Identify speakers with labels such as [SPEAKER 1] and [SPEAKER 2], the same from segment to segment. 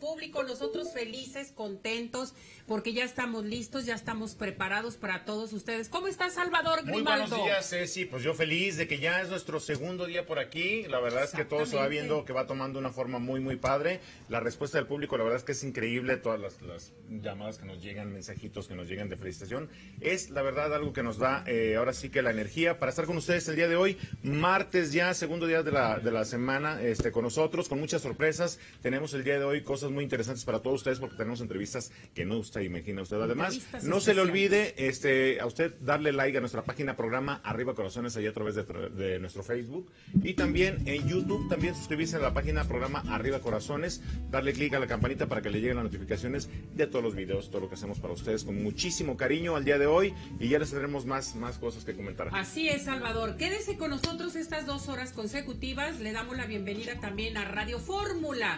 [SPEAKER 1] público, nosotros felices, contentos, porque ya estamos listos, ya estamos preparados para todos ustedes. ¿Cómo está Salvador Grimaldo?
[SPEAKER 2] Muy buenos días, Ceci. Pues yo feliz de que ya es nuestro segundo día por aquí. La verdad es que todo se va viendo que va tomando una forma muy padre. La respuesta del público, la verdad es que es increíble. Todas las llamadas que nos llegan, mensajitos que nos llegan de felicitación. Es la verdad algo que nos da ahora sí que la energía para estar con ustedes el día de hoy. Martes ya, segundo día de la semana con nosotros, con muchas sorpresas. Tenemos el día de hoy cosas muy interesantes para todos ustedes porque tenemos entrevistas que no usted imagina usted. Además, no se le olvide a usted darle like a nuestra página programa Arriba Corazones allá a través de nuestro Facebook y también en YouTube, también suscribirse a la página programa Arriba Corazones, darle clic a la campanita para que le lleguen las notificaciones de todos los videos, todo lo que hacemos para ustedes con muchísimo cariño al día de hoy y ya les tendremos más cosas que comentar.
[SPEAKER 1] Así es, Salvador. Quédese con nosotros estas 2 horas consecutivas. Le damos la bienvenida también a Radio Fórmula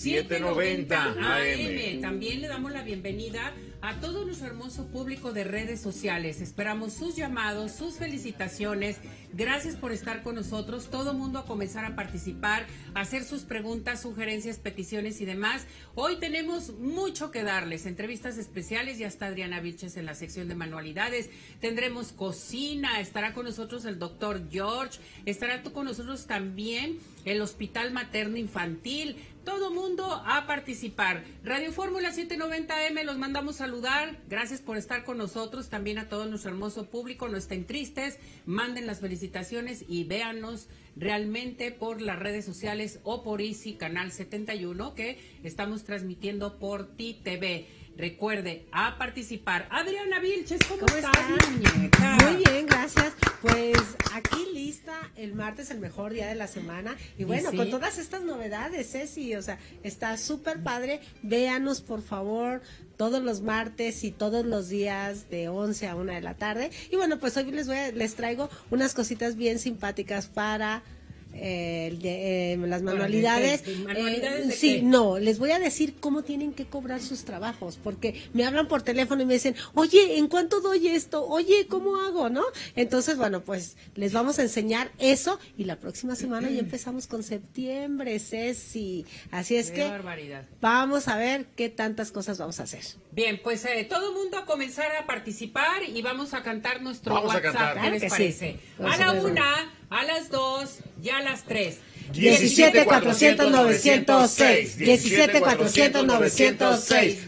[SPEAKER 1] 790 AM. También le damos la bienvenida a todo nuestro hermoso público de redes sociales. Esperamos sus llamados, sus felicitaciones. Gracias por estar con nosotros. Todo mundo a comenzar a participar, a hacer sus preguntas, sugerencias, peticiones y demás. Hoy tenemos mucho que darles. Entrevistas especiales. Ya está Adriana Vilches en la sección de manualidades. Tendremos cocina. Estará con nosotros el doctor George. Estará con nosotros también el Hospital Materno Infantil. Todo mundo a participar. Radio Fórmula 790M, los mandamos saludar. Gracias por estar con nosotros. También a todo nuestro hermoso público. No estén tristes. Manden las felicitaciones y véanos realmente por las redes sociales o por Easy Canal 71, que estamos transmitiendo por TiTV. Recuerde, a participar. Adriana Vilches, ¿cómo estás, muñeca?
[SPEAKER 3] Muy bien, gracias. Pues aquí lista, el martes, el mejor día de la semana. Y bueno, ¿sí? Con todas estas novedades, Ceci, o sea, está súper padre. Véanos, por favor, todos los martes y todos los días de 11 a 1 de la tarde. Y bueno, pues hoy les traigo unas cositas bien simpáticas para las manualidades.
[SPEAKER 1] ¿Manualidades
[SPEAKER 3] sí, no, les voy a decir cómo tienen que cobrar sus trabajos, porque me hablan por teléfono y me dicen, oye, ¿en cuánto doy esto? Oye, ¿cómo hago? ¿No? Entonces, bueno, pues les vamos a enseñar eso y la próxima semana ya empezamos con septiembre, Ceci. Así es que
[SPEAKER 1] barbaridad.
[SPEAKER 3] Vamos a ver qué tantas cosas vamos a hacer.
[SPEAKER 1] Bien, pues todo el mundo a comenzar a participar y vamos a cantar nuestro WhatsApp.
[SPEAKER 2] Cantar.
[SPEAKER 1] ¿Qué les parece? Sí. A la 1, a las 2 y a las 3.
[SPEAKER 3] 17-400-906, 17-400-906,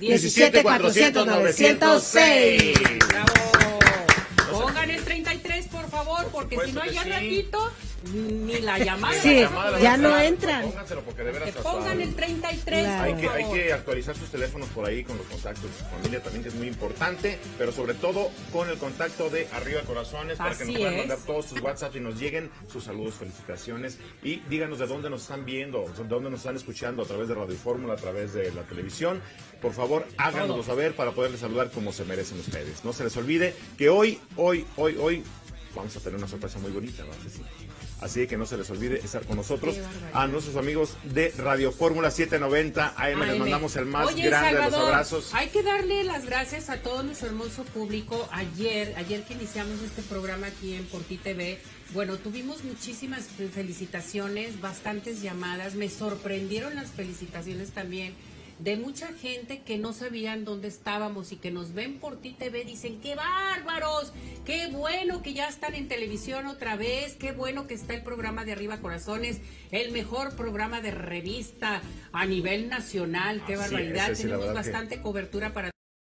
[SPEAKER 3] 17-400-906.
[SPEAKER 1] Bravo. Pongan el 33, por favor, porque si no hay ratito, ni la llamada.
[SPEAKER 3] Sí, ya no entran.
[SPEAKER 2] Pónganselo porque de veras
[SPEAKER 1] que pongan el 33,
[SPEAKER 3] claro.
[SPEAKER 1] por favor.
[SPEAKER 2] Hay que actualizar sus teléfonos por ahí con los contactos de su familia también, que es muy importante, pero sobre todo con el contacto de Arriba Corazones para que nos puedan mandar todos sus WhatsApp y nos lleguen sus saludos, felicitaciones y díganos de dónde nos están viendo, de dónde nos están escuchando, a través de Radio Fórmula, a través de la televisión. Por favor, háganoslo saber para poderles saludar como se merecen ustedes. No se les olvide que hoy vamos a tener una sorpresa muy bonita, ¿no? Así que no se les olvide estar con nosotros. A nuestros amigos de Radio Fórmula 790 AM les mandamos el más grande de los abrazos.
[SPEAKER 1] Hay que darle las gracias a todo nuestro hermoso público. Ayer que iniciamos este programa aquí en Por Ti TV, bueno, tuvimos muchísimas felicitaciones, bastantes llamadas. Me sorprendieron las felicitaciones también de mucha gente que no sabían dónde estábamos y que nos ven por Ti TV, dicen, ¡qué bárbaros! ¡Qué bueno que ya están en televisión otra vez! ¡Qué bueno que está el programa de Arriba Corazones! El mejor programa de revista a nivel nacional. ¡Qué barbaridad! Tenemos bastante cobertura para...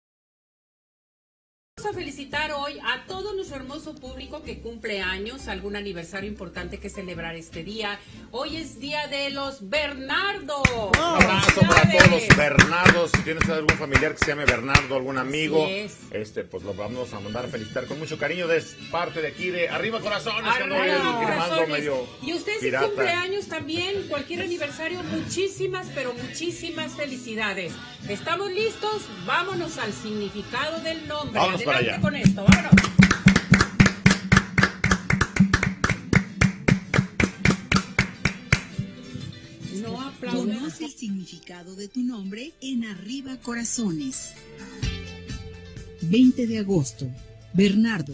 [SPEAKER 1] Vamos a felicitar hoy a todo nuestro hermoso público que cumple años, algún aniversario importante que celebrar este día. Hoy es día de los Bernardo.
[SPEAKER 2] Un abrazo para todos los Bernardos. Si tienes algún familiar que se llame Bernardo, algún amigo, pues lo vamos a mandar a felicitar con mucho cariño de parte de aquí de Arriba Corazones.
[SPEAKER 1] Y usted si cumple años también, cualquier aniversario, muchísimas, pero muchísimas felicidades. ¿Estamos listos? Vámonos al significado del nombre.
[SPEAKER 2] Vámonos para allá.
[SPEAKER 1] Con esto, vámonos.
[SPEAKER 4] Conoce el significado de tu nombre en Arriba Corazones. 20 de agosto. Bernardo.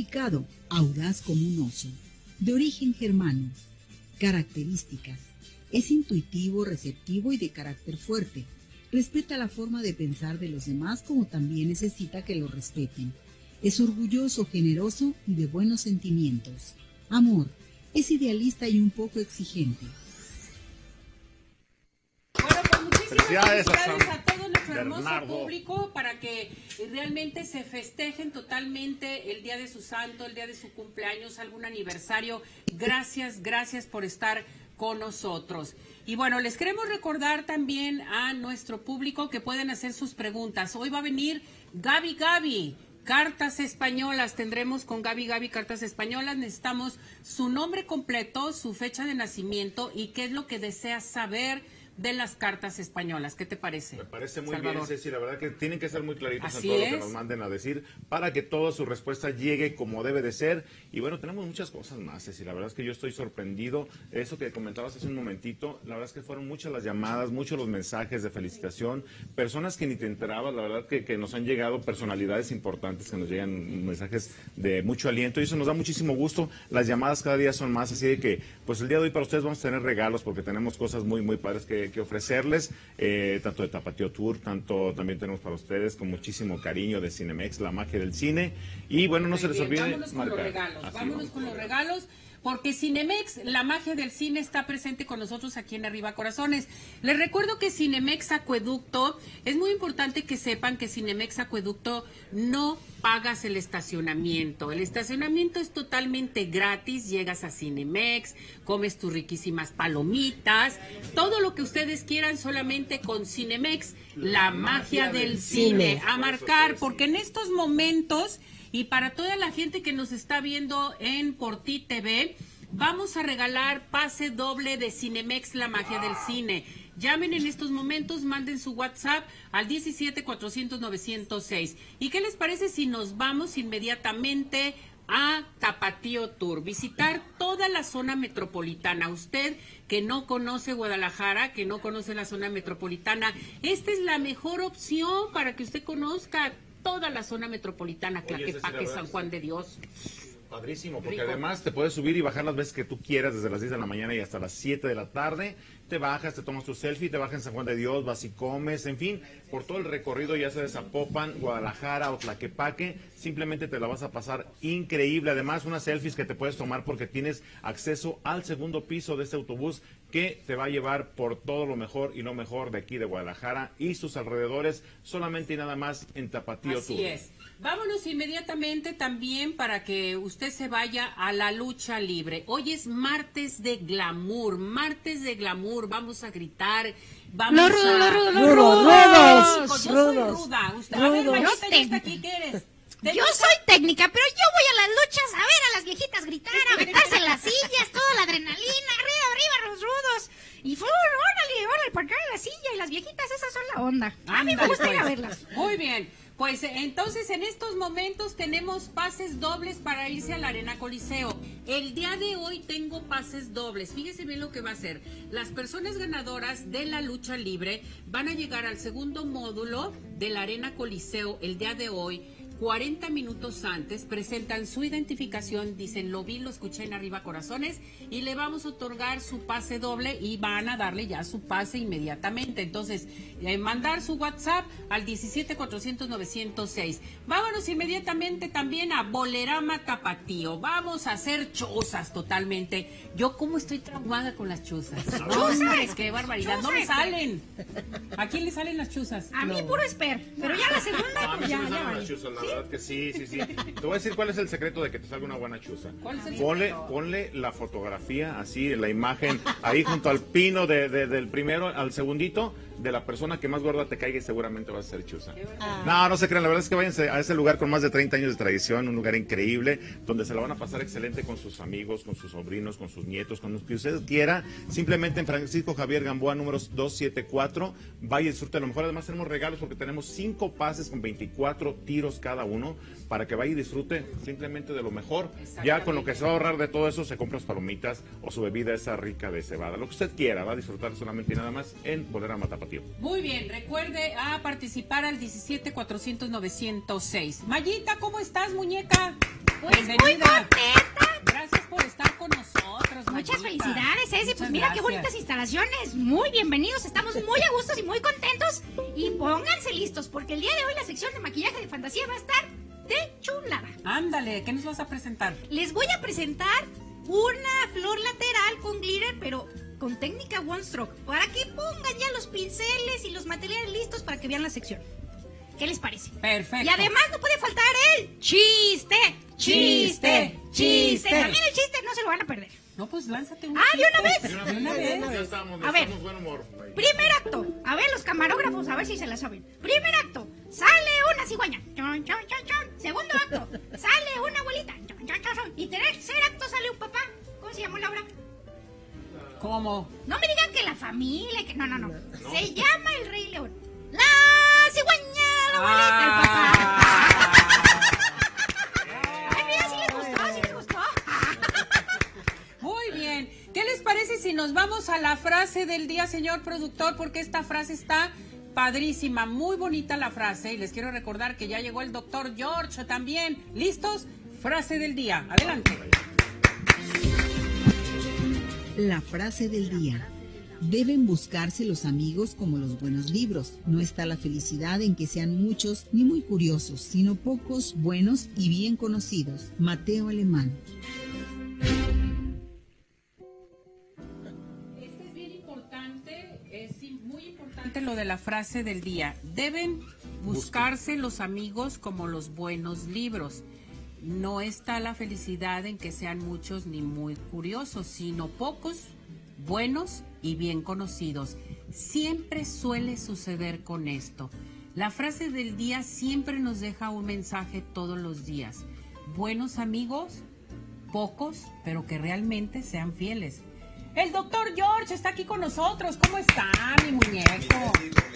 [SPEAKER 4] Significado: audaz como un oso. De origen germano. Características: Es intuitivo, receptivo y de carácter fuerte. Respeta la forma de pensar de los demás como también necesita que lo respeten. Es orgulloso, generoso y de buenos sentimientos. Amor. Es idealista y un poco exigente.
[SPEAKER 1] Bueno, pues muchísimas felicidades a todo nuestro
[SPEAKER 2] Bernardo.
[SPEAKER 1] hermoso público para que realmente se festejen totalmente el día de su santo, el día de su cumpleaños, algún aniversario. Gracias por estar con nosotros. Y bueno, les queremos recordar también a nuestro público que pueden hacer sus preguntas. Hoy va a venir Gaby, Cartas Españolas. Tendremos con Gaby Cartas Españolas. Necesitamos su nombre completo, su fecha de nacimiento y qué es lo que desea saber de las cartas españolas. ¿Qué te parece?
[SPEAKER 2] Me parece muy
[SPEAKER 1] Salvador?
[SPEAKER 2] bien, Ceci. La verdad que tienen que ser muy claritos
[SPEAKER 1] Así
[SPEAKER 2] en todo
[SPEAKER 1] es.
[SPEAKER 2] lo que nos manden a decir para que toda su respuesta llegue como debe de ser. Y bueno, tenemos muchas cosas más, Ceci. La verdad es que yo estoy sorprendido. Eso que comentabas hace un momentito, la verdad es que fueron muchas las llamadas, muchos los mensajes de felicitación, personas que ni te enterabas, la verdad que nos han llegado personalidades importantes, que nos llegan mensajes de mucho aliento y eso nos da muchísimo gusto. Las llamadas cada día son más, así de que pues el día de hoy para ustedes vamos a tener regalos porque tenemos cosas muy padres que ofrecerles, tanto de Tapatío Tour, tanto también tenemos para ustedes con muchísimo cariño de Cinemex, la magia del cine. Y bueno, no se les olvide
[SPEAKER 1] vámonos con los regalos, vámonos con los regalos, porque Cinemex, la magia del cine, está presente con nosotros aquí en Arriba Corazones. Les recuerdo que Cinemex Acueducto, es muy importante que sepan que Cinemex Acueducto no pagas el estacionamiento. El estacionamiento es totalmente gratis, llegas a Cinemex, comes tus riquísimas palomitas, todo lo que ustedes quieran solamente con Cinemex, la magia del cine. A marcar, porque en estos momentos... Y para toda la gente que nos está viendo en Por Ti TV, vamos a regalar pase doble de Cinemex, la magia del cine. Llamen en estos momentos, manden su WhatsApp al 17-400-906. ¿Y qué les parece si nos vamos inmediatamente a Tapatío Tour? Visitar toda la zona metropolitana. Usted que no conoce Guadalajara, que no conoce la zona metropolitana, esta es la mejor opción para que usted conozca toda la zona metropolitana, Tlaquepaque, San Juan de Dios.
[SPEAKER 2] Padrísimo, porque
[SPEAKER 1] Rico.
[SPEAKER 2] Además te puedes subir y bajar las veces que tú quieras, desde las 10 de la mañana y hasta las 7 de la tarde. Te bajas, te tomas tu selfie, te bajas en San Juan de Dios, vas y comes, en fin, por todo el recorrido, ya sea de Zapopan, Guadalajara o Tlaquepaque, simplemente te la vas a pasar increíble. Además, unas selfies que te puedes tomar porque tienes acceso al segundo piso de este autobús que te va a llevar por todo lo mejor y lo mejor de aquí de Guadalajara y sus alrededores, solamente y nada más en Tapatío Tour.
[SPEAKER 1] Así es. Vámonos inmediatamente también para que usted se vaya a la lucha libre. Hoy es martes de glamour, vamos a gritar, vamos
[SPEAKER 3] Los
[SPEAKER 1] a...
[SPEAKER 3] rudos.
[SPEAKER 1] Yo soy ruda. Usted, a ver, Mayita, ¿ya está aquí? ¿Qué eres?
[SPEAKER 5] Yo soy técnica, pero yo voy a las luchas a ver a las viejitas gritar, a aventarse en las sillas, toda la adrenalina, arriba los rudos. Y órale, para acá en la silla y las viejitas, esas son la onda. A mí me gusta ir a verlas.
[SPEAKER 1] Muy bien. Pues entonces en estos momentos tenemos pases dobles para irse a la Arena Coliseo. El día de hoy tengo pases dobles. Fíjese bien lo que va a hacer. Las personas ganadoras de la lucha libre van a llegar al segundo módulo de la Arena Coliseo el día de hoy. 40 minutos antes presentan su identificación, dicen lo vi, lo escuché en Arriba Corazones y le vamos a otorgar su pase doble y van a darle ya su pase inmediatamente. Entonces, mandar su WhatsApp al 17-400-906. Vámonos inmediatamente también a Bolerama Tapatío. Vamos a hacer chuzas totalmente. Yo como estoy traumada con las chuzas. Hombre, qué barbaridad. No me salen. ¿A quién le salen las chuzas?
[SPEAKER 5] A mí puro esper, pero ya la segunda,
[SPEAKER 2] A mí sí
[SPEAKER 5] ya
[SPEAKER 2] me salen
[SPEAKER 5] vale.
[SPEAKER 2] las chuzas, la verdad que sí. Te voy a decir cuál es el secreto de que te salga una buena chuza.
[SPEAKER 1] ¿Cuál es el
[SPEAKER 2] Ponle la fotografía así, la imagen ahí junto al pino del primero al segundito de la persona que más gorda te caiga y seguramente va a ser chuza. No se crean, la verdad es que váyanse a ese lugar con más de 30 años de tradición, un lugar increíble, donde se la van a pasar excelente con sus amigos, con sus sobrinos, con sus nietos, con los que usted quiera. Simplemente en Francisco Javier Gamboa, número 274, vaya y disfrute. A lo mejor además tenemos regalos porque tenemos 5 pases con 24 tiros cada uno para que vaya y disfrute simplemente de lo mejor. Ya con lo que se va a ahorrar de todo eso, se compra sus palomitas o su bebida esa rica de cebada. Lo que usted quiera, va a disfrutar solamente y nada más en Bolerama Tapatío.
[SPEAKER 1] Muy bien, recuerde a participar al 17-400-906. Mayita, ¿cómo estás, muñeca?
[SPEAKER 5] Pues muy
[SPEAKER 1] Bienvenida.
[SPEAKER 5] contenta.
[SPEAKER 1] Gracias por estar con nosotros.
[SPEAKER 5] Muchas
[SPEAKER 1] Mayita.
[SPEAKER 5] felicidades, Ceci.
[SPEAKER 1] Muchas
[SPEAKER 5] Pues mira qué
[SPEAKER 1] gracias.
[SPEAKER 5] bonitas instalaciones. Muy bienvenidos. Estamos muy a gustos y muy contentos. Y pónganse listos, porque el día de hoy la sección de maquillaje de fantasía va a estar de chulada.
[SPEAKER 1] Ándale, ¿qué nos vas a presentar?
[SPEAKER 5] Les voy a presentar una flor lateral con glitter, pero con técnica one stroke, para que pongan ya los pinceles y los materiales listos para que vean la sección. ¿Qué les parece?
[SPEAKER 1] Perfecto.
[SPEAKER 5] Y además no puede faltar el chiste. Chiste. También el chiste no se lo van a perder.
[SPEAKER 1] No, pues lánzate un
[SPEAKER 5] ¿De una
[SPEAKER 1] chiste.
[SPEAKER 5] vez?
[SPEAKER 1] De una vez.
[SPEAKER 2] Ya estamos,
[SPEAKER 5] A ver.
[SPEAKER 2] estamos buen humor.
[SPEAKER 5] Primer acto. A ver, los camarógrafos, a ver si se la saben. Primer acto. Sale una cigüeña. Chon, chon, chon, chon. Segundo acto. Sale una abuelita. Chon, chon, chon, chon. Y tercer acto sale un papá. ¿Cómo se llama la obra?
[SPEAKER 1] ¿Cómo?
[SPEAKER 5] No me digan que la familia, que no. Se llama El Rey León. La cigüeña, la abuelita, el papá. Ay, mira, sí les gustó.
[SPEAKER 1] Muy bien. ¿Qué les parece si nos vamos a la frase del día, señor productor? Porque esta frase está padrísima, muy bonita la frase. Y les quiero recordar que ya llegó el doctor George también. ¿Listos? Frase del día. Adelante.
[SPEAKER 4] La frase del día. Deben buscarse los amigos como los buenos libros. No está la felicidad en que sean muchos ni muy curiosos, sino pocos, buenos y bien conocidos. Mateo Alemán.
[SPEAKER 1] Este es bien importante, es muy importante lo de la frase del día. Deben buscarse los amigos como los buenos libros. No está la felicidad en que sean muchos ni muy curiosos, sino pocos, buenos y bien conocidos. Siempre suele suceder con esto. La frase del día siempre nos deja un mensaje todos los días. Buenos amigos, pocos, pero que realmente sean fieles. El doctor George está aquí con nosotros. ¿Cómo está, mi muñeco?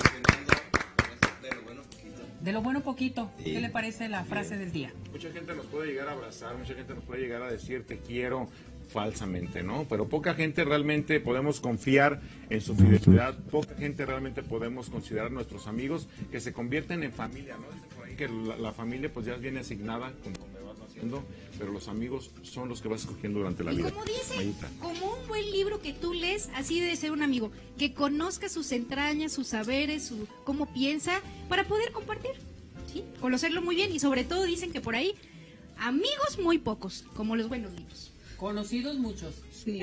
[SPEAKER 1] De lo bueno poquito. ¿Qué le parece la frase del día?
[SPEAKER 2] Mucha gente nos puede llegar a abrazar, mucha gente nos puede llegar a decir te quiero falsamente, ¿no? Pero poca gente realmente podemos confiar en su fidelidad, poca gente realmente podemos considerar nuestros amigos que se convierten en familia, ¿no? Dicen por ahí que la familia pues ya viene asignada conforme vas haciendo, pero los amigos son los que vas escogiendo durante la vida.
[SPEAKER 5] Y como dicen,
[SPEAKER 2] Mayita.
[SPEAKER 5] como un buen libro que tú lees, así debe ser un amigo, que conozca sus entrañas, sus saberes, cómo piensa, para poder compartir, ¿sí? Conocerlo muy bien y sobre todo dicen que por ahí, amigos muy pocos, como los buenos libros.
[SPEAKER 1] Conocidos muchos.
[SPEAKER 3] Sí.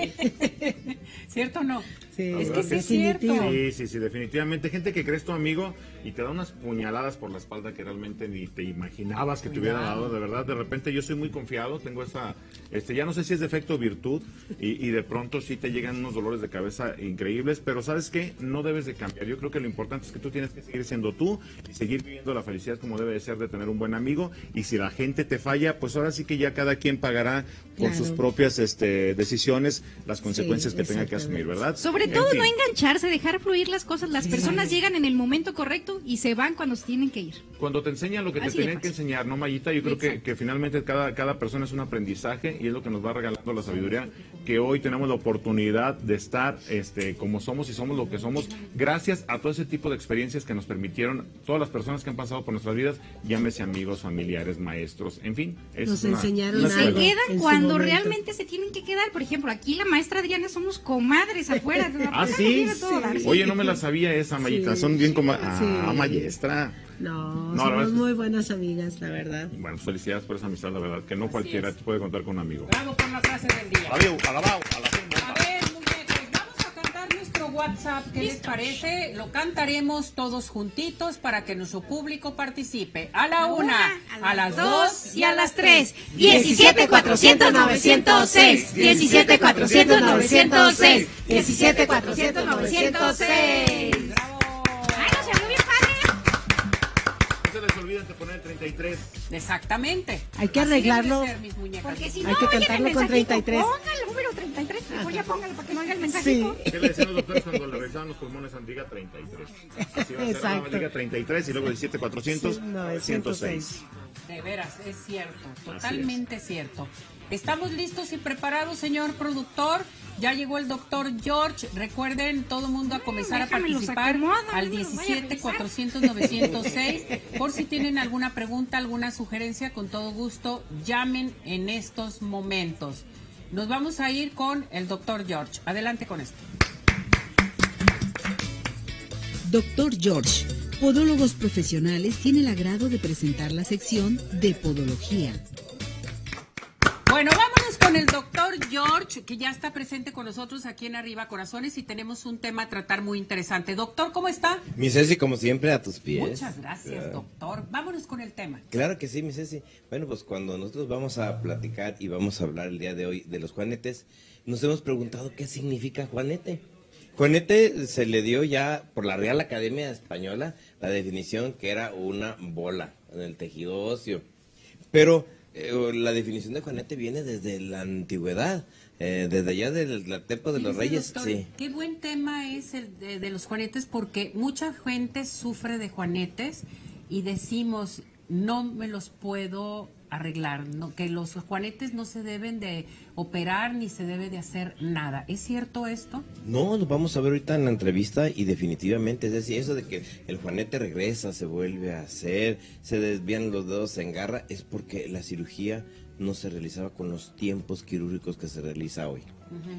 [SPEAKER 1] ¿Cierto o no?
[SPEAKER 3] Sí,
[SPEAKER 1] Es que sí es
[SPEAKER 3] definitivo.
[SPEAKER 1] cierto.
[SPEAKER 2] Sí, definitivamente. Gente que crees tu amigo y te da unas puñaladas por la espalda que realmente ni te imaginabas que te hubiera dado, de verdad. De repente yo soy muy confiado, tengo esa, ya no sé si es defecto o virtud, y de pronto sí te llegan unos dolores de cabeza increíbles, pero ¿sabes qué? No debes de cambiar. Yo creo que lo importante es que tú tienes que seguir siendo tú y seguir viviendo la felicidad como debe de ser de tener un buen amigo, y si la gente te falla, pues ahora sí que ya cada quien pagará por sus propias decisiones las consecuencias que tenga que asumir, ¿verdad?
[SPEAKER 5] Sobre
[SPEAKER 2] En
[SPEAKER 5] todo
[SPEAKER 2] fin.
[SPEAKER 5] no engancharse, dejar fluir las cosas. Las personas llegan en el momento correcto y se van cuando se tienen que ir.
[SPEAKER 2] Cuando te enseñan lo que te
[SPEAKER 5] Así de
[SPEAKER 2] tienen que
[SPEAKER 5] fácil.
[SPEAKER 2] enseñar, ¿no, Mayita? Yo creo
[SPEAKER 5] Exacto.
[SPEAKER 2] que finalmente cada persona es un aprendizaje y es lo que nos va regalando la sabiduría, que hoy tenemos la oportunidad de estar como somos y somos lo que somos, gracias a todo ese tipo de experiencias que nos permitieron todas las personas que han pasado por nuestras vidas, llámese amigos, familiares, maestros, en fin.
[SPEAKER 3] Nos enseñaron
[SPEAKER 2] una
[SPEAKER 5] Y se
[SPEAKER 3] algo
[SPEAKER 2] escuela.
[SPEAKER 5] quedan
[SPEAKER 3] en su
[SPEAKER 5] cuando
[SPEAKER 3] momento.
[SPEAKER 5] realmente se tienen que quedar. Por ejemplo, aquí la maestra Adriana somos comadres afuera.
[SPEAKER 2] Ah, sí.
[SPEAKER 3] Sí.
[SPEAKER 2] Oye, no me la sabía esa, Mayita.
[SPEAKER 3] Sí.
[SPEAKER 2] Son bien como...
[SPEAKER 3] Sí.
[SPEAKER 2] maestra.
[SPEAKER 3] No,
[SPEAKER 2] No, la
[SPEAKER 3] somos
[SPEAKER 2] verdad-
[SPEAKER 3] muy buenas amigas, la verdad.
[SPEAKER 2] Bueno, felicidades por esa amistad, la verdad, que no cualquiera
[SPEAKER 1] es.
[SPEAKER 2] puede contar con un amigo.
[SPEAKER 1] Bravo por la frase del día.
[SPEAKER 2] Alabao,
[SPEAKER 1] A ver, muñecos, vamos a cantar nuestro WhatsApp. ¿Qué les parece? Lo cantaremos todos juntitos para que nuestro público participe. A la una, a las dos
[SPEAKER 5] y a las 3. 17 400 906. 17 400 906. 17 400 906.
[SPEAKER 1] Bravo.
[SPEAKER 5] Ay, no se vio bien padre.
[SPEAKER 2] No se les olviden de poner el 33.
[SPEAKER 1] Exactamente.
[SPEAKER 3] Hay que
[SPEAKER 1] Así
[SPEAKER 3] arreglarlo.
[SPEAKER 1] deben de ser, mis muñecas.
[SPEAKER 5] Porque si
[SPEAKER 3] Hay
[SPEAKER 5] no,
[SPEAKER 3] que
[SPEAKER 5] oyen el
[SPEAKER 3] cantarlo con
[SPEAKER 5] mensajito.
[SPEAKER 3] 33.
[SPEAKER 5] Ponga el número 33. Mejor ya póngalo para que no oiga el mensajito.
[SPEAKER 3] Sí.
[SPEAKER 2] ¿Qué le decían los doctores cuando le revisaban los pulmones? Diga 33. Así va a ser,
[SPEAKER 3] Exacto.
[SPEAKER 2] Diga 33 y luego 17 400
[SPEAKER 3] Sí,
[SPEAKER 2] 906.
[SPEAKER 1] De veras, es cierto, totalmente cierto. ¿Estamos listos y preparados, señor productor? Ya llegó el doctor George. Recuerden, todo el mundo a comenzar a
[SPEAKER 5] déjamelos
[SPEAKER 1] participar
[SPEAKER 5] acomodo,
[SPEAKER 1] al
[SPEAKER 5] no me lo vaya a
[SPEAKER 1] 17
[SPEAKER 5] revisar.
[SPEAKER 1] 400 906. Por si tienen alguna pregunta, alguna sugerencia, con todo gusto, llamen en estos momentos. nos vamos a ir con el doctor George. Adelante con esto.
[SPEAKER 4] Doctor George, Podólogos Profesionales, tiene el agrado de presentar la sección de Podología.
[SPEAKER 1] Bueno, vámonos con el doctor George, que ya está presente con nosotros aquí en Arriba Corazones y tenemos un tema a tratar muy interesante. Doctor, ¿cómo está?
[SPEAKER 6] Mi Ceci, como siempre, a tus pies.
[SPEAKER 1] Muchas gracias, doctor. Vámonos con el tema.
[SPEAKER 6] Claro que sí, mi Ceci. Bueno, pues cuando nosotros vamos a platicar y vamos a hablar el día de hoy de los juanetes, nos hemos preguntado qué significa juanete. Juanete se le dio ya por la Real Academia Española la definición que era una bola en el tejido óseo. Pero la definición de juanete viene desde la antigüedad, desde allá de la etapa de los reyes.
[SPEAKER 1] Doctor,
[SPEAKER 6] sí.
[SPEAKER 1] Qué buen tema es el de los juanetes, porque mucha gente sufre de juanetes y decimos, no me los puedo arreglar, no, que los juanetes no se deben de operar ni se debe de hacer nada. ¿Es cierto esto?
[SPEAKER 6] No, lo vamos a ver ahorita en la entrevista y definitivamente, es decir, eso de que el juanete regresa, se vuelve a hacer, se desvían los dedos, se engarra, es porque la cirugía no se realizaba con los tiempos quirúrgicos que se realiza hoy.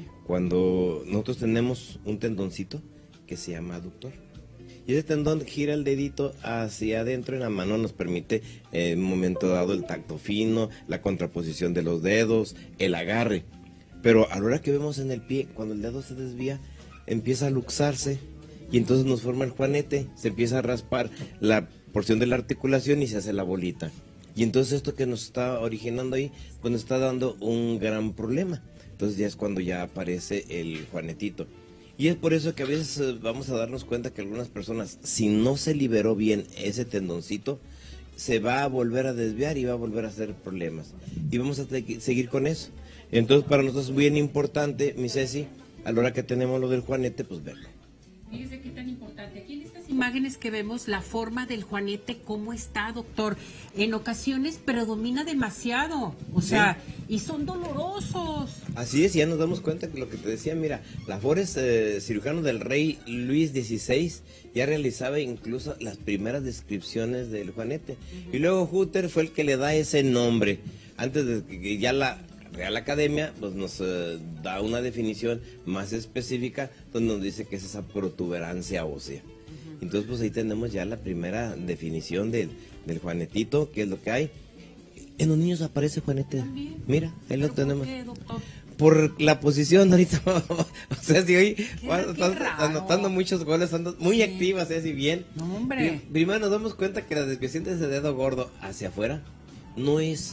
[SPEAKER 6] Cuando nosotros tenemos un tendoncito que se llama aductor, y ese tendón gira el dedito hacia adentro en la mano, nos permite en un momento dado el tacto fino, la contraposición de los dedos, el agarre. Pero a la hora que vemos en el pie, cuando el dedo se desvía, empieza a luxarse y entonces nos forma el juanete, se empieza a raspar la porción de la articulación y se hace la bolita. Y entonces esto que nos está originando ahí, pues nos está dando un gran problema. Entonces ya es cuando ya aparece el juanetito. Y es por eso que a veces vamos a darnos cuenta que algunas personas, si no se liberó bien ese tendoncito, se va a volver a desviar y va a volver a hacer problemas. Y vamos a seguir con eso. Entonces para nosotros es bien importante, mi Ceci, a la hora que tenemos lo del juanete, pues verlo.
[SPEAKER 1] Fíjese qué tan importante. Aquí en estas imágenes que vemos, la forma del juanete, ¿cómo está, doctor? En ocasiones predomina demasiado, o sea, y son dolorosos.
[SPEAKER 6] Así es, ya nos damos cuenta que lo que te decía, mira, Lafores, cirujano del rey Luis XVI, ya realizaba incluso las primeras descripciones del juanete. Y luego Hutter fue el que le da ese nombre, antes de que ya la Real Academia pues nos da una definición más específica donde nos dice que es esa protuberancia ósea. Entonces pues ahí tenemos ya la primera definición del juanetito, que es lo que hay. En los niños aparece juanete.
[SPEAKER 1] ¿También?
[SPEAKER 6] Mira, ahí lo tenemos.
[SPEAKER 1] ¿Por qué, doctor?
[SPEAKER 6] Por la posición ahorita, o sea, si hoy
[SPEAKER 1] Qué
[SPEAKER 6] anotando muchos goles, ando muy activas, así bien.
[SPEAKER 1] No, hombre.
[SPEAKER 6] Primero nos damos cuenta que la desviación de ese dedo gordo hacia afuera no es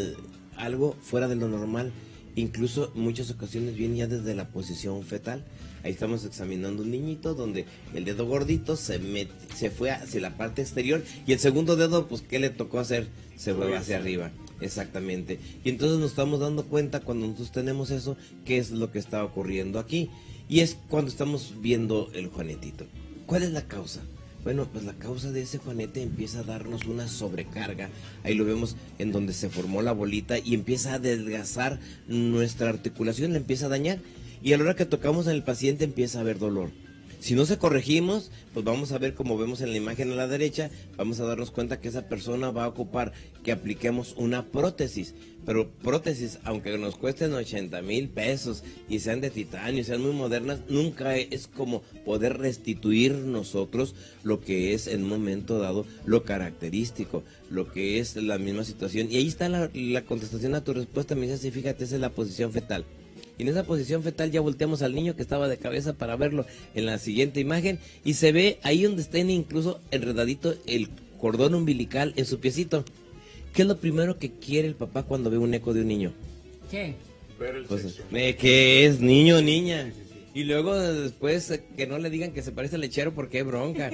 [SPEAKER 6] algo fuera de lo normal. Incluso en muchas ocasiones viene ya desde la posición fetal. Ahí estamos examinando un niñito donde el dedo gordito se fue hacia la parte exterior y el segundo dedo, pues, ¿qué le tocó hacer? Se fue hacia arriba. Exactamente. Y entonces nos estamos dando cuenta cuando nosotros tenemos eso, qué es lo que está ocurriendo aquí. Y es cuando estamos viendo el juanetito. ¿Cuál es la causa? Bueno, pues la causa de ese juanete empieza a darnos una sobrecarga. Ahí lo vemos en donde se formó la bolita y empieza a desgastar nuestra articulación, la empieza a dañar. Y a la hora que tocamos en el paciente empieza a haber dolor. Si no se corregimos, pues vamos a ver, como vemos en la imagen a la derecha, vamos a darnos cuenta que esa persona va a ocupar que apliquemos una prótesis. Pero prótesis, aunque nos cuesten 80,000 pesos y sean de titanio, sean muy modernas, nunca es como poder restituir nosotros lo que es en un momento dado lo característico, lo que es la misma situación. Y ahí está la contestación a tu respuesta, me dice, fíjate, esa es la posición fetal. Y en esa posición fetal ya volteamos al niño que estaba de cabeza para verlo en la siguiente imagen y se ve ahí donde está incluso enredadito el cordón umbilical en su piecito. ¿Qué es lo primero que quiere el papá cuando ve un eco de un niño?
[SPEAKER 1] ¿Qué?
[SPEAKER 2] Ver el
[SPEAKER 6] Pues,
[SPEAKER 2] sexo.
[SPEAKER 6] que es niño o niña. Y luego después que no le digan que se parece al lechero porque es bronca.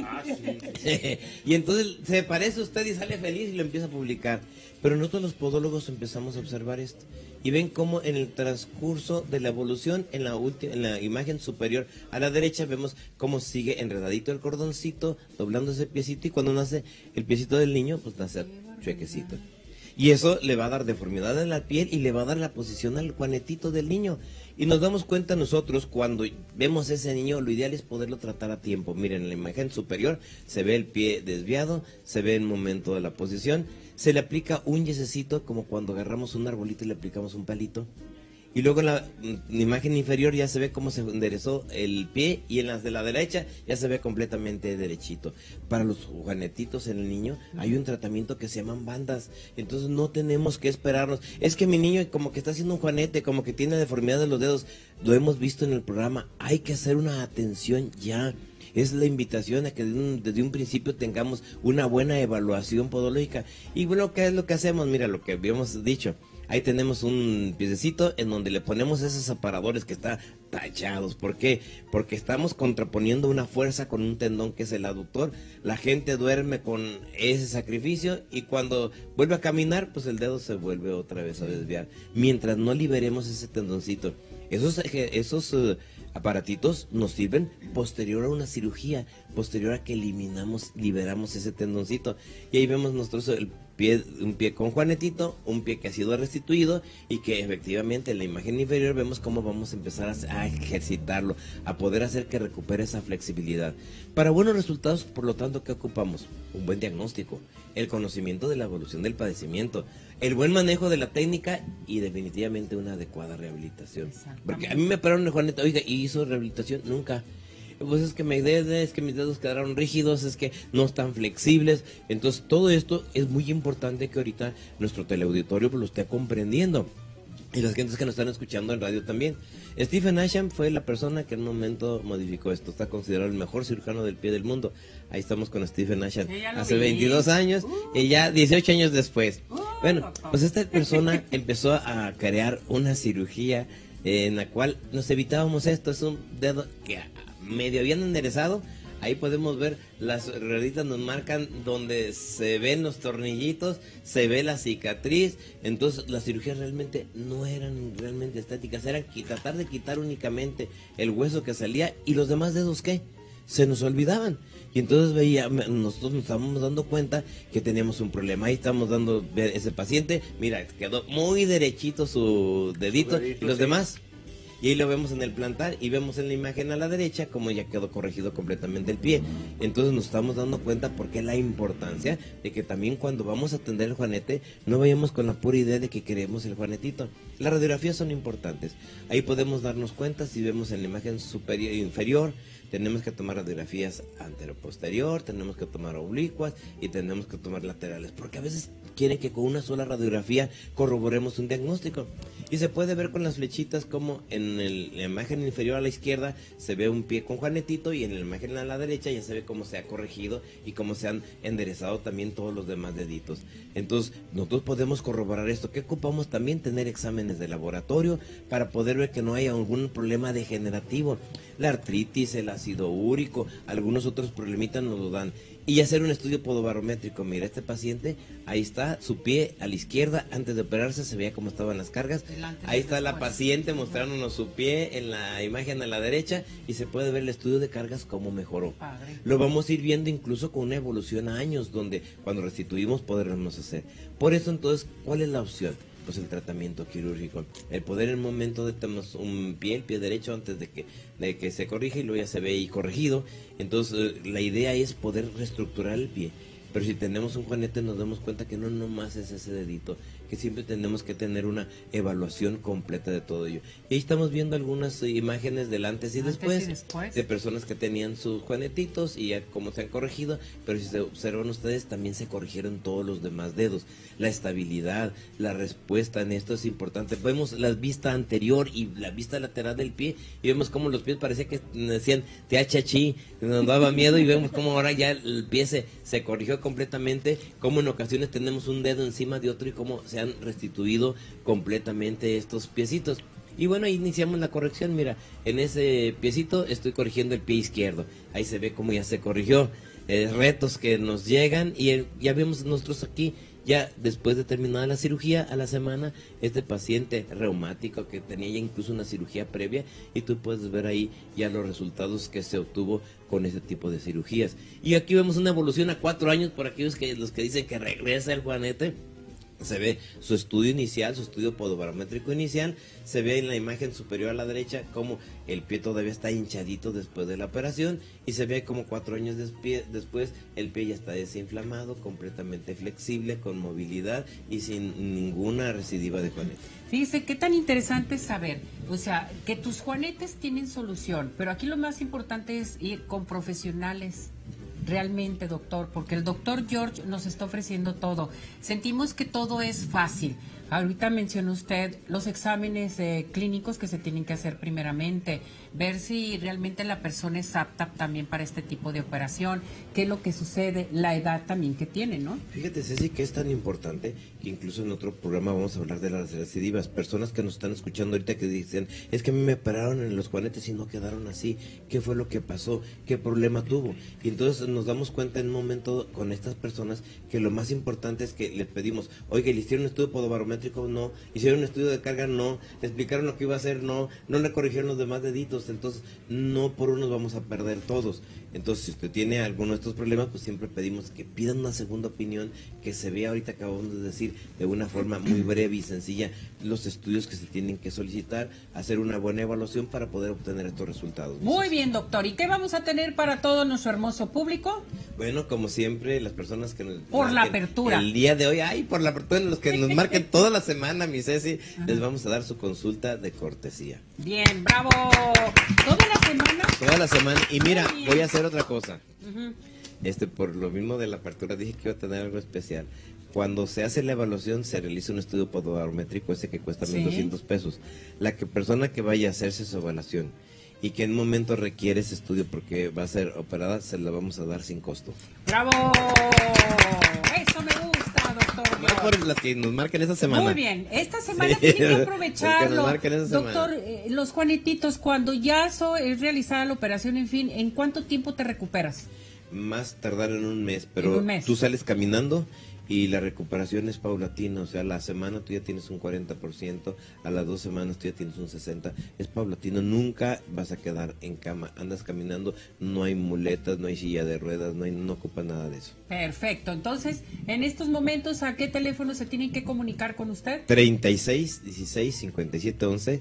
[SPEAKER 6] Y entonces se parece a usted y sale feliz y lo empieza a publicar. Pero nosotros los podólogos empezamos a observar esto. Y ven cómo en el transcurso de la evolución, en la imagen superior a la derecha, vemos cómo sigue enredadito el cordoncito, doblando ese piecito, y cuando nace el piecito del niño, pues nace chuequecito. Y eso le va a dar deformidad en la piel y le va a dar la posición al juanetito del niño. Y nos damos cuenta nosotros cuando vemos a ese niño, lo ideal es poderlo tratar a tiempo. Miren, en la imagen superior se ve el pie desviado, se ve el momento de la posición, se le aplica un yesecito como cuando agarramos un arbolito y le aplicamos un palito. y luego en la imagen inferior ya se ve cómo se enderezó el pie, y en las de la derecha ya se ve completamente derechito. Para los juanetitos en el niño hay un tratamiento que se llaman bandas, entonces no tenemos que esperarnos. Es que mi niño como que está haciendo un juanete, como que tiene deformidad de los dedos, lo hemos visto en el programa, hay que hacer una atención ya. Es la invitación a que desde un principio tengamos una buena evaluación podológica. Y bueno, ¿qué es lo que hacemos? Mira, lo que habíamos dicho. Ahí tenemos un piececito en donde le ponemos esos aparadores que están tachados. ¿Por qué? Porque estamos contraponiendo una fuerza con un tendón que es el aductor. La gente duerme con ese sacrificio y cuando vuelve a caminar, pues el dedo se vuelve otra vez a desviar. Mientras no liberemos ese tendoncito. Esos aparatitos nos sirven posterior a una cirugía, posterior a que liberamos ese tendoncito. Y ahí vemos nosotros un pie con juanetito, un pie que ha sido restituido y que efectivamente en la imagen inferior vemos cómo vamos a empezar a ejercitarlo, a poder hacer que recupere esa flexibilidad. Para buenos resultados, por lo tanto, ¿qué ocupamos? Un buen diagnóstico, el conocimiento de la evolución del padecimiento, el buen manejo de la técnica y definitivamente una adecuada rehabilitación. Porque a mí me operaron el juanete, oiga, ¿y hizo rehabilitación? Nunca. Pues es que mis dedos quedaron rígidos, es que no están flexibles. Entonces todo esto es muy importante que ahorita nuestro teleauditorio lo esté comprendiendo. Y las gentes que nos están escuchando en radio también. Stephen Asham fue la persona que en un momento modificó esto. Está considerado el mejor cirujano del pie del mundo. Ahí estamos con Stephen Asham. Hace 22 años y ya 18 años después. Bueno, pues esta persona empezó a crear una cirugía en la cual nos evitábamos esto. Es un dedo que medio habían enderezado. Ahí podemos ver, las rueditas nos marcan donde se ven los tornillitos, se ve la cicatriz. Entonces las cirugías realmente no eran realmente estéticas, eran tratar de quitar únicamente el hueso que salía y los demás dedos ¿qué? Se nos olvidaban. Y entonces nosotros nos estábamos dando cuenta que teníamos un problema. Ahí estamos dando ver ese paciente, mira, quedó muy derechito su dedito y los demás. Y ahí lo vemos en el plantar y vemos en la imagen a la derecha como ya quedó corregido completamente el pie. Entonces nos estamos dando cuenta porque la importancia de que también cuando vamos a atender el juanete no vayamos con la pura idea de que queremos el juanetito. Las radiografías son importantes. Ahí podemos darnos cuenta si vemos en la imagen superior e inferior. Tenemos que tomar radiografías anteroposterior, tenemos que tomar oblicuas y tenemos que tomar laterales, porque a veces quieren que con una sola radiografía corroboremos un diagnóstico. Y se puede ver con las flechitas como en la imagen inferior a la izquierda se ve un pie con juanetito y en la imagen a la derecha ya se ve cómo se ha corregido y cómo se han enderezado también todos los demás deditos. Entonces nosotros podemos corroborar esto. ¿Qué ocupamos? También tener exámenes de laboratorio para poder ver que no haya algún problema degenerativo. La artritis, el ácido úrico, algunos otros problemitas nos lo dan. Y hacer un estudio podobarométrico. Mira, este paciente, ahí está, su pie a la izquierda, antes de operarse se veía cómo estaban las cargas. Ahí está la paciente mostrándonos su pie en la imagen a la derecha y se puede ver el estudio de cargas cómo mejoró. Lo vamos a ir viendo incluso con una evolución a años, donde cuando restituimos podremos hacer. Por eso entonces, ¿cuál es la opción? Pues el tratamiento quirúrgico, el poder en el momento de tener un pie, el pie derecho antes de que se corrija y luego ya se ve ahí corregido. Entonces la idea es poder reestructurar el pie, pero si tenemos un juanete nos damos cuenta que no nomás es ese dedito, que siempre tenemos que tener una evaluación completa de todo ello. Y ahí estamos viendo algunas imágenes del antes y después de personas que tenían sus juanetitos y ya cómo se han corregido, pero si se observan ustedes también se corrigieron todos los demás dedos. La estabilidad, la respuesta en esto es importante. Vemos la vista anterior y la vista lateral del pie y vemos cómo los pies parecía que decían te achachi, nos daba miedo, y vemos cómo ahora ya el pie se corrigió completamente, cómo en ocasiones tenemos un dedo encima de otro y cómo se han restituido completamente estos piecitos. Y bueno, ahí iniciamos la corrección. Mira, en ese piecito estoy corrigiendo el pie izquierdo. Ahí se ve cómo ya se corrigió. Retos que nos llegan y ya vemos nosotros aquí, ya después de terminada la cirugía, a la semana, este paciente reumático que tenía ya incluso una cirugía previa, y tú puedes ver ahí ya los resultados que se obtuvo con ese tipo de cirugías. Y aquí vemos una evolución a 4 años por aquellos los que dicen que regresa el juanete. Se ve su estudio inicial, su estudio podobarométrico inicial, se ve en la imagen superior a la derecha como el pie todavía está hinchadito después de la operación y se ve como 4 años después el pie ya está desinflamado, completamente flexible, con movilidad y sin ninguna recidiva de juanete.
[SPEAKER 1] Fíjese, qué tan interesante es saber, o sea, que tus juanetes tienen solución, pero aquí lo más importante es ir con profesionales. Realmente, doctor, porque el doctor George nos está ofreciendo todo. Sentimos que todo es fácil. Ahorita mencionó usted los exámenes clínicos que se tienen que hacer primeramente, ver si realmente la persona es apta también para este tipo de operación, qué es lo que sucede, la edad también que tiene, ¿no?
[SPEAKER 6] Fíjate, Ceci, que es tan importante que incluso en otro programa vamos a hablar de las recidivas. Personas que nos están escuchando ahorita que dicen, es que a mí me operaron en los juanetes y no quedaron así. ¿Qué fue lo que pasó? ¿Qué problema tuvo? Y entonces nos damos cuenta en un momento con estas personas que lo más importante es que les pedimos, oiga, ¿le hicieron un estudio podobarométrico? No. ¿Hicieron un estudio de carga? No. ¿Le explicaron lo que iba a hacer? No. ¿No le corrigieron los demás deditos? Entonces, no por unos vamos a perder todos. Entonces, si usted tiene alguno de estos problemas, pues siempre pedimos que pidan una segunda opinión, que se vea, ahorita acabamos de decir, de una forma muy breve y sencilla, los estudios que se tienen que solicitar, hacer una buena evaluación para poder obtener estos resultados.
[SPEAKER 1] Muy bien, doctor. ¿Y qué vamos a tener para todo nuestro hermoso público?
[SPEAKER 6] Bueno, como siempre, las personas que nos
[SPEAKER 1] por la apertura.
[SPEAKER 6] El día de hoy, por la apertura, los que nos marquen toda la semana, mi Ceci, les vamos a dar su consulta de cortesía.
[SPEAKER 1] Bien, bravo. ¿Toda la semana?
[SPEAKER 6] Toda la semana. Y mira, voy a hacer otra cosa. Por lo mismo de la apertura, dije que iba a tener algo especial. Cuando se hace la evaluación, se realiza un estudio podobarométrico, ese que cuesta $1,200 pesos. La persona que vaya a hacerse su evaluación y que en un momento requiere ese estudio porque va a ser operada, se la vamos a dar sin costo.
[SPEAKER 1] ¡Bravo! Eso me gusta, doctor.
[SPEAKER 6] No por las que nos marquen esta semana.
[SPEAKER 1] Muy bien, esta semana tienen que aprovecharlo.
[SPEAKER 6] Doctor,
[SPEAKER 1] los juanetitos, cuando ya es realizada la operación, en fin, ¿en cuánto tiempo te recuperas?
[SPEAKER 6] Más tardar en un mes, pero tú sales caminando y la recuperación es paulatina, o sea, a la semana tú ya tienes un 40%, a las 2 semanas tú ya tienes un 60%, es paulatino, nunca vas a quedar en cama, andas caminando, no hay muletas, no hay silla de ruedas, no ocupa nada de eso.
[SPEAKER 1] Perfecto, entonces, en estos momentos, ¿a qué teléfono se tienen que comunicar con usted?
[SPEAKER 6] 3616-5711,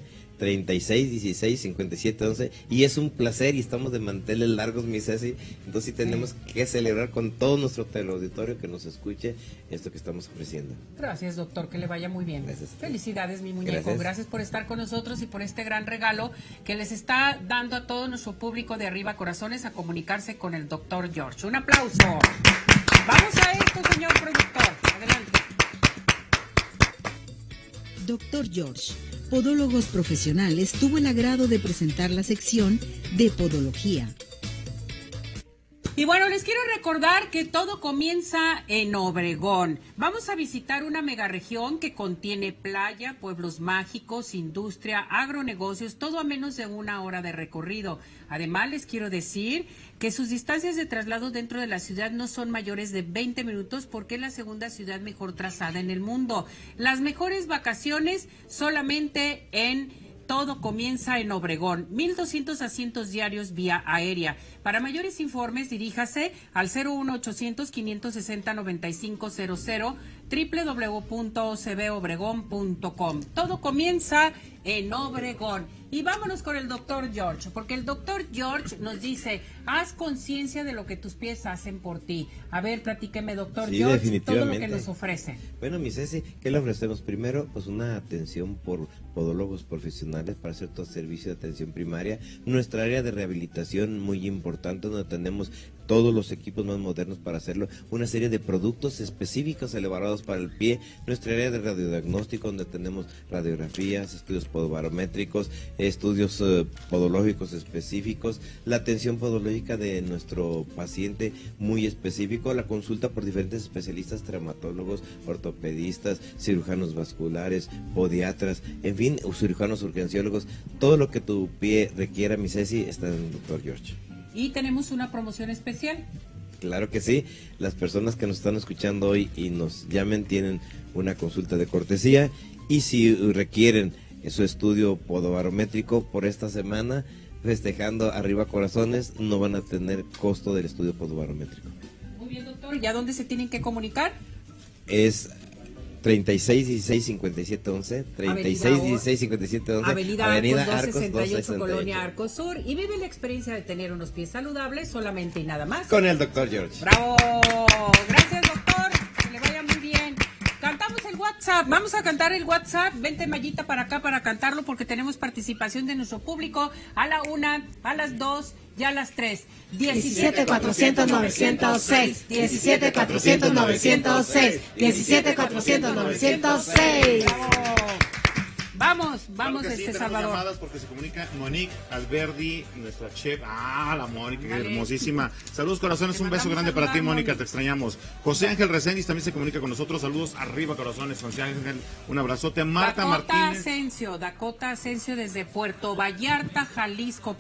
[SPEAKER 6] 3616-5711, y es un placer y estamos de manteles largos, mi Ceci, entonces sí tenemos que celebrar con todo nuestro teleauditorio que nos escuche esto que estamos ofreciendo.
[SPEAKER 1] Gracias, doctor, que le vaya muy bien.
[SPEAKER 6] Gracias.
[SPEAKER 1] Felicidades, mi muñeco. Gracias por estar con nosotros y por este gran regalo que les está dando a todo nuestro público de Arriba Corazones a comunicarse con el doctor George. Un aplauso. Vamos a esto, señor productor. Adelante.
[SPEAKER 4] Doctor George, Podólogos Profesionales, tuvo el agrado de presentar la sección de Podología.
[SPEAKER 1] Y bueno, les quiero recordar que todo comienza en Obregón. Vamos a visitar una megaregión que contiene playa, pueblos mágicos, industria, agronegocios, todo a menos de 1 hora de recorrido. Además, les quiero decir que sus distancias de traslado dentro de la ciudad no son mayores de 20 minutos porque es la segunda ciudad mejor trazada en el mundo. Las mejores vacaciones solamente todo comienza en Obregón, 1,200 asientos diarios vía aérea. Para mayores informes, diríjase al 01800-560-9500, www.ocbobregón.com. Todo comienza en Obregón. Y vámonos con el doctor George, porque el doctor George nos dice, haz conciencia de lo que tus pies hacen por ti. A ver, platíqueme, doctor George, todo lo que nos ofrece.
[SPEAKER 6] Bueno, mi Ceci, ¿qué le ofrecemos? Primero, pues una atención por podólogos profesionales para hacer todo servicio de atención primaria. Nuestra área de rehabilitación muy importante, donde tenemos todos los equipos más modernos para hacerlo, una serie de productos específicos elaborados para el pie, nuestra área de radiodiagnóstico, donde tenemos radiografías, estudios podobarométricos, estudios podológicos específicos, la atención podológica de nuestro paciente muy específico, la consulta por diferentes especialistas, traumatólogos, ortopedistas, cirujanos vasculares, podiatras, en fin, cirujanos urgenciólogos, todo lo que tu pie requiera, mi Ceci, está en el doctor George.
[SPEAKER 1] Y tenemos una promoción especial.
[SPEAKER 6] Claro que sí, las personas que nos están escuchando hoy y nos llamen tienen una consulta de cortesía, y si requieren su estudio podobarométrico por esta semana, festejando Arriba Corazones, no van a tener costo del estudio podobarométrico.
[SPEAKER 1] Muy bien, doctor, ¿y a dónde se tienen que comunicar?
[SPEAKER 6] Es 3616-5711, 3616-5711,
[SPEAKER 1] Avenida Arcos 268, Colonia Arcos Sur, y vive la experiencia de tener unos pies saludables solamente y nada más.
[SPEAKER 6] Con el doctor George.
[SPEAKER 1] ¡Bravo! Gracias, doctor. Que le vaya muy bien. Cantamos el WhatsApp. Vamos a cantar el WhatsApp. Vente, Mayita, para acá para cantarlo porque tenemos participación de nuestro público a la 1, a las 2 y a las 3.
[SPEAKER 3] 17-400-906. 17-400-906. 17-400-906.
[SPEAKER 1] Vamos,
[SPEAKER 2] Claro que sí,
[SPEAKER 1] Salvador.
[SPEAKER 2] llamadas porque se comunica Monique Alberdi, nuestra chef. La Mónica, qué hermosísima. Saludos, corazones, un beso grande para ti, Mónica, te extrañamos. José Ángel Reséndiz también se comunica con nosotros. Saludos arriba, corazones. José Ángel, un abrazote. Marta Martínez.
[SPEAKER 1] Dakota Asensio desde Puerto Vallarta, Jalisco.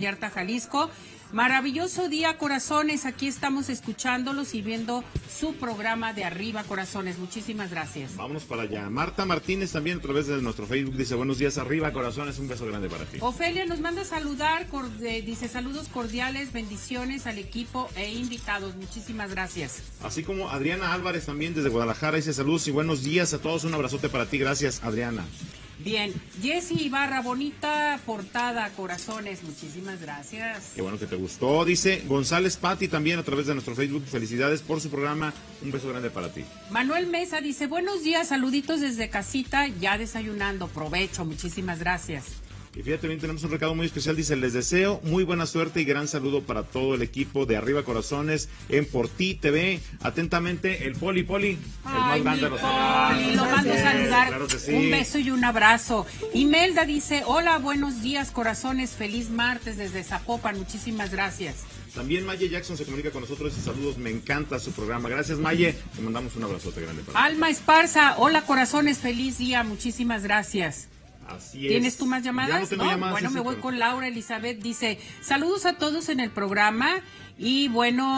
[SPEAKER 1] Maravilloso día, corazones. Aquí estamos escuchándolos y viendo su programa de Arriba, Corazones. Muchísimas gracias.
[SPEAKER 2] Vámonos para allá. Marta Martínez también a través de nuestro Facebook dice buenos días, Arriba, Corazones. Un beso grande para ti.
[SPEAKER 1] Ofelia nos manda saludar, dice saludos cordiales, bendiciones al equipo e invitados. Muchísimas gracias.
[SPEAKER 2] Así como Adriana Álvarez también desde Guadalajara dice saludos y buenos días a todos. Un abrazote para ti. Gracias, Adriana.
[SPEAKER 1] Bien, Jessy Ibarra, bonita portada, corazones, muchísimas gracias.
[SPEAKER 2] Qué bueno que te gustó. Dice González Patti también a través de nuestro Facebook, felicidades por su programa, un beso grande para ti.
[SPEAKER 1] Manuel Mesa dice, buenos días, saluditos desde casita, ya desayunando, provecho, muchísimas gracias.
[SPEAKER 2] Y fíjate, también tenemos un recado muy especial, dice, les deseo muy buena suerte y gran saludo para todo el equipo de Arriba Corazones en Por Ti TV. Atentamente, el Poli, el más grande de los
[SPEAKER 1] Poli, lo mando a saludar.
[SPEAKER 2] Claro que sí.
[SPEAKER 1] Un beso y un abrazo. Imelda dice, hola, buenos días, corazones, feliz martes desde Zapopan, muchísimas gracias.
[SPEAKER 2] También Maye Jackson se comunica con nosotros y saludos, me encanta su programa. Gracias, Maye, te mandamos un abrazote grande para ti.
[SPEAKER 1] Alma Esparza, hola, corazones, feliz día, muchísimas gracias.
[SPEAKER 2] Así es.
[SPEAKER 1] ¿Tienes tú más llamadas?
[SPEAKER 2] Ya no tengo llamadas.
[SPEAKER 1] Bueno, me voy con Laura Elizabeth. Dice, saludos a todos en el programa y bueno,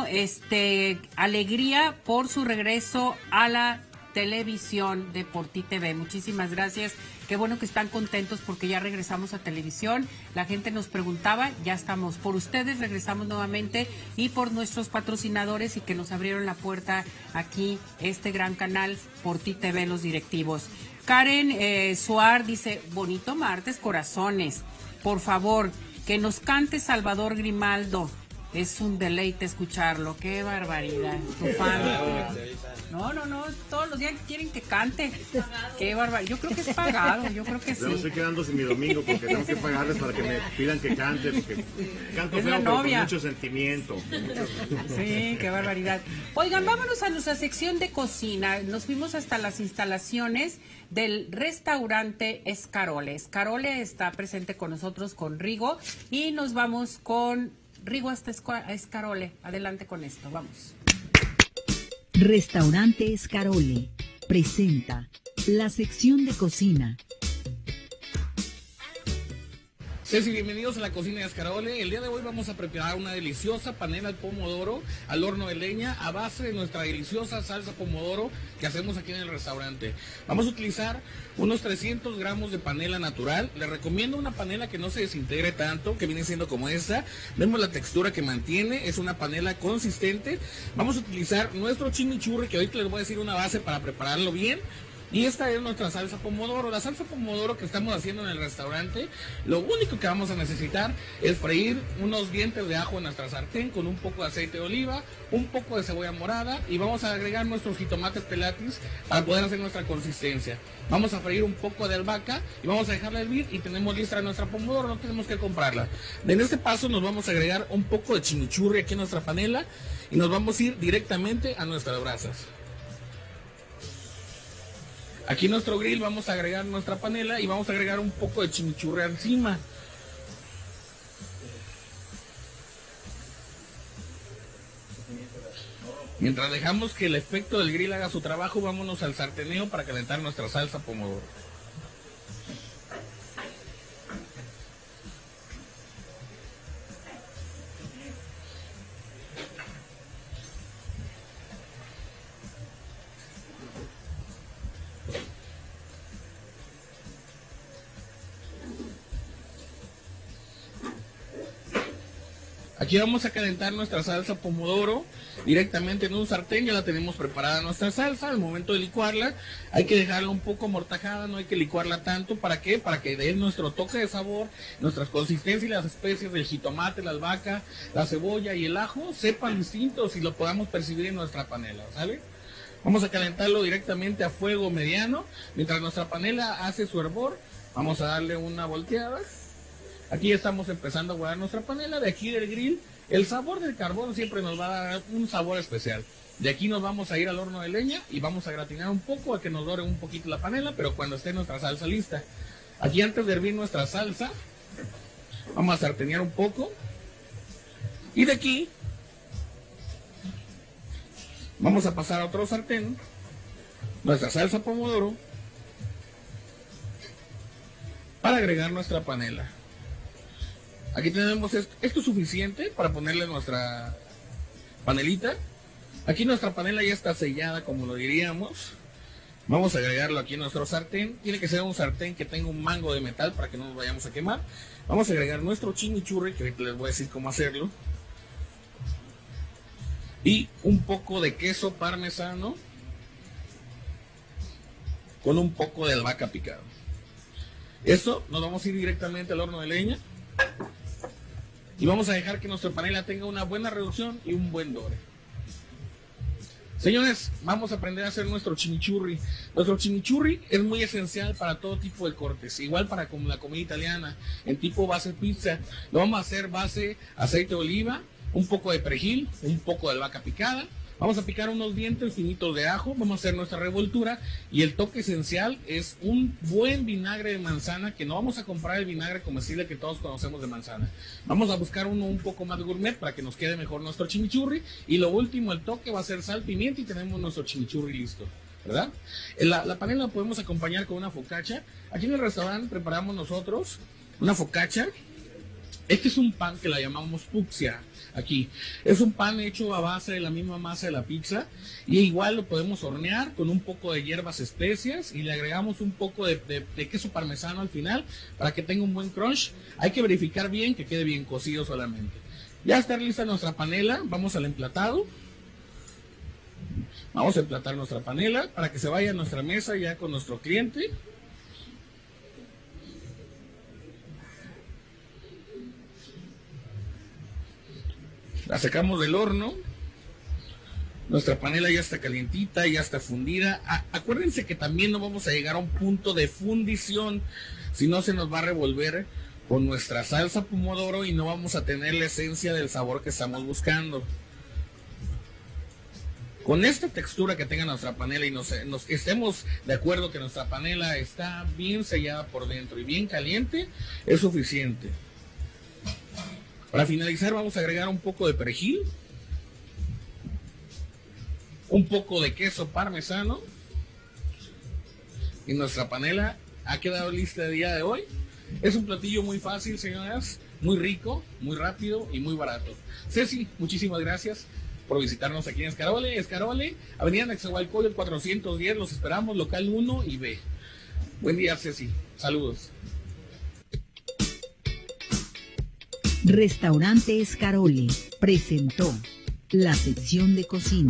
[SPEAKER 1] alegría por su regreso a la televisión de Por Ti TV. Muchísimas gracias. Qué bueno que están contentos porque ya regresamos a televisión. La gente nos preguntaba, ya estamos. Por ustedes regresamos nuevamente y por nuestros patrocinadores y que nos abrieron la puerta aquí, este gran canal Por Ti TV, los directivos. Karen Suar dice, bonito martes, corazones. Por favor, que nos cante Salvador Grimaldo. Es un deleite escucharlo. Qué barbaridad. Tu fan. No, todos los días quieren que cante. Qué barbaridad. Yo creo que es pagado, yo creo que sí.
[SPEAKER 2] Yo me estoy quedando sin mi domingo porque tengo que pagarles para que me pidan que cante, porque canto
[SPEAKER 1] Es
[SPEAKER 2] feo,
[SPEAKER 1] la
[SPEAKER 2] pero con
[SPEAKER 1] novia.
[SPEAKER 2] mucho sentimiento.
[SPEAKER 1] Sí, qué barbaridad. Oigan, vámonos a nuestra sección de cocina. Nos fuimos hasta las instalaciones del restaurante Escarole. Escarole está presente con nosotros, con Rigo, y nos vamos con Rigo hasta Escarole. Adelante con esto, vamos.
[SPEAKER 4] Restaurante Escarole presenta la sección de cocina.
[SPEAKER 7] Ceci, bienvenidos a la cocina de Escarole. El día de hoy vamos a preparar una deliciosa panela al pomodoro al horno de leña a base de nuestra deliciosa salsa pomodoro que hacemos aquí en el restaurante. Vamos a utilizar unos 300 gramos de panela natural. Les recomiendo una panela que no se desintegre tanto, que viene siendo como esta. Vemos la textura que mantiene, es una panela consistente. Vamos a utilizar nuestro chimichurri, que ahorita les voy a decir una base para prepararlo bien. Y esta es nuestra salsa pomodoro. La salsa pomodoro que estamos haciendo en el restaurante, lo único que vamos a necesitar es freír unos dientes de ajo en nuestra sartén con un poco de aceite de oliva, un poco de cebolla morada y vamos a agregar nuestros jitomates pelatis para poder hacer nuestra consistencia. Vamos a freír un poco de albahaca y vamos a dejarla hervir y tenemos lista nuestra pomodoro, no tenemos que comprarla. En este paso nos vamos a agregar un poco de chimichurri aquí en nuestra panela y nos vamos a ir directamente a nuestras brasas. Aquí en nuestro grill vamos a agregar nuestra panela y vamos a agregar un poco de chimichurri encima. Mientras dejamos que el efecto del grill haga su trabajo, vámonos al sarteneo para calentar nuestra salsa pomodoro. Aquí vamos a calentar nuestra salsa pomodoro directamente en un sartén. Ya la tenemos preparada nuestra salsa. Al momento de licuarla hay que dejarla un poco amortajada, no hay que licuarla tanto. ¿Para qué? Para que dé nuestro toque de sabor, nuestras consistencias y las especies del jitomate, la albahaca, la cebolla y el ajo sepan distintos y lo podamos percibir en nuestra panela, ¿sale? Vamos a calentarlo directamente a fuego mediano. Mientras nuestra panela hace su hervor, vamos a darle una volteada. Aquí estamos empezando a guardar nuestra panela. De aquí del grill, el sabor del carbón siempre nos va a dar un sabor especial. De aquí nos vamos a ir al horno de leña y vamos a gratinar un poco a que nos dore un poquito la panela, pero cuando esté nuestra salsa lista. Aquí antes de hervir nuestra salsa, vamos a sartenear un poco. Y de aquí vamos a pasar a otro sartén nuestra salsa pomodoro para agregar nuestra panela. Aquí tenemos esto es suficiente para ponerle nuestra panelita. Aquí nuestra panela ya está sellada, como lo diríamos. Vamos a agregarlo aquí en nuestro sartén. Tiene que ser un sartén que tenga un mango de metal para que no nos vayamos a quemar. Vamos a agregar nuestro chimichurri, que ahorita les voy a decir cómo hacerlo. Y un poco de queso parmesano con un poco de albahaca picada. Esto nos vamos a ir directamente al horno de leña. Y vamos a dejar que nuestra panela tenga una buena reducción y un buen dore. Señores, vamos a aprender a hacer nuestro chimichurri. Nuestro chimichurri es muy esencial para todo tipo de cortes. Igual para como la comida italiana, en tipo base pizza. Lo vamos a hacer base aceite de oliva, un poco de perejil, un poco de albahaca picada. Vamos a picar unos dientes finitos de ajo, vamos a hacer nuestra revoltura y el toque esencial es un buen vinagre de manzana, que no vamos a comprar el vinagre comestible que todos conocemos de manzana. Vamos a buscar uno un poco más gourmet para que nos quede mejor nuestro chimichurri. Y lo último, el toque va a ser sal, pimienta y tenemos nuestro chimichurri listo, ¿verdad? La panela la podemos acompañar con una focaccia. Aquí en el restaurante preparamos nosotros una focaccia. Este es un pan que la llamamos fucsia. Aquí es un pan hecho a base de la misma masa de la pizza y igual lo podemos hornear con un poco de hierbas especias y le agregamos un poco de queso parmesano al final para que tenga un buen crunch. Hay que verificar bien que quede bien cocido solamente. Ya está lista nuestra panela, vamos al emplatado. Vamos a emplatar nuestra panela para que se vaya a nuestra mesa ya con nuestro cliente. La sacamos del horno. Nuestra panela ya está calientita, ya está fundida. Acuérdense que también no vamos a llegar a un punto de fundición, si no se nos va a revolver con nuestra salsa pomodoro y no vamos a tener la esencia del sabor que estamos buscando. Con esta textura que tenga nuestra panela y nos estemos de acuerdo que nuestra panela está bien sellada por dentro y bien caliente, es suficiente. Para finalizar vamos a agregar un poco de perejil, un poco de queso parmesano y nuestra panela ha quedado lista el día de hoy. Es un platillo muy fácil, señoras, muy rico, muy rápido y muy barato. Ceci, muchísimas gracias por visitarnos aquí en Escarole, Avenida Nexahualcóyotl 410, los esperamos, local 1 y B. Buen día, Ceci, saludos.
[SPEAKER 4] Restaurante Escarole presentó la sección de cocina.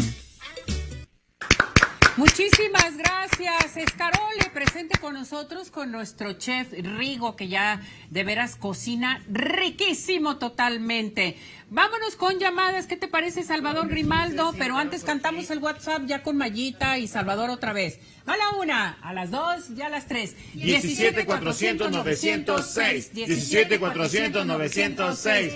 [SPEAKER 1] Muchísimas gracias, Escarole, presente con nosotros con nuestro chef Rigo, que ya de veras cocina riquísimo totalmente. Vámonos con llamadas, ¿qué te parece, Salvador Grimaldo? Pero antes cantamos el WhatsApp ya con Mayita y Salvador otra vez. A la 1, a las 2 y a las 3.
[SPEAKER 2] 17-400-906. 17-400-906.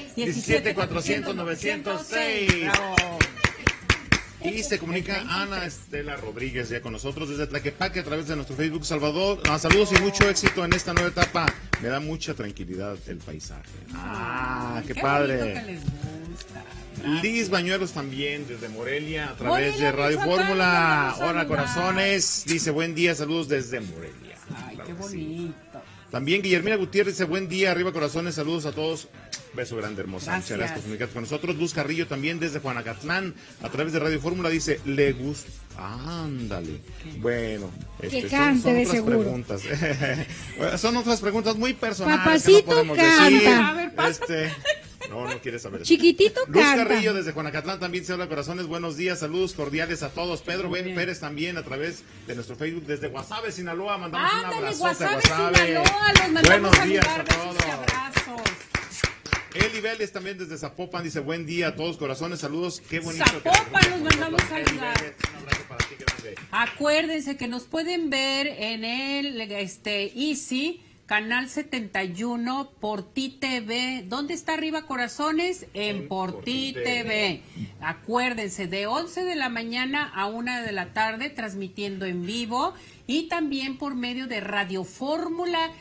[SPEAKER 2] 17-400-906.
[SPEAKER 1] Bravo.
[SPEAKER 2] Y se comunica Ana Estela Rodríguez ya con nosotros desde Tlaquepaque a través de nuestro Facebook. Salvador, saludos y mucho éxito en esta nueva etapa. Me da mucha tranquilidad el paisaje. Qué padre. Liz Bañuelos también desde Morelia a través de Radio Fórmula. Hola, corazones. Dice buen día, saludos desde Morelia.
[SPEAKER 1] Ay, qué bonito.
[SPEAKER 2] También Guillermina Gutiérrez dice buen día, arriba corazones, saludos a todos. Beso grande, hermosa.
[SPEAKER 1] Gracias.
[SPEAKER 2] Muchas gracias por comunicar con nosotros. Luz Carrillo también desde Juanacatlán a través de Radio Fórmula dice le gusta. Ándale. Bueno,
[SPEAKER 5] que cante de seguro.
[SPEAKER 2] Preguntas. Son otras preguntas muy personales.
[SPEAKER 5] Papacito
[SPEAKER 2] que no podemos
[SPEAKER 5] canta.
[SPEAKER 2] decir.
[SPEAKER 1] A ver, pasa.
[SPEAKER 2] No quieres saber.
[SPEAKER 5] Chiquitito
[SPEAKER 2] Luz
[SPEAKER 5] canta.
[SPEAKER 2] Carrillo desde Juanacatlán también se habla, corazones, buenos días, saludos cordiales a todos. Pedro Ben Pérez también a través de nuestro Facebook desde Guasave, Sinaloa, mandamos un abrazote a
[SPEAKER 1] Guasave, Sinaloa, los mandamos
[SPEAKER 2] buenos días a
[SPEAKER 1] besos
[SPEAKER 2] todos.
[SPEAKER 1] y abrazos.
[SPEAKER 2] Eli Vélez también desde Zapopan dice buen día a todos, corazones, saludos, qué bonito.
[SPEAKER 1] Zapopan, los mandamos saludar.
[SPEAKER 2] Un abrazo para ti, grande.
[SPEAKER 1] Acuérdense que nos pueden ver en el Easy, canal 71, Por Ti TV. ¿Dónde está arriba, corazones? En Por Ti TV. Acuérdense, de 11 de la mañana a 1 de la tarde, transmitiendo en vivo. Y también por medio de Radio Fórmula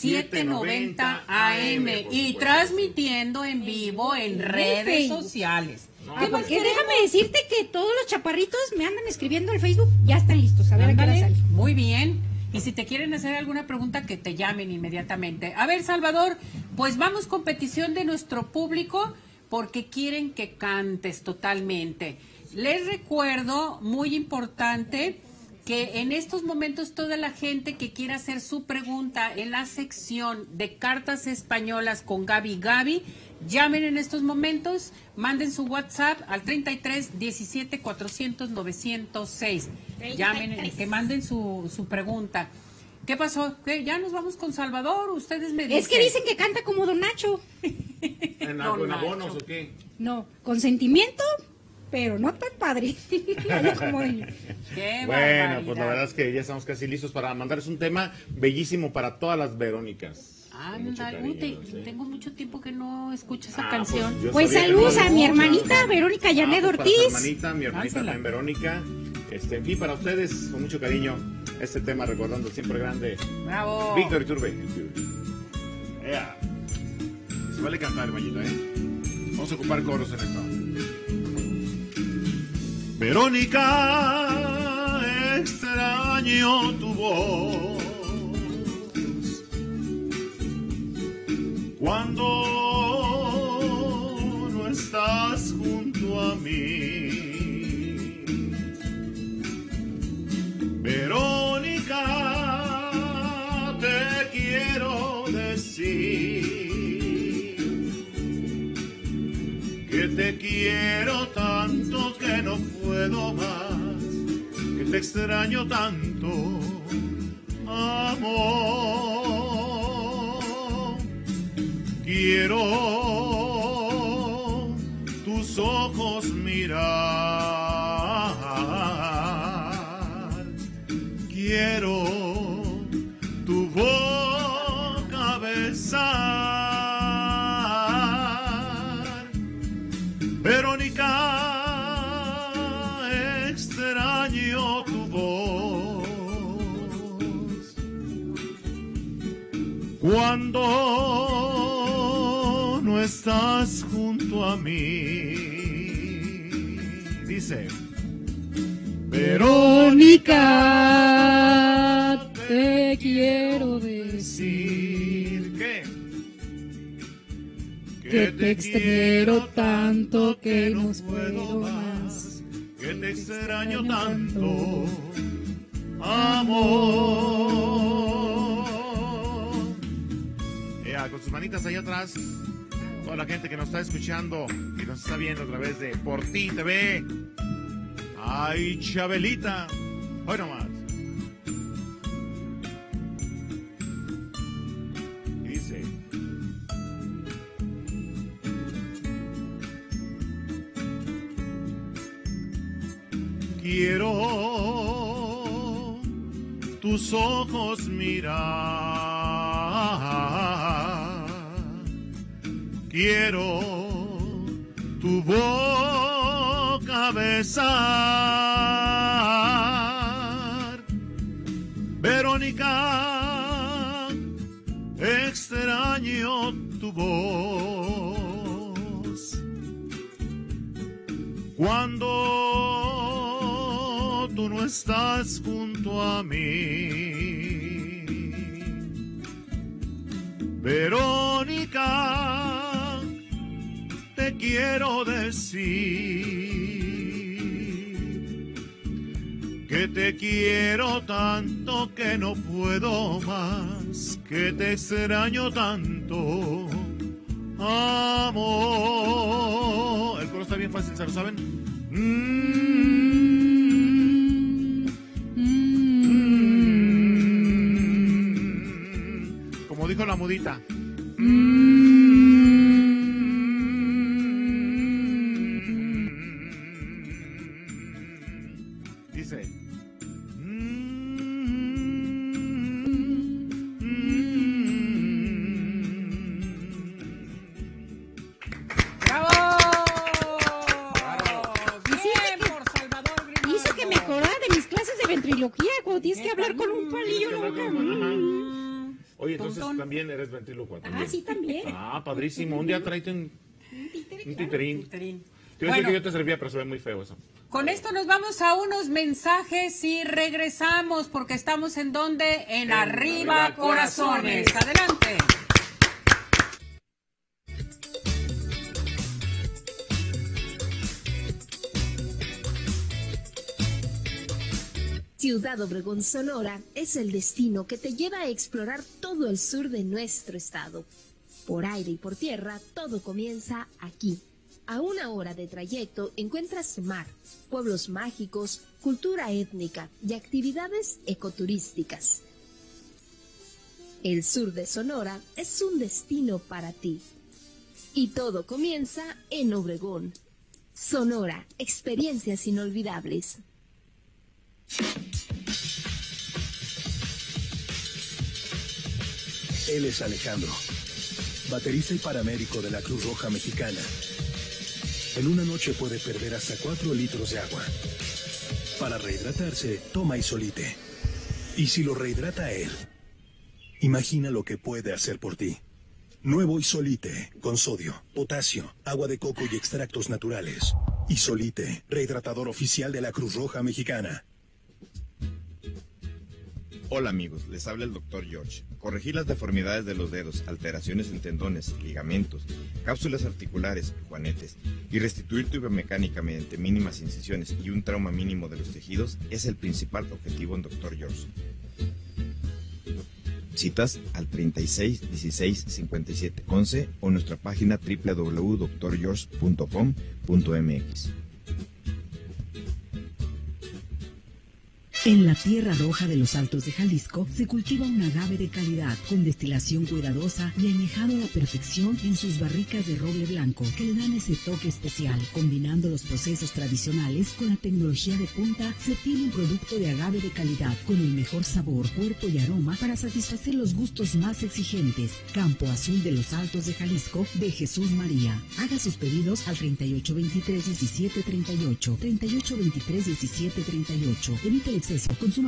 [SPEAKER 1] 790 AM. Y transmitiendo en vivo en redes sociales.
[SPEAKER 5] Porque déjame decirte que todos los chaparritos me andan escribiendo al Facebook, ya están listos, a ver a qué hora sale.
[SPEAKER 1] Muy bien. Y si te quieren hacer alguna pregunta, que te llamen inmediatamente. A ver, Salvador, pues vamos con petición de nuestro público porque quieren que cantes totalmente. Les recuerdo, muy importante, que en estos momentos toda la gente que quiera hacer su pregunta en la sección de cartas españolas con Gaby, llamen en estos momentos, manden su WhatsApp al 33 17 400 906. Llamen, que manden su pregunta. ¿Qué pasó? ¿Qué? ¿Ya nos vamos con Salvador? Ustedes me dicen.
[SPEAKER 5] Es que dicen que canta como Don Nacho.
[SPEAKER 2] ¿En abonos o qué?
[SPEAKER 5] No, con sentimiento, pero no tan padre. No como ella.
[SPEAKER 1] Qué
[SPEAKER 2] Bueno, pues la verdad es que ya estamos casi listos para mandarles un tema bellísimo para todas las Verónicas.
[SPEAKER 1] Tengo mucho tiempo que no escucho esa
[SPEAKER 2] Pues,
[SPEAKER 1] canción.
[SPEAKER 2] yo
[SPEAKER 5] Pues
[SPEAKER 2] sabía que
[SPEAKER 5] saludos
[SPEAKER 2] no
[SPEAKER 5] a
[SPEAKER 2] les
[SPEAKER 5] mi
[SPEAKER 2] gusta.
[SPEAKER 5] hermanita Verónica Yanet
[SPEAKER 2] Pues para
[SPEAKER 5] Ortiz.
[SPEAKER 2] mi hermanita también Verónica. En fin, para ustedes, con mucho cariño, este tema recordando el siempre grande
[SPEAKER 1] Bravo.
[SPEAKER 2] Víctor Iturbe. Ea. Se vale cantar, hermanita, Vamos a ocupar coros en esto. Verónica, extraño tu voz cuando no estás junto a mí. Verónica, te quiero decir que te quiero tanto que no puedo más, que te extraño tanto, amor. Quiero tus ojos mirar, quiero tu boca besar. Verónica, extraño tu voz cuando no estás junto a mí. Dice Verónica, te quiero decir que te quiero tanto que no puedo más, que te extraño tanto, amor. Con sus manitas allá atrás, toda la gente que nos está escuchando y nos está viendo a través de Por Ti TV. Ay, Chabelita, hoy nomás. Dice: quiero tus ojos mirar, quiero tu boca besar. Verónica, extraño tu voz cuando tú no estás junto a mí. Verónica, te quiero decir que te quiero tanto que no puedo más, que te extraño tanto, amor. El coro está bien fácil, ¿se lo saben? Como dijo la mudita. Dice.
[SPEAKER 5] Cuando tienes que hablar con un palillo en la boca.
[SPEAKER 2] Oye, entonces también eres ventrílocuo.
[SPEAKER 5] Ah, sí, también.
[SPEAKER 2] Ah, padrísimo. Un día tráete un titerín. Te iba a decir que yo te servía, pero se ve muy feo eso.
[SPEAKER 1] Con esto nos vamos a unos mensajes y regresamos, porque estamos en donde? En Arriba Corazones. Adelante.
[SPEAKER 8] Ciudad Obregón, Sonora, es el destino que te lleva a explorar todo el sur de nuestro estado. Por aire y por tierra, todo comienza aquí. A 1 hora de trayecto encuentras mar, pueblos mágicos, cultura étnica y actividades ecoturísticas. El sur de Sonora es un destino para ti. Y todo comienza en Obregón. Sonora, experiencias inolvidables.
[SPEAKER 9] Él es Alejandro, baterista y paramédico de la Cruz Roja Mexicana. En una noche puede perder hasta 4 litros de agua. Para rehidratarse, toma Isolite. Y si lo rehidrata él, imagina lo que puede hacer por ti. Nuevo Isolite, con sodio, potasio, agua de coco y extractos naturales. Isolite, rehidratador oficial de la Cruz Roja Mexicana.
[SPEAKER 10] Hola amigos, les habla el Dr. George. Corregir las deformidades de los dedos, alteraciones en tendones, ligamentos, cápsulas articulares, juanetes y restituir tu biomecánica mediante mínimas incisiones y un trauma mínimo de los tejidos es el principal objetivo en Dr. George. Citas al 36 16 57 11 o nuestra página www.drgeorge.com.mx.
[SPEAKER 4] En la Tierra Roja de los Altos de Jalisco se cultiva un agave de calidad con destilación cuidadosa y añejado a la perfección en sus barricas de roble blanco que le dan ese toque especial. Combinando los procesos tradicionales con la tecnología de punta, se tiene un producto de agave de calidad con el mejor sabor, cuerpo y aroma para satisfacer los gustos más exigentes. Campo Azul de los Altos de Jalisco de Jesús María. Haga sus pedidos al 3823-1738, 3823-1738. Evite el exceso. Consuma.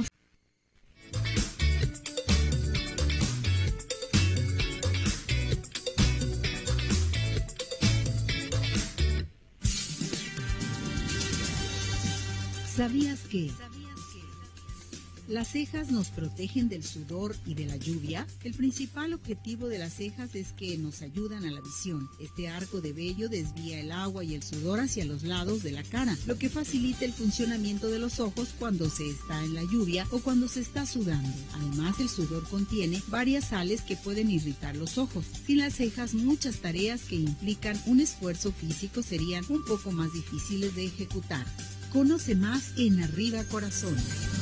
[SPEAKER 4] ¿Sabías que las cejas nos protegen del sudor y de la lluvia? El principal objetivo de las cejas es que nos ayudan a la visión. Este arco de vello desvía el agua y el sudor hacia los lados de la cara, lo que facilita el funcionamiento de los ojos cuando se está en la lluvia o cuando se está sudando. Además, el sudor contiene varias sales que pueden irritar los ojos. Sin las cejas, muchas tareas que implican un esfuerzo físico serían un poco más difíciles de ejecutar. Conoce más en Arriba Corazones.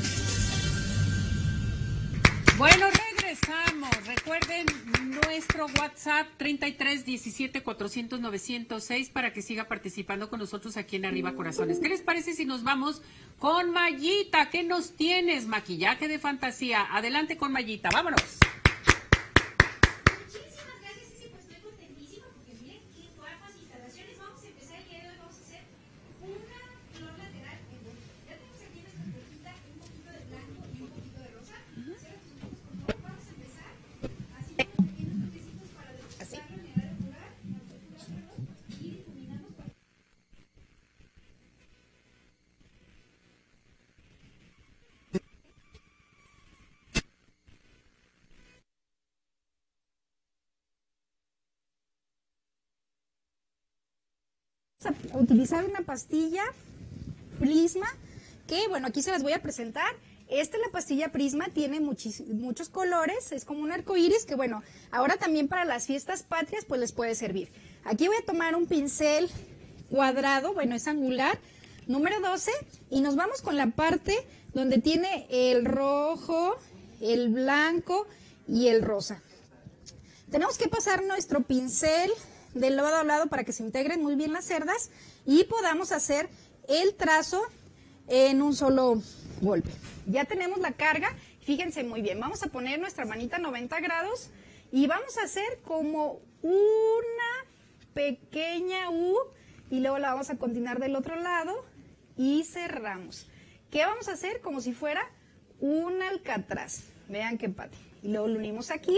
[SPEAKER 1] Bueno, regresamos. Recuerden nuestro WhatsApp 33 17 400 906 para que siga participando con nosotros aquí en Arriba Corazones. ¿Qué les parece si nos vamos con Mayita? ¿Qué nos tienes? Maquillaje de fantasía. Adelante con Mayita, vámonos.
[SPEAKER 11] Muchísimas gracias, Ceci, pues estoy contentísima porque miren qué guapas instalaciones. Vamos a empezar el día de hoy, vamos a hacer una flor lateral. Ya tenemos aquí nuestra florita, un poquito de blanco y un poquito de rosa. Vamos a empezar así como pequeños toquecitos para depositarlo en el área ocular y difuminamos para...
[SPEAKER 5] A utilizar una pastilla Prisma, que bueno, aquí se las voy a presentar. La pastilla Prisma tiene muchos colores, es como un arco iris que, bueno, ahora también para las fiestas patrias pues les puede servir. Aquí voy a tomar un pincel cuadrado, bueno, es angular, número 12, y nos vamos con la parte donde tiene el rojo, el blanco y el rosa. Tenemos que pasar nuestro pincel de lado a lado para que se integren muy bien las cerdas y podamos hacer el trazo en un solo golpe. Ya tenemos la carga, fíjense muy bien, vamos a poner nuestra manita a 90 grados y vamos a hacer como una pequeña U y luego la vamos a continuar del otro lado y cerramos. ¿Qué vamos a hacer? Como si fuera un alcatraz, vean qué padre. Y luego lo unimos aquí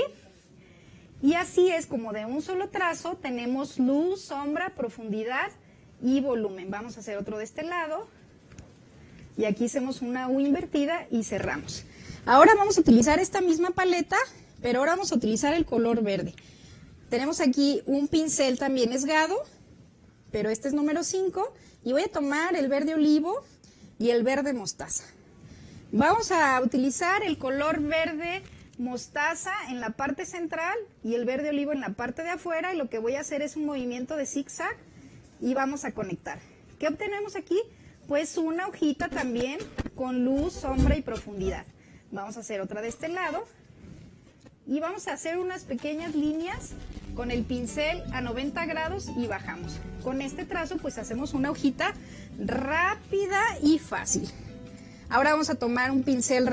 [SPEAKER 5] y así es como de un solo trazo tenemos luz, sombra, profundidad y volumen. Vamos a hacer otro de este lado. Y aquí hacemos una U invertida y cerramos. Ahora vamos a utilizar esta misma paleta, pero ahora vamos a utilizar el color verde. Tenemos aquí un pincel también esgado, pero este es número 5. Y voy a tomar el verde olivo y el verde mostaza. Vamos a utilizar el color verde mostaza en la parte central y el verde olivo en la parte de afuera. Y lo que voy a hacer es un movimiento de zigzag y vamos a conectar. ¿Qué obtenemos aquí? Pues una hojita también con luz, sombra y profundidad. Vamos a hacer otra de este lado y vamos a hacer unas pequeñas líneas con el pincel a 90 grados y bajamos. Con este trazo pues hacemos una hojita rápida y fácil. Ahora vamos a tomar un pincel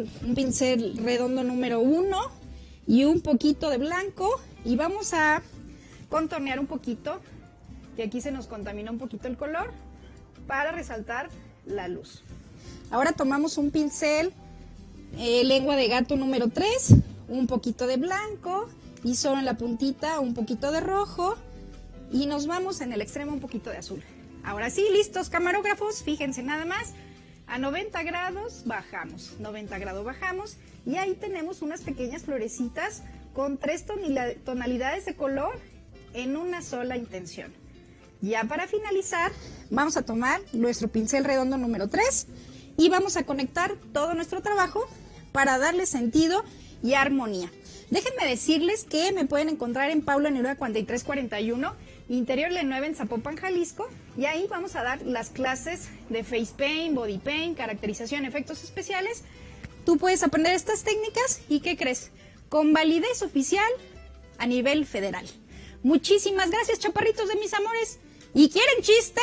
[SPEAKER 5] redondo número 1 y un poquito de blanco y vamos a contornear un poquito, que aquí se nos contamina un poquito el color, para resaltar la luz. Ahora tomamos un pincel lengua de gato número 3, un poquito de blanco y solo en la puntita un poquito de rojo y nos vamos en el extremo un poquito de azul. Ahora sí, listos camarógrafos, fíjense nada más, a 90 grados bajamos, 90 grados bajamos y ahí tenemos unas pequeñas florecitas con 3 tonalidades de color en una sola intención. Ya para finalizar, vamos a tomar nuestro pincel redondo número 3 y vamos a conectar todo nuestro trabajo para darle sentido y armonía. Déjenme decirles que me pueden encontrar en Paula Neruda 4341, Interior Le 9 en Zapopan, Jalisco, y ahí vamos a dar las clases de face paint, body paint, caracterización, efectos especiales. Tú puedes aprender estas técnicas y ¿qué crees? Con validez oficial a nivel federal. Muchísimas gracias, chaparritos de mis amores. ¿Y quieren chiste?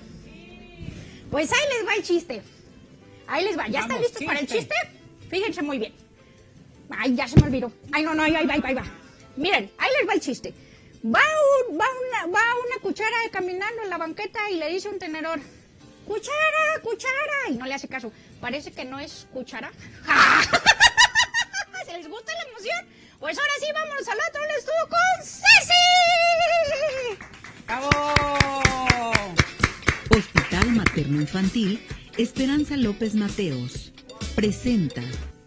[SPEAKER 5] Pues ahí les va el chiste. Ahí les va. ¿Ya están listos para el chiste? Fíjense muy bien. Ay, ya se me olvidó. Ay, no, ahí va. Miren, ahí les va el chiste. Va una cuchara caminando en la banqueta y le dice un tenedor: ¡Cuchara! Y no le hace caso. Parece que no es cuchara. ¿Se les gusta la emoción? Pues ahora sí, vamos al otro estudio con Ceci.
[SPEAKER 1] ¡Bravo!
[SPEAKER 4] Hospital Materno Infantil Esperanza López Mateos presenta.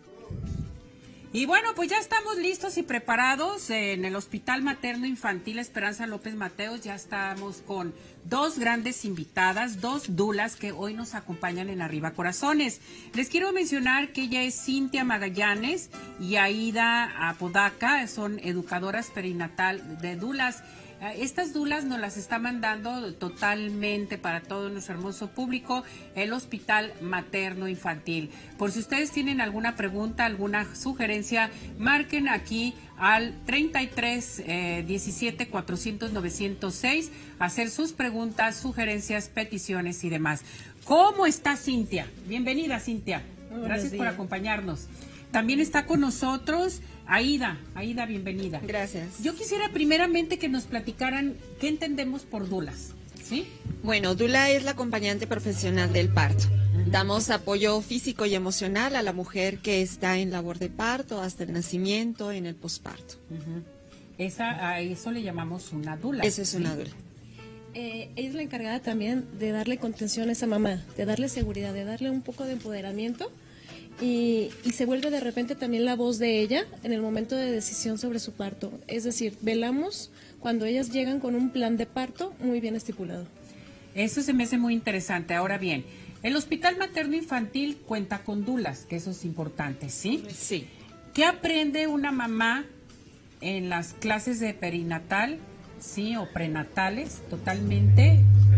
[SPEAKER 1] Y bueno, pues ya estamos listos y preparados en el Hospital Materno Infantil Esperanza López Mateos. Ya estamos con dos grandes invitadas, dos dulas que hoy nos acompañan en Arriba Corazones. Les quiero mencionar que ella es Cintia Magallanes y Aida Apodaca, son educadoras perinatal de dulas. Estas dulas nos las está mandando totalmente para todo nuestro hermoso público el Hospital Materno Infantil. Por si ustedes tienen alguna pregunta, alguna sugerencia, marquen aquí al 33 17 400 906, hacer sus preguntas, sugerencias, peticiones y demás. ¿Cómo está Cintia? Bienvenida, Cintia. Gracias por acompañarnos. También está con nosotros Aida, bienvenida.
[SPEAKER 12] Gracias.
[SPEAKER 1] Yo quisiera primeramente que nos platicaran qué entendemos por dulas, ¿sí?
[SPEAKER 12] Bueno, dula es la acompañante profesional del parto. Damos apoyo físico y emocional a la mujer que está en labor de parto, hasta el nacimiento, en el posparto.
[SPEAKER 1] A eso le llamamos una dula.
[SPEAKER 12] Eso es una dula.
[SPEAKER 13] Ella es la encargada también de darle contención a esa mamá, de darle seguridad, de darle un poco de empoderamiento. Y se vuelve de repente también la voz de ella en el momento de decisión sobre su parto. Es decir, velamos cuando ellas llegan con un plan de parto muy bien estipulado.
[SPEAKER 1] Eso se me hace muy interesante. Ahora bien, El Hospital Materno Infantil cuenta con dulas, que eso es importante, ¿sí?
[SPEAKER 12] Sí.
[SPEAKER 1] ¿Qué aprende una mamá en las clases de perinatal, sí, o prenatales, totalmente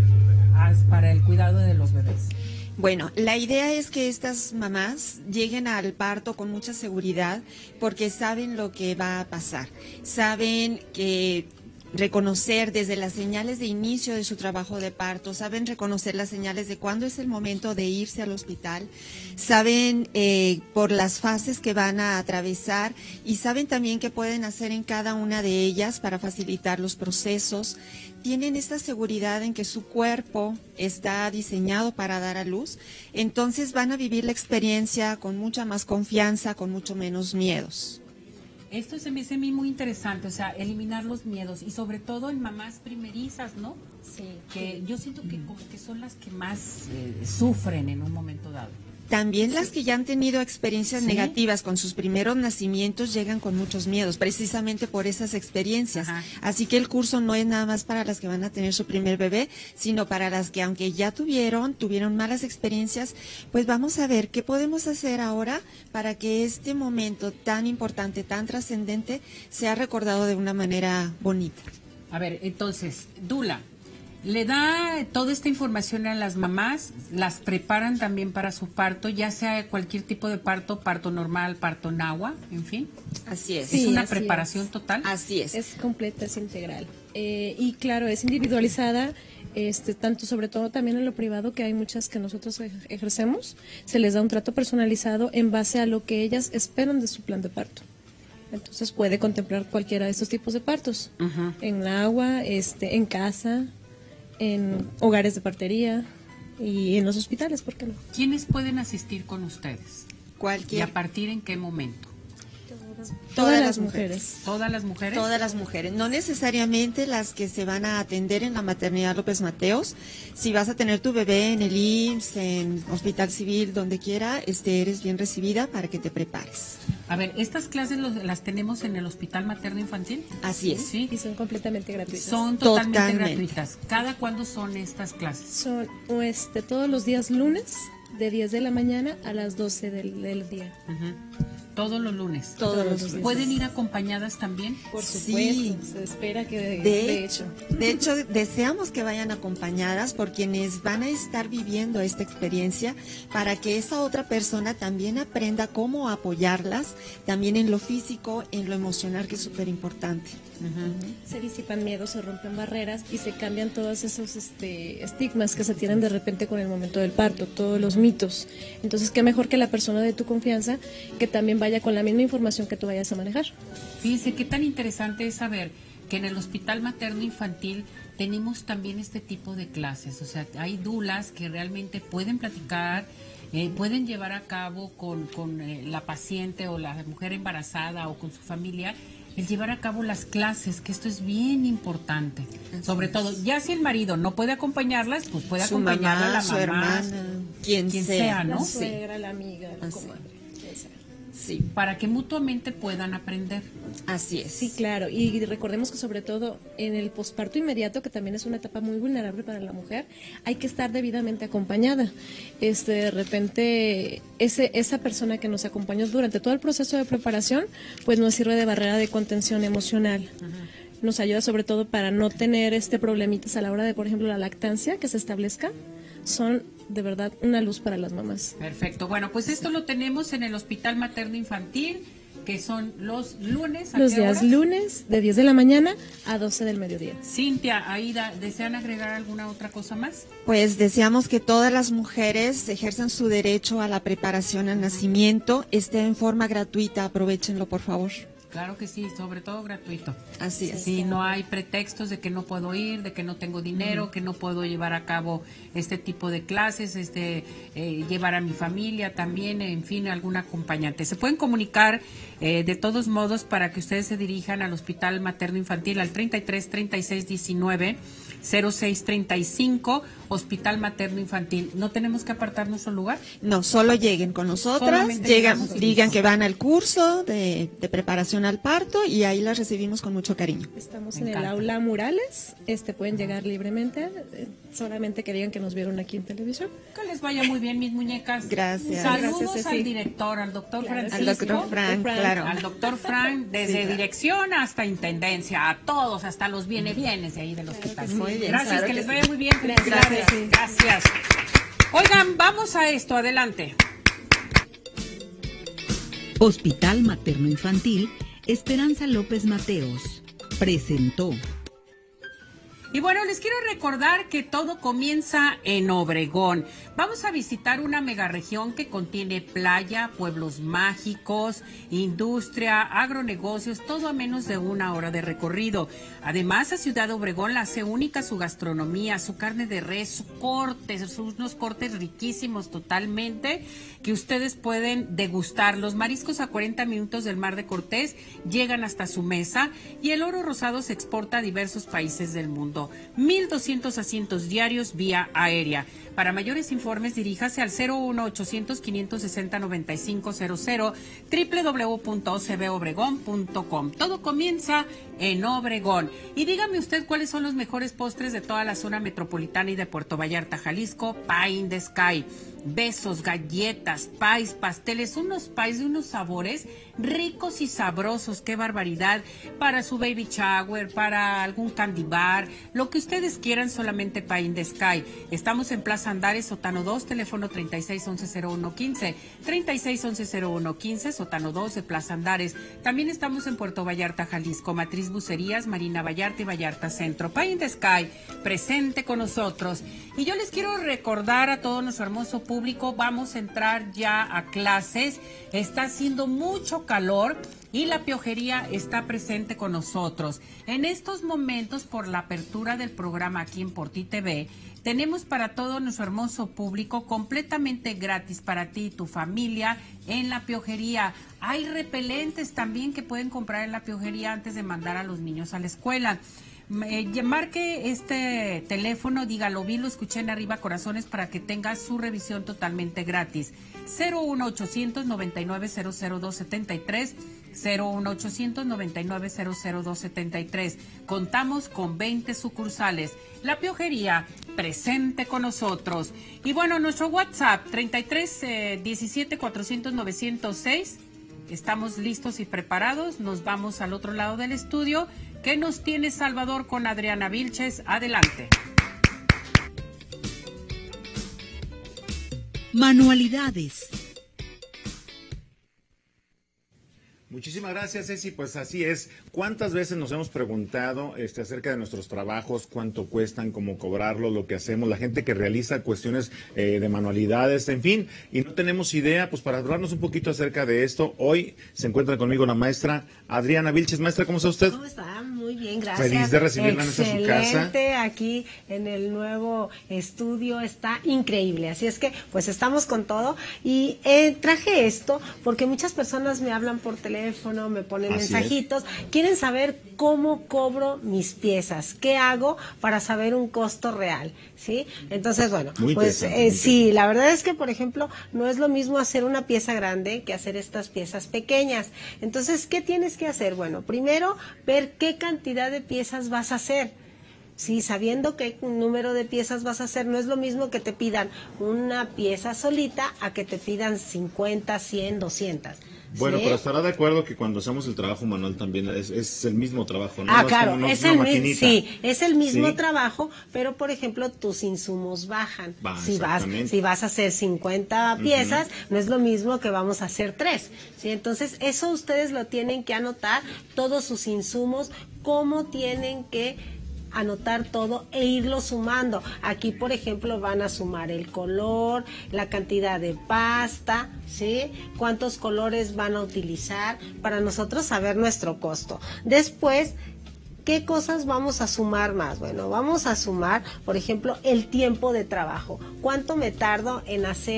[SPEAKER 1] para el cuidado de los bebés?
[SPEAKER 12] Bueno, la idea es que estas mamás lleguen al parto con mucha seguridad porque saben lo que va a pasar. Saben que reconocer desde las señales de inicio de su trabajo de parto, saben reconocer las señales de cuándo es el momento de irse al hospital, saben por las fases que van a atravesar y saben también qué pueden hacer en cada una de ellas para facilitar los procesos. Tienen esta seguridad en que su cuerpo está diseñado para dar a luz, entonces van a vivir la experiencia con mucha más confianza, con mucho menos miedos.
[SPEAKER 1] Esto se me hace a mí muy interesante, o sea, eliminar los miedos y sobre todo en mamás primerizas, ¿no?
[SPEAKER 13] Sí.
[SPEAKER 1] Que yo siento que como que son las que más sufren en un momento dado.
[SPEAKER 12] También las que ya han tenido experiencias negativas con sus primeros nacimientos llegan con muchos miedos, precisamente por esas experiencias.
[SPEAKER 1] Ajá.
[SPEAKER 12] Así que el curso no es nada más para las que van a tener su primer bebé, sino para las que aunque ya tuvieron malas experiencias, pues vamos a ver qué podemos hacer ahora para que este momento tan importante, tan trascendente, sea recordado de una manera bonita.
[SPEAKER 1] A ver, entonces, Dula, le da toda esta información a las mamás, las preparan también para su parto, ya sea cualquier tipo de parto, parto normal, parto en agua, en fin.
[SPEAKER 12] Así es.
[SPEAKER 1] ¿Es una preparación total?
[SPEAKER 12] Así es.
[SPEAKER 13] Es completa, es integral. Y claro, es individualizada, tanto sobre todo también en lo privado, que hay muchas que nosotros ejercemos, se les da un trato personalizado en base a lo que ellas esperan de su plan de parto. Entonces puede contemplar cualquiera de estos tipos de partos, en agua, en casa, en hogares de partería y en los hospitales, ¿por qué no?
[SPEAKER 1] ¿Quiénes pueden asistir con ustedes? ¿Y a partir en qué momento?
[SPEAKER 12] Todas las mujeres.
[SPEAKER 1] ¿Todas las mujeres?
[SPEAKER 12] Todas las mujeres, no necesariamente las que se van a atender en la maternidad López Mateos. Si vas a tener tu bebé en el IMSS, en Hospital Civil, donde quiera, eres bien recibida para que te prepares.
[SPEAKER 1] A ver, ¿estas clases las tenemos en el Hospital Materno Infantil?
[SPEAKER 12] Así es.
[SPEAKER 1] Sí.
[SPEAKER 13] Y son completamente gratuitas.
[SPEAKER 1] Son totalmente gratuitas. ¿Cada cuándo son estas clases?
[SPEAKER 13] Son todos los días lunes, de 10 de la mañana a las 12 del día.
[SPEAKER 1] Todos los lunes.
[SPEAKER 12] Todos los días.
[SPEAKER 1] ¿Pueden ir acompañadas también?
[SPEAKER 13] Por supuesto,
[SPEAKER 12] Sí.
[SPEAKER 13] se espera que
[SPEAKER 12] De hecho, deseamos que vayan acompañadas por quienes van a estar viviendo esta experiencia para que esa otra persona también aprenda cómo apoyarlas, también en lo físico, en lo emocional, que es súper importante.
[SPEAKER 13] Se disipan miedos, se rompen barreras y se cambian todos esos estigmas que se tienen de repente con el momento del parto, todos los mitos. Entonces, qué mejor que la persona de tu confianza que también vaya con la misma información que tú vayas a manejar.
[SPEAKER 1] Fíjense qué tan interesante es saber que en el Hospital Materno Infantil tenemos también este tipo de clases. O sea, hay dulas que realmente pueden platicar, pueden llevar a cabo con la paciente o la mujer embarazada o con su familia, el llevar a cabo las clases, que esto es bien importante. Sobre todo, ya si el marido no puede acompañarlas, pues puede
[SPEAKER 12] Su
[SPEAKER 1] acompañarla
[SPEAKER 12] mamá,
[SPEAKER 1] la
[SPEAKER 12] su
[SPEAKER 1] mamá,
[SPEAKER 12] hermana, quien sea,
[SPEAKER 1] ¿no?
[SPEAKER 13] La suegra, la amiga, la comadre.
[SPEAKER 12] Sí.
[SPEAKER 1] Para que mutuamente puedan aprender.
[SPEAKER 12] Así es.
[SPEAKER 13] Sí, claro. Y recordemos que sobre todo en el posparto inmediato, que también es una etapa muy vulnerable para la mujer, hay que estar debidamente acompañada. De repente, esa persona que nos acompañó durante todo el proceso de preparación, pues nos sirve de barrera de contención emocional. Nos ayuda sobre todo para no tener problemitas a la hora de, por ejemplo, la lactancia que se establezca. Son de verdad una luz para las mamás.
[SPEAKER 1] Perfecto. Bueno, pues esto lo tenemos en el Hospital Materno Infantil, que son los lunes. ¿A
[SPEAKER 13] Los
[SPEAKER 1] qué
[SPEAKER 13] días
[SPEAKER 1] horas?
[SPEAKER 13] lunes de 10 de la mañana a 12 del mediodía.
[SPEAKER 1] Cintia, Aida, ¿desean agregar alguna otra cosa más?
[SPEAKER 12] Pues deseamos que todas las mujeres ejerzan su derecho a la preparación al nacimiento, esté en forma gratuita, aprovechenlo por favor.
[SPEAKER 1] Claro que sí, sobre todo gratuito.
[SPEAKER 12] Así es.
[SPEAKER 1] Sí, no hay pretextos de que no puedo ir, de que no tengo dinero, que no puedo llevar a cabo este tipo de clases, llevar a mi familia también, en fin, algún acompañante. Se pueden comunicar de todos modos para que ustedes se dirijan al Hospital Materno Infantil al 33 36 19 0635, Hospital Materno Infantil. ¿No tenemos que apartarnos un lugar?
[SPEAKER 12] No, solo lleguen con nosotras, digan que van al curso de preparación al parto y ahí las recibimos con mucho cariño.
[SPEAKER 13] Estamos en el aula Murales, pueden llegar libremente, solamente que digan que nos vieron aquí en televisión.
[SPEAKER 1] Que les vaya muy bien, mis muñecas.
[SPEAKER 12] Gracias.
[SPEAKER 1] Saludos
[SPEAKER 12] Gracias,
[SPEAKER 1] al director, al doctor Francisco.
[SPEAKER 12] Al doctor Frank, claro.
[SPEAKER 1] Al doctor Frank, desde dirección hasta intendencia, a todos, hasta los bienes de ahí del hospital.
[SPEAKER 12] Muy bien.
[SPEAKER 1] Gracias,
[SPEAKER 12] Claro
[SPEAKER 1] que les
[SPEAKER 12] sí.
[SPEAKER 1] vaya muy bien. Gracias. Gracias. Oigan, vamos a esto, adelante.
[SPEAKER 4] Hospital Materno Infantil Esperanza López Mateos presentó.
[SPEAKER 1] Y bueno, les quiero recordar que todo comienza en Obregón. Vamos a visitar una megaregión que contiene playa, pueblos mágicos, industria, agronegocios, todo a menos de 1 hora de recorrido. Además, a Ciudad Obregón la hace única su gastronomía, su carne de res, su corte, unos cortes riquísimos totalmente que ustedes pueden degustar. Los mariscos a 40 minutos del Mar de Cortés llegan hasta su mesa y el oro rosado se exporta a diversos países del mundo. 1,200 asientos diarios vía aérea. Para mayores informes, diríjase al 01800-560-9500, www.ocbobregón.com. Todo comienza en Obregón. Y dígame usted cuáles son los mejores postres de toda la zona metropolitana y de Puerto Vallarta, Jalisco. Pie in the Sky. Besos, galletas, pies, pasteles, unos pies de unos sabores ricos y sabrosos, qué barbaridad, para su baby shower, para algún candy bar, lo que ustedes quieran, solamente Pie in the Sky. Estamos en Plaza Andares, Sótano 2, teléfono 3611-0115, 3611-0115, Sótano 2 de Plaza Andares. También estamos en Puerto Vallarta, Jalisco, Matriz Bucerías, Marina Vallarta y Vallarta Centro. Pie in the Sky, presente con nosotros. Y yo les quiero recordar a todo nuestro hermoso público, vamos a entrar ya a clases, está haciendo mucho calor y la piojería está presente con nosotros. En estos momentos, por la apertura del programa aquí en Por Ti TV, tenemos para todo nuestro hermoso público completamente gratis para ti y tu familia en la piojería. Hay repelentes también que pueden comprar en la piojería antes de mandar a los niños a la escuela. Marque este teléfono, dígalo, vi, lo escuché en Arriba Corazones, para que tenga su revisión totalmente gratis. 01800-99-00273, 01800-99-00273. Contamos con 20 sucursales. La piojería, presente con nosotros. Y bueno, nuestro WhatsApp, 33 17 400 906. Estamos listos y preparados. Nos vamos al otro lado del estudio. ¿Qué nos tiene Salvador con Adriana Vilches? Adelante.
[SPEAKER 4] Manualidades.
[SPEAKER 2] Muchísimas gracias, Ceci. Pues así es. ¿Cuántas veces nos hemos preguntado acerca de nuestros trabajos, cuánto cuestan, cómo cobrarlo, lo que hacemos, la gente que realiza cuestiones de manualidades, en fin, y no tenemos idea? Pues para hablarnos un poquito acerca de esto, hoy se encuentra conmigo la maestra Adriana Vilches. Maestra, ¿cómo está usted?
[SPEAKER 3] ¿Cómo está? Muy bien, gracias.
[SPEAKER 2] Feliz de recibirla en esta su casa.
[SPEAKER 3] Excelente, aquí en el nuevo estudio, está increíble. Así es que, pues estamos con todo. Y traje esto porque muchas personas me hablan por teléfono, me ponen mensajitos, quieren saber cómo cobro mis piezas, qué hago para saber un costo real, ¿sí? Entonces, bueno, pues sí, la verdad es que, por ejemplo, no es lo mismo hacer una pieza grande que hacer estas piezas pequeñas. Entonces, ¿qué tienes que hacer? Bueno, primero, ver qué cantidad de piezas vas a hacer. Sí, sabiendo qué número de piezas vas a hacer, no es lo mismo que te pidan una pieza solita a que te pidan 50, 100, 200.
[SPEAKER 2] Bueno,
[SPEAKER 3] ¿sí?
[SPEAKER 2] Pero estará de acuerdo que cuando hacemos el trabajo manual también es el mismo trabajo, ¿no?
[SPEAKER 3] Ah, claro, es el mismo
[SPEAKER 2] ¿sí?
[SPEAKER 3] trabajo, pero por ejemplo tus insumos bajan. Si
[SPEAKER 2] exactamente.
[SPEAKER 3] vas a hacer 50 piezas, no es lo mismo que vamos a hacer 3. ¿Sí? Entonces, eso ustedes lo tienen que anotar, todos sus insumos, cómo tienen que anotar todo e irlo sumando. Aquí, por ejemplo, van a sumar el color, la cantidad de pasta, ¿sí? Cuántos colores van a utilizar para nosotros saber nuestro costo. Después, ¿qué cosas vamos a sumar más? Bueno, vamos a sumar, por ejemplo, el tiempo de trabajo. ¿Cuánto me tardo en hacer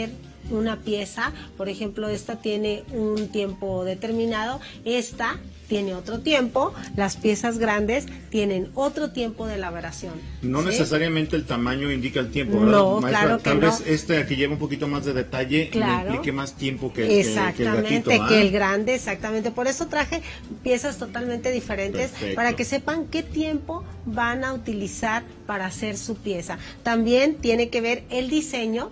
[SPEAKER 3] una pieza, por ejemplo, esta tiene un tiempo determinado, esta tiene otro tiempo, las piezas grandes tienen otro tiempo de elaboración.
[SPEAKER 2] No
[SPEAKER 3] ¿sí?
[SPEAKER 2] necesariamente el tamaño indica el tiempo, ¿verdad?
[SPEAKER 3] No,
[SPEAKER 2] Maestra,
[SPEAKER 3] claro que
[SPEAKER 2] tal
[SPEAKER 3] no.
[SPEAKER 2] vez este que lleva un poquito más de detalle
[SPEAKER 3] Claro.
[SPEAKER 2] implique más tiempo que el
[SPEAKER 3] Exactamente,
[SPEAKER 2] gatito,
[SPEAKER 3] que el grande, exactamente. Por eso traje piezas totalmente diferentes,
[SPEAKER 2] Perfecto.
[SPEAKER 3] para que sepan qué tiempo van a utilizar para hacer su pieza. También tiene que ver el diseño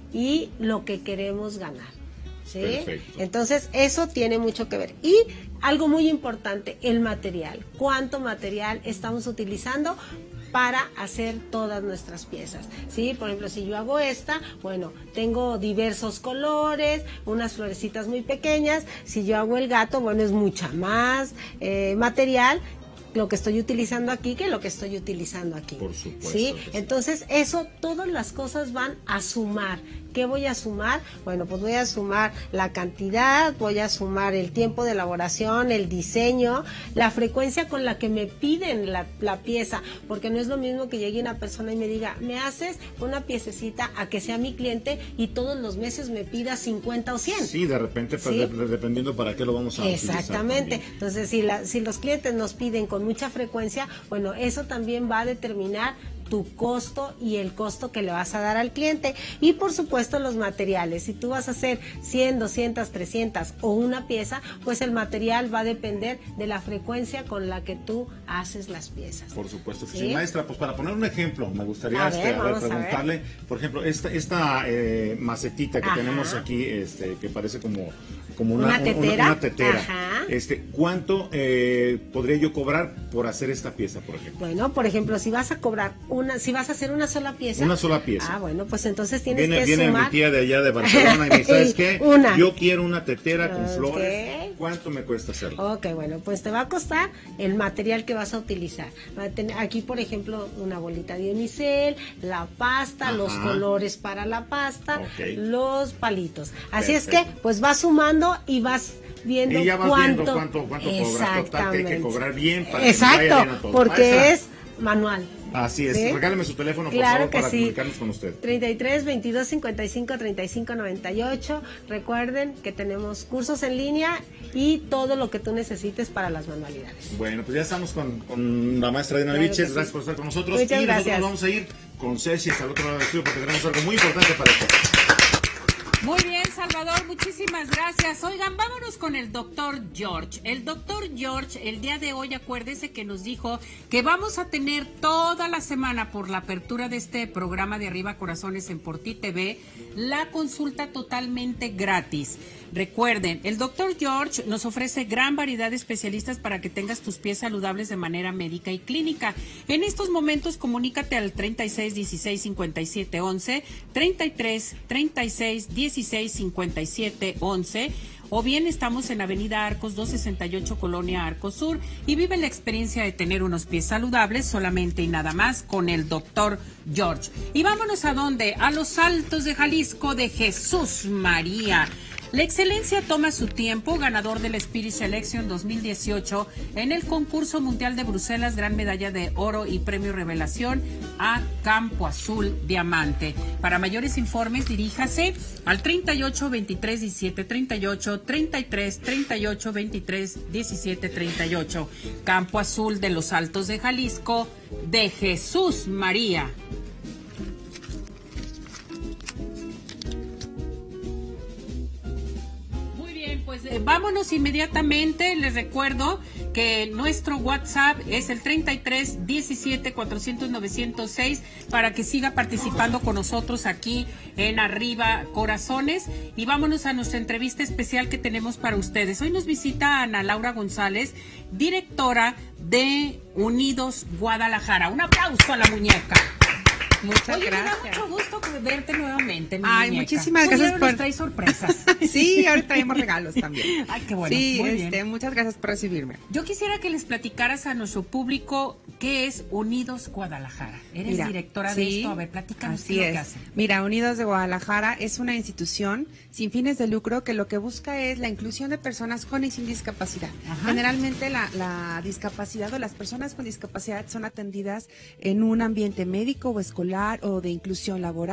[SPEAKER 3] y lo que queremos ganar. ¿sí?
[SPEAKER 2] Perfecto.
[SPEAKER 3] Entonces, eso tiene mucho que ver. Y algo muy importante, el material. ¿Cuánto material estamos utilizando para hacer todas nuestras piezas? ¿sí? Por ejemplo, si yo hago esta, bueno, tengo diversos colores, unas florecitas muy pequeñas. Si yo hago el gato, bueno, es mucha más material lo que estoy utilizando aquí que lo que estoy utilizando aquí.
[SPEAKER 2] Por supuesto.
[SPEAKER 3] ¿sí? Entonces, eso, todas las cosas van a sumar. ¿Qué voy a sumar? Bueno, pues voy a sumar la cantidad, voy a sumar el tiempo de elaboración, el diseño, la frecuencia con la que me piden la pieza, porque no es lo mismo que llegue una persona y me diga, me haces una piececita, a que sea mi cliente y todos los meses me pida 50 o 100.
[SPEAKER 2] Sí, de repente, pues,
[SPEAKER 3] ¿sí?
[SPEAKER 2] Dependiendo para qué lo vamos a utilizar.
[SPEAKER 3] Exactamente. Entonces, si los clientes nos piden con mucha frecuencia, bueno, eso también va a determinar tu costo y el costo que le vas a dar al cliente. Y por supuesto los materiales. Si tú vas a hacer 100, 200, 300 o una pieza, pues el material va a depender de la frecuencia con la que tú haces las piezas.
[SPEAKER 2] Por supuesto que
[SPEAKER 3] ¿sí?
[SPEAKER 2] sí, maestra. Pues para poner un ejemplo, me gustaría
[SPEAKER 3] vamos a
[SPEAKER 2] preguntarle, por ejemplo, esta macetita que
[SPEAKER 3] Ajá.
[SPEAKER 2] tenemos aquí, que parece como una
[SPEAKER 3] tetera.
[SPEAKER 2] una tetera.
[SPEAKER 3] Ajá.
[SPEAKER 2] ¿Cuánto podría yo cobrar por hacer esta pieza, por ejemplo?
[SPEAKER 3] Bueno, por ejemplo, si vas a cobrar si vas a hacer una sola pieza.
[SPEAKER 2] Una sola pieza.
[SPEAKER 3] Ah, bueno, pues entonces tienes que
[SPEAKER 2] Viene
[SPEAKER 3] sumar.
[SPEAKER 2] mi tía de allá de Barcelona y me dice, ¿sabes qué? Yo quiero una tetera con flores. ¿Cuánto me cuesta hacerlo?
[SPEAKER 3] Ok, bueno, pues te va a costar el material que vas a utilizar. Va a tener aquí, por ejemplo, una bolita de unicel, la pasta, los colores para la pasta, los palitos. Así
[SPEAKER 2] Perfecto.
[SPEAKER 3] es que, pues vas sumando y vas viendo
[SPEAKER 2] y ya vas
[SPEAKER 3] cuánto,
[SPEAKER 2] viendo cuánto cobra. Total, que hay que cobrar bien para que
[SPEAKER 3] exacto,
[SPEAKER 2] vaya bien a todos.
[SPEAKER 3] porque
[SPEAKER 2] Maestra,
[SPEAKER 3] es manual.
[SPEAKER 2] Así es.
[SPEAKER 3] ¿sí?
[SPEAKER 2] Regáleme su teléfono, por
[SPEAKER 3] Claro
[SPEAKER 2] favor,
[SPEAKER 3] que
[SPEAKER 2] para
[SPEAKER 3] sí.
[SPEAKER 2] comunicarnos con usted.
[SPEAKER 3] 33 22 55 35 98. Recuerden que tenemos cursos en línea y todo lo que tú necesites para las manualidades.
[SPEAKER 2] Bueno, pues ya estamos con la maestra Diana
[SPEAKER 3] Claro
[SPEAKER 2] Viches.
[SPEAKER 3] que
[SPEAKER 2] Gracias
[SPEAKER 3] sí.
[SPEAKER 2] por estar con nosotros.
[SPEAKER 3] Muchas
[SPEAKER 2] y
[SPEAKER 3] gracias.
[SPEAKER 2] nosotros nos vamos a ir con Ceci hasta el otro lado del estudio porque tenemos algo muy importante para usted.
[SPEAKER 1] Muy bien, Salvador, muchísimas gracias. Oigan, vámonos con el doctor George. El doctor George, el día de hoy, acuérdese que nos dijo que vamos a tener toda la semana, por la apertura de este programa de Arriba Corazones en Por Ti TV, la consulta totalmente gratis. Recuerden, el doctor George nos ofrece gran variedad de especialistas para que tengas tus pies saludables de manera médica y clínica. En estos momentos, comunícate al 36 16 57 11, 33 36 16 57 11, o bien estamos en Avenida Arcos 268, Colonia Arcos Sur, y vive la experiencia de tener unos pies saludables solamente y nada más con el doctor George. Y vámonos a dónde, a los Altos de Jalisco de Jesús María. La excelencia toma su tiempo, ganador del Spirit Selection 2018 en el concurso mundial de Bruselas, gran medalla de oro y premio revelación a Campo Azul Diamante. Para mayores informes diríjase al 38 23 17 38, 33 38 23 17 38. Campo Azul de los Altos de Jalisco de Jesús María. Pues vámonos inmediatamente. Les recuerdo que nuestro WhatsApp es el 33 17 400 906 para que siga participando con nosotros aquí en Arriba Corazones. Y vámonos a nuestra entrevista especial que tenemos para ustedes. Hoy nos visita Ana Laura González, directora de Unidos Guadalajara. Un aplauso a la muñeca.
[SPEAKER 14] Muchas
[SPEAKER 1] Oye,
[SPEAKER 14] gracias.
[SPEAKER 1] Me da mucho gusto verte nuevamente, mi
[SPEAKER 14] Ay,
[SPEAKER 1] muñeca.
[SPEAKER 14] muchísimas gracias por...
[SPEAKER 1] nos trae sorpresas.
[SPEAKER 14] Sí, ahora traemos regalos también.
[SPEAKER 1] Ay, qué bueno.
[SPEAKER 14] Sí,
[SPEAKER 1] muy bien.
[SPEAKER 14] muchas gracias por recibirme.
[SPEAKER 1] Yo quisiera que les platicaras a nuestro público qué es Unidos Guadalajara. Eres directora de esto. A ver, platícanos qué es lo que hacen.
[SPEAKER 14] Mira, Unidos de Guadalajara es una institución sin fines de lucro que lo que busca es la inclusión de personas con y sin discapacidad. Ajá. Generalmente la discapacidad o las personas con discapacidad son atendidas en un ambiente médico o escolar o de inclusión laboral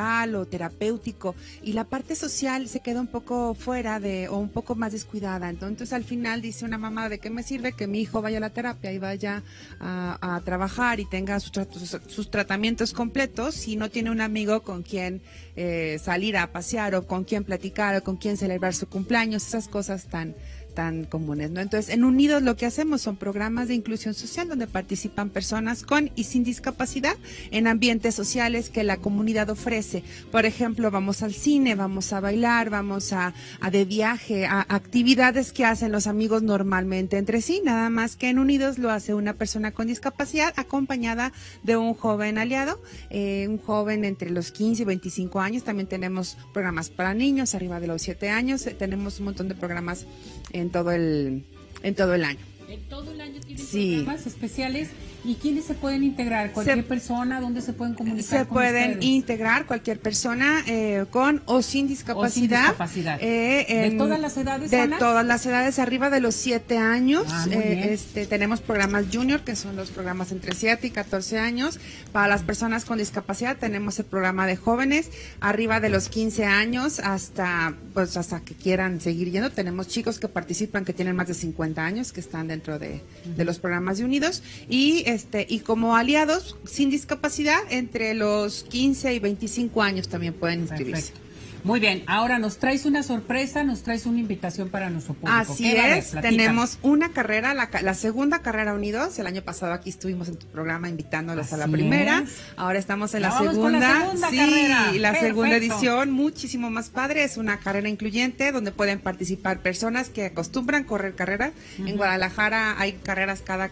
[SPEAKER 14] laboral o terapéutico, y la parte social se queda un poco fuera o un poco más descuidada. Entonces al final dice una mamá, ¿de qué me sirve que mi hijo vaya a la terapia y vaya a trabajar y tenga sus tratamientos completos si no tiene un amigo con quien salir a pasear, o con quien platicar, o con quien celebrar su cumpleaños, esas cosas tan comunes, ¿no? Entonces, en Unidos lo que hacemos son programas de inclusión social donde participan personas con y sin discapacidad en ambientes sociales que la comunidad ofrece. Por ejemplo, vamos al cine, vamos a bailar, vamos a de viaje, a actividades que hacen los amigos normalmente entre sí, nada más que en Unidos lo hace una persona con discapacidad acompañada de un joven aliado, un joven entre los 15 y 25 años. También tenemos programas para niños arriba de los 7 años, tenemos un montón de programas en todo el año.
[SPEAKER 1] En todo el año tienen programas especiales. ¿Y quiénes se pueden integrar? ¿Cualquier persona? ¿Dónde se pueden comunicar?
[SPEAKER 14] Se pueden integrar cualquier persona con o sin discapacidad.
[SPEAKER 1] ¿De todas las edades, Ana?
[SPEAKER 14] De todas las edades, arriba de los 7 años. Tenemos programas junior, que son los programas entre 7 y 14 años. Para las personas con discapacidad tenemos el programa de jóvenes, arriba de los 15 años hasta que quieran seguir yendo. Tenemos chicos que participan que tienen más de 50 años, que están dentro de los programas de Unidos. Y como aliados sin discapacidad, entre los 15 y 25 años también pueden inscribirse.
[SPEAKER 1] Perfecto. Muy bien, ahora nos traes una sorpresa, nos traes una invitación para nuestro público.
[SPEAKER 14] Así es, tenemos una carrera, la segunda carrera Unidos. El año pasado aquí estuvimos en tu programa invitándolos a la primera. Ahora estamos en la segunda.
[SPEAKER 1] Carrera.
[SPEAKER 14] Y la segunda edición, muchísimo más padre. Es una carrera incluyente donde pueden participar personas que acostumbran correr carrera. En Guadalajara hay carreras cada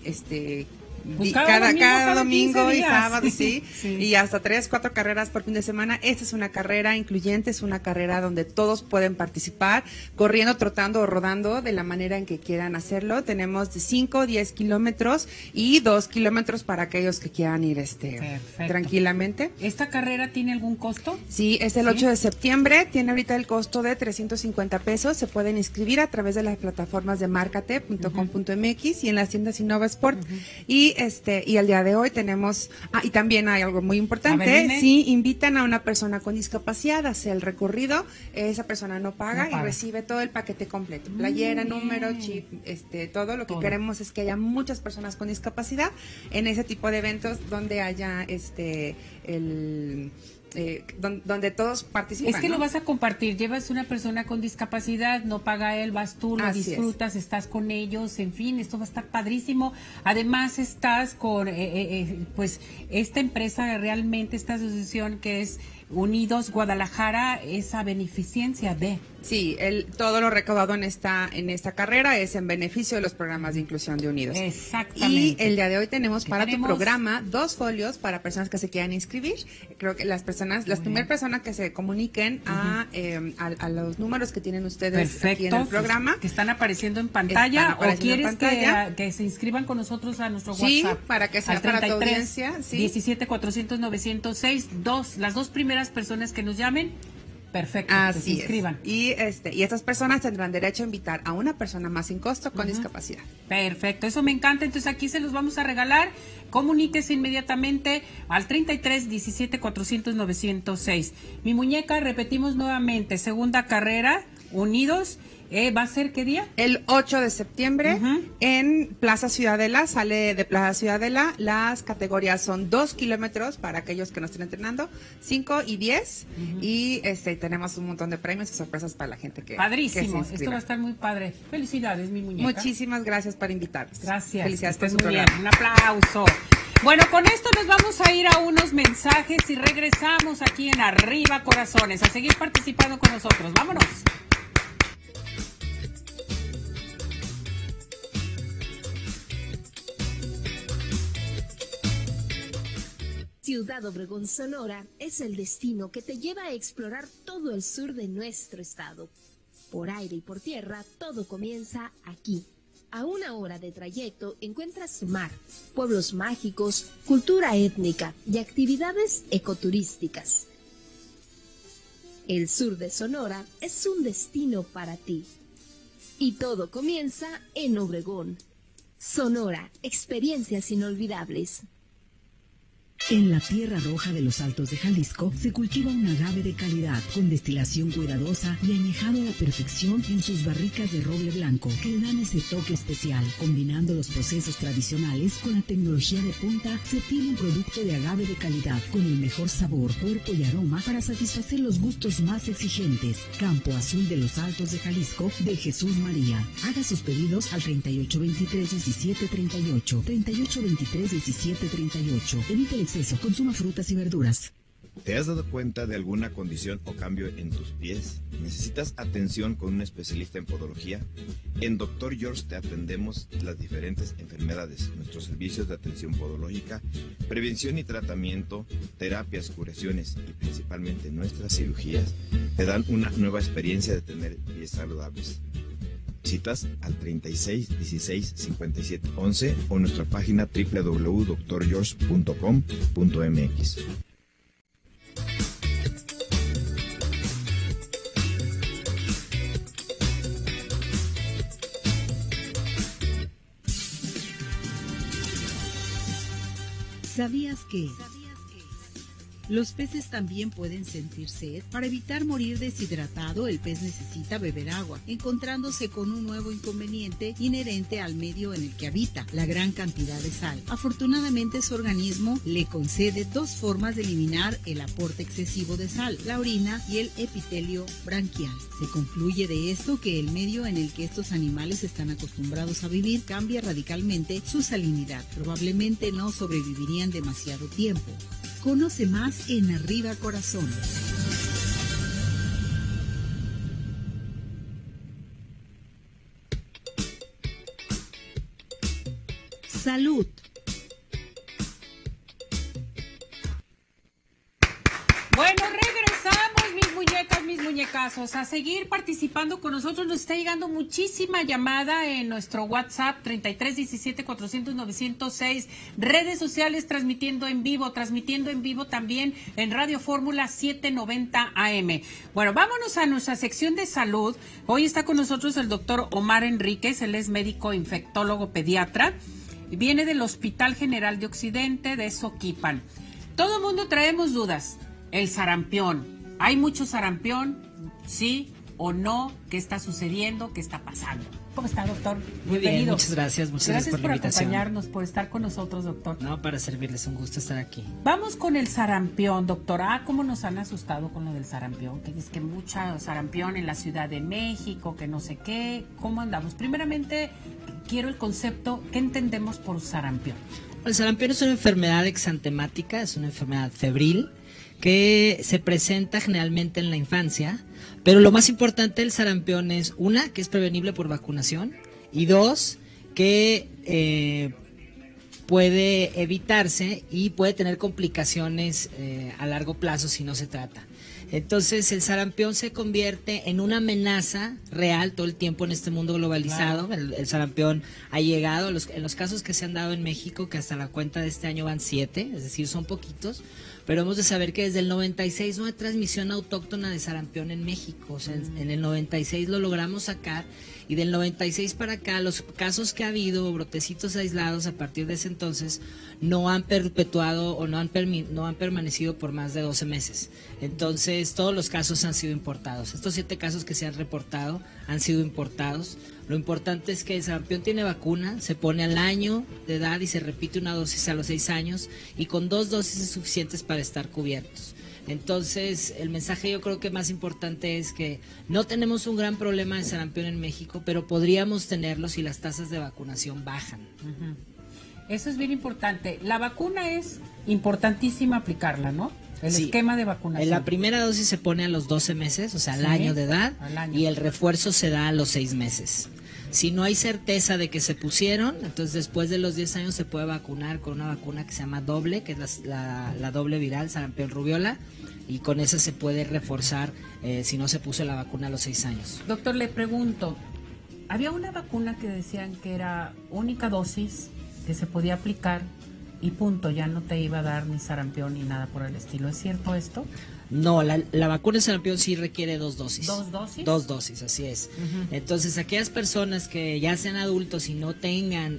[SPEAKER 14] domingo y sábado, sí, y hasta 3, 4 carreras por fin de semana. Esta es una carrera incluyente, es una carrera donde todos pueden participar, corriendo, trotando o rodando de la manera en que quieran hacerlo. Tenemos de 5, 10 kilómetros y 2 kilómetros para aquellos que quieran ir tranquilamente.
[SPEAKER 1] ¿Esta carrera tiene algún costo?
[SPEAKER 14] Sí, es el 8 de septiembre, tiene ahorita el costo de 350 pesos. Se pueden inscribir a través de las plataformas de marcate.com.mx y en las tiendas Innova Sport. Y el día de hoy tenemos, y también hay algo muy importante, si invitan a una persona con discapacidad a hacer el recorrido, esa persona no paga y recibe todo el paquete completo, playera, número, chip, todo lo que queremos es que haya muchas personas con discapacidad en ese tipo de eventos donde haya donde todos participan.
[SPEAKER 1] Es que lo vas a compartir, llevas una persona con discapacidad, no paga él, vas tú, lo disfrutas, estás con ellos, en fin, esto va a estar padrísimo. Además estás con pues esta empresa, realmente esta asociación que es Unidos Guadalajara, esa beneficencia de...
[SPEAKER 14] Sí, todo lo recaudado en esta carrera es en beneficio de los programas de inclusión de Unidos.
[SPEAKER 1] Exactamente.
[SPEAKER 14] Y el día de hoy tenemos para tu programa 2 folios para personas que se quieran inscribir. Creo que las primeras personas que se comuniquen a los números que tienen ustedes aquí en el programa,
[SPEAKER 1] que están apareciendo en pantalla, o quieres que se inscriban con nosotros a nuestro WhatsApp.
[SPEAKER 14] Sí, para que sea para tu audiencia.
[SPEAKER 1] 17 400 906, las dos primeras personas que nos llamen. Perfecto, que se inscriban.
[SPEAKER 14] Y estas personas tendrán derecho a invitar a una persona más sin costo con discapacidad.
[SPEAKER 1] Perfecto, eso me encanta. Entonces aquí se los vamos a regalar. Comuníquese inmediatamente al 33 17 400 906. Mi muñeca, repetimos nuevamente, segunda carrera, Unidos. ¿Va a ser qué día?
[SPEAKER 14] El 8 de septiembre en Plaza Ciudadela, sale de Plaza Ciudadela. Las categorías son 2 kilómetros para aquellos que no estén entrenando, 5 y 10. Y tenemos un montón de premios y sorpresas para la gente que
[SPEAKER 1] Padrísimo,
[SPEAKER 14] que
[SPEAKER 1] esto va a estar muy padre. Felicidades, mi muñeca.
[SPEAKER 14] Muchísimas gracias por invitarnos.
[SPEAKER 1] Gracias.
[SPEAKER 14] Felicidades por su
[SPEAKER 1] muy
[SPEAKER 14] programa.
[SPEAKER 1] bien. Un aplauso. Bueno, con esto nos vamos a ir a unos mensajes y regresamos aquí en Arriba Corazones a seguir participando con nosotros. Vámonos.
[SPEAKER 8] Ciudad Obregón, Sonora, es el destino que te lleva a explorar todo el sur de nuestro estado. Por aire y por tierra, todo comienza aquí. A 1 hora de trayecto encuentras mar, pueblos mágicos, cultura étnica y actividades ecoturísticas. El sur de Sonora es un destino para ti. Y todo comienza en Obregón. Sonora, experiencias inolvidables.
[SPEAKER 4] En la tierra roja de los Altos de Jalisco se cultiva un agave de calidad con destilación cuidadosa y añejado a la perfección en sus barricas de roble blanco que le dan ese toque especial. Combinando los procesos tradicionales con la tecnología de punta, se tiene un producto de agave de calidad con el mejor sabor, cuerpo y aroma para satisfacer los gustos más exigentes. Campo Azul de los Altos de Jalisco de Jesús María. Haga sus pedidos al 3823-1738, 3823-1738. Evite el exceso, consuma frutas y verduras.
[SPEAKER 10] ¿Te has dado cuenta de alguna condición o cambio en tus pies? ¿Necesitas atención con un especialista en podología? En Dr. George te atendemos las diferentes enfermedades, nuestros servicios de atención podológica, prevención y tratamiento, terapias, curaciones y principalmente nuestras cirugías te dan una nueva experiencia de tener pies saludables. Citas al 36 16 57 11 o nuestra página www.drgeorge.com.mx.
[SPEAKER 4] ¿Sabías que los peces también pueden sentir sed? Para evitar morir deshidratado, el pez necesita beber agua, encontrándose con un nuevo inconveniente inherente al medio en el que habita, la gran cantidad de sal. Afortunadamente, su organismo le concede dos formas de eliminar el aporte excesivo de sal, la orina y el epitelio branquial. Se concluye de esto que el medio en el que estos animales están acostumbrados a vivir cambia radicalmente su salinidad. Probablemente no sobrevivirían demasiado tiempo. Conoce más en Arriba Corazón. Salud.
[SPEAKER 1] Bueno, regresamos, mis muñecas, mis muñecazos, a seguir participando con nosotros. Nos está llegando muchísima llamada en nuestro WhatsApp 33 17 400 906, redes sociales transmitiendo en vivo también en Radio Fórmula 790 AM. Bueno, vámonos a nuestra sección de salud. Hoy está con nosotros el doctor Omar Enríquez, él es médico infectólogo pediatra y viene del Hospital General de Occidente de Soquipan. Todo el mundo traemos dudas. El sarampión. ¿Hay mucho sarampión? ¿Sí o no? ¿Qué está sucediendo? ¿Qué está pasando? ¿Cómo está, doctor?
[SPEAKER 15] Muy
[SPEAKER 1] Bienvenido.
[SPEAKER 15] bien, muchas gracias por la invitación.
[SPEAKER 1] Acompañarnos, por estar con nosotros, doctor.
[SPEAKER 15] No, para servirles, un gusto estar aquí.
[SPEAKER 1] Vamos con el sarampión, doctor. ¿Cómo nos han asustado con lo del sarampión? Que es que mucha sarampión en la Ciudad de México, que no sé qué. ¿Cómo andamos? Primeramente, quiero el concepto, ¿qué entendemos por sarampión?
[SPEAKER 15] El sarampión es una enfermedad exantemática, es una enfermedad febril, que se presenta generalmente en la infancia, pero lo más importante del sarampión es, una, que es prevenible por vacunación, y dos, que puede evitarse y puede tener complicaciones a largo plazo si no se trata. Entonces el sarampión se convierte en una amenaza real todo el tiempo en este mundo globalizado. Claro. El sarampión ha llegado, en los casos que se han dado en México, que hasta la cuenta de este año van 7, es decir, son poquitos, pero hemos de saber que desde el 96 no hay transmisión autóctona de sarampión en México. O sea, en el 96 lo logramos sacar, y del 96 para acá los casos que ha habido, brotecitos aislados a partir de ese entonces, no han perpetuado o no han permanecido por más de 12 meses. Entonces todos los casos han sido importados. Estos 7 casos que se han reportado han sido importados. Lo importante es que el sarampión tiene vacuna, se pone al año de edad y se repite una dosis a los 6 años, y con 2 dosis es suficientes para estar cubiertos. Entonces, el mensaje yo creo que más importante es que no tenemos un gran problema de sarampión en México, pero podríamos tenerlo si las tasas de vacunación bajan.
[SPEAKER 1] Eso es bien importante. La vacuna es importantísima aplicarla, ¿no? El esquema de vacunación.
[SPEAKER 15] La primera dosis se pone a los 12 meses, o sea, al año de edad, y el refuerzo se da a los 6 meses. Si no hay certeza de que se pusieron, entonces después de los 10 años se puede vacunar con una vacuna que se llama doble, que es la doble viral, sarampión rubiola, y con esa se puede reforzar si no se puso la vacuna a los 6 años.
[SPEAKER 1] Doctor, le pregunto, había una vacuna que decían que era única dosis, que se podía aplicar y punto, ya no te iba a dar ni sarampión ni nada por el estilo. ¿Es cierto esto?
[SPEAKER 15] No, la vacuna de sarampión sí requiere 2 dosis.
[SPEAKER 1] ¿2 dosis?
[SPEAKER 15] 2 dosis, así es. Entonces, aquellas personas que ya sean adultos y no tengan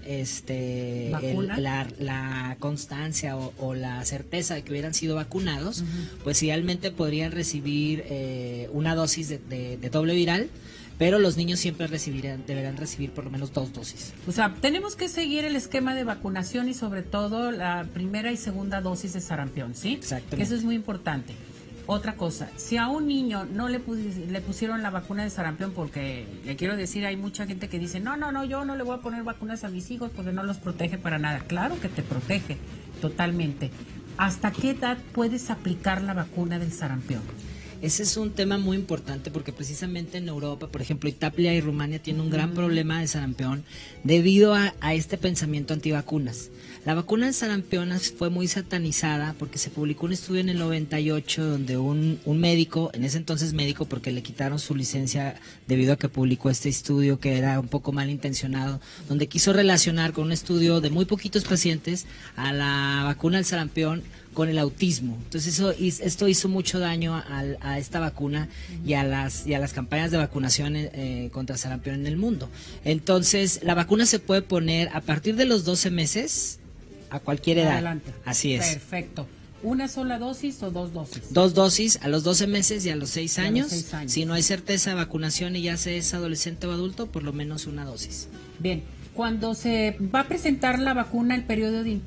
[SPEAKER 15] la constancia o la certeza de que hubieran sido vacunados, pues idealmente podrían recibir una dosis de doble viral, pero los niños siempre deberán recibir por lo menos 2 dosis.
[SPEAKER 1] O sea, tenemos que seguir el esquema de vacunación y sobre todo la primera y segunda dosis de sarampión, ¿sí?
[SPEAKER 15] Exactamente.
[SPEAKER 1] Que eso es muy importante. Otra cosa, si a un niño no le pusieron la vacuna de sarampión, porque le quiero decir, hay mucha gente que dice, no, yo no le voy a poner vacunas a mis hijos porque no los protege para nada. Claro que te protege totalmente. ¿Hasta qué edad puedes aplicar la vacuna del sarampión?
[SPEAKER 15] Ese es un tema muy importante porque precisamente en Europa, por ejemplo, Italia y Rumania tienen un gran problema de sarampión debido a este pensamiento antivacunas. La vacuna de sarampión fue muy satanizada porque se publicó un estudio en el 98 donde un médico, en ese entonces médico porque le quitaron su licencia debido a que publicó este estudio que era un poco malintencionado, donde quiso relacionar con un estudio de muy poquitos pacientes a la vacuna del sarampión con el autismo. Entonces esto hizo mucho daño a esta vacuna y a las campañas de vacunación contra sarampión en el mundo. Entonces la vacuna se puede poner a partir de los 12 meses a cualquier edad.
[SPEAKER 1] Adelante.
[SPEAKER 15] Así es.
[SPEAKER 1] Perfecto. ¿Una sola dosis o 2 dosis?
[SPEAKER 15] 2 dosis a los 12 meses y a los 6 años. Si no hay certeza de vacunación y ya se es adolescente o adulto, por lo menos una dosis.
[SPEAKER 1] Bien. Cuando se va a presentar la vacuna, el periodo de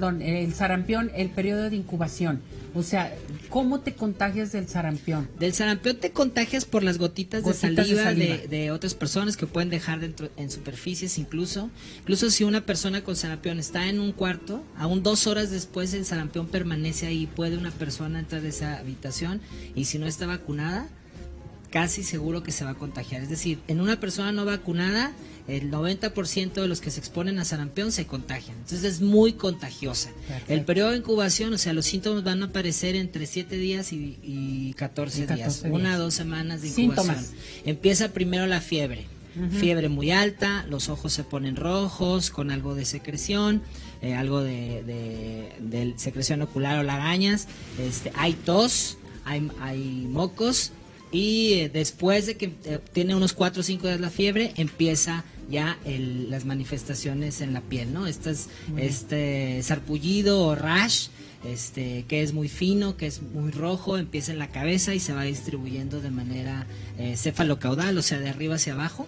[SPEAKER 1] el sarampión, el periodo de incubación. O sea, ¿cómo te contagias del sarampión?
[SPEAKER 15] Del sarampión te contagias por las gotitas de saliva de otras personas que pueden dejar en superficies, incluso si una persona con sarampión está en un cuarto, aún 2 horas después el sarampión permanece ahí, puede una persona entrar a esa habitación y si no está vacunada, casi seguro que se va a contagiar. Es decir, en una persona no vacunada, el 90% de los que se exponen a sarampión se contagian. Entonces es muy contagiosa. Perfecto. El periodo de incubación, o sea, los síntomas van a aparecer entre 7 días y 14 días. 1 a 2 semanas de incubación. Síntomas. Empieza primero la fiebre. Fiebre muy alta, los ojos se ponen rojos, con algo de secreción, algo de secreción ocular o lagañas. Hay tos, hay mocos. Y después de que tiene unos 4 o 5 días la fiebre, empieza ya las manifestaciones en la piel, ¿no? Este sarpullido o rash, que es muy fino, que es muy rojo, empieza en la cabeza y se va distribuyendo de manera cefalocaudal, o sea, de arriba hacia abajo.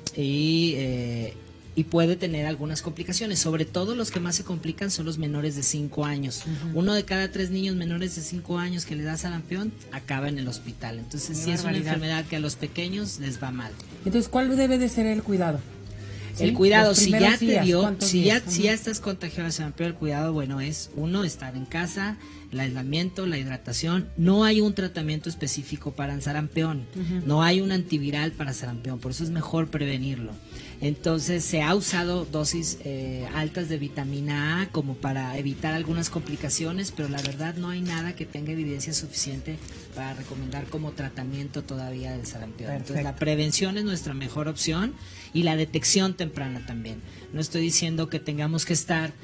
[SPEAKER 15] Y puede tener algunas complicaciones, sobre todo los que más se complican son los menores de 5 años. 1 de cada 3 niños menores de 5 años que le da sarampión acaba en el hospital. Entonces sí es una enfermedad que a los pequeños les va mal.
[SPEAKER 1] Entonces, ¿cuál debe de ser el cuidado?
[SPEAKER 15] ¿Sí? El cuidado, si ya te dio, si ya estás contagiado de sarampión, el cuidado, bueno, es 1, estar en casa, el aislamiento, la hidratación. No hay un tratamiento específico para el sarampión, no hay un antiviral para sarampión, por eso es mejor prevenirlo. Entonces se ha usado dosis altas de vitamina A como para evitar algunas complicaciones, pero la verdad no hay nada que tenga evidencia suficiente para recomendar como tratamiento todavía del sarampión. Perfecto. Entonces la prevención es nuestra mejor opción y la detección temprana también. No estoy diciendo que tengamos que estar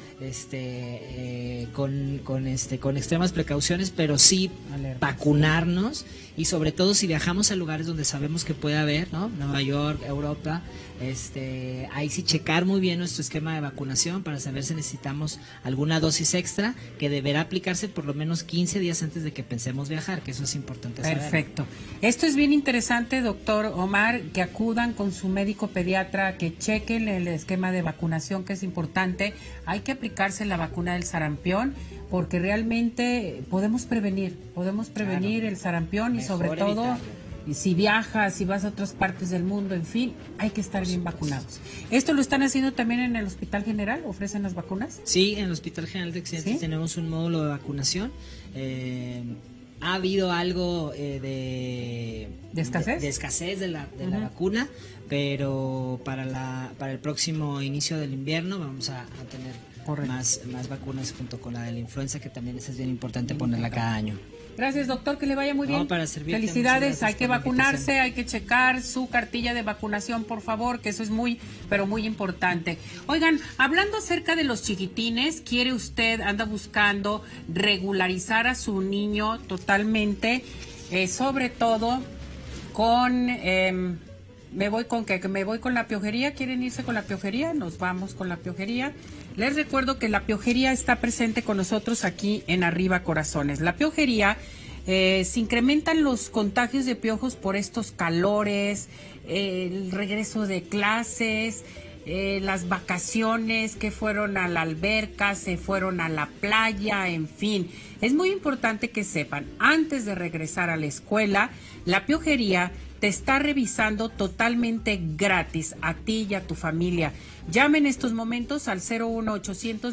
[SPEAKER 15] con extremas precauciones, pero sí vacunarnos y sobre todo si viajamos a lugares donde sabemos que puede haber, ¿no? Nueva York, Europa, ahí sí checar muy bien nuestro esquema de vacunación para saber si necesitamos alguna dosis extra que deberá aplicarse por lo menos 15 días antes de que pensemos viajar, que eso es importante saber.
[SPEAKER 1] Perfecto. Esto es bien interesante, doctor Omar, que acudan con su médico pediatra, que chequen el esquema de vacunación, que es importante. Hay que aplicarse la vacuna del sarampión porque realmente podemos prevenir claro, el sarampión y sobre todo evitarlo. Si viajas, si vas a otras partes del mundo, en fin, hay que estar bien vacunados. ¿Esto lo están haciendo también en el Hospital General? ¿Ofrecen las vacunas?
[SPEAKER 15] Sí, en el Hospital General de Occidente tenemos un módulo de vacunación. Ha habido algo ¿De
[SPEAKER 1] escasez?
[SPEAKER 15] De escasez de la vacuna, pero para el próximo inicio del invierno vamos a tener más vacunas junto con la de la influenza, que también es bien importante ponerla cada año.
[SPEAKER 1] Gracias, doctor, que le vaya muy bien.
[SPEAKER 15] No, para servirte,
[SPEAKER 1] felicidades, hay que
[SPEAKER 15] por la
[SPEAKER 1] vacunarse, hay que checar su cartilla de vacunación, por favor, que eso es muy, pero muy importante. Oigan, hablando acerca de los chiquitines, ¿quiere usted, anda buscando regularizar a su niño totalmente, sobre todo con... me voy con la piojería? ¿Quieren irse con la piojería? Nos vamos con la piojería. Les recuerdo que la piojería está presente con nosotros aquí en Arriba Corazones. La piojería, se incrementan los contagios de piojos por estos calores, el regreso de clases, las vacaciones, que fueron a la alberca, se fueron a la playa, en fin. Es muy importante que sepan, antes de regresar a la escuela, la piojería te está revisando totalmente gratis a ti y a tu familia. Llame en estos momentos al 01800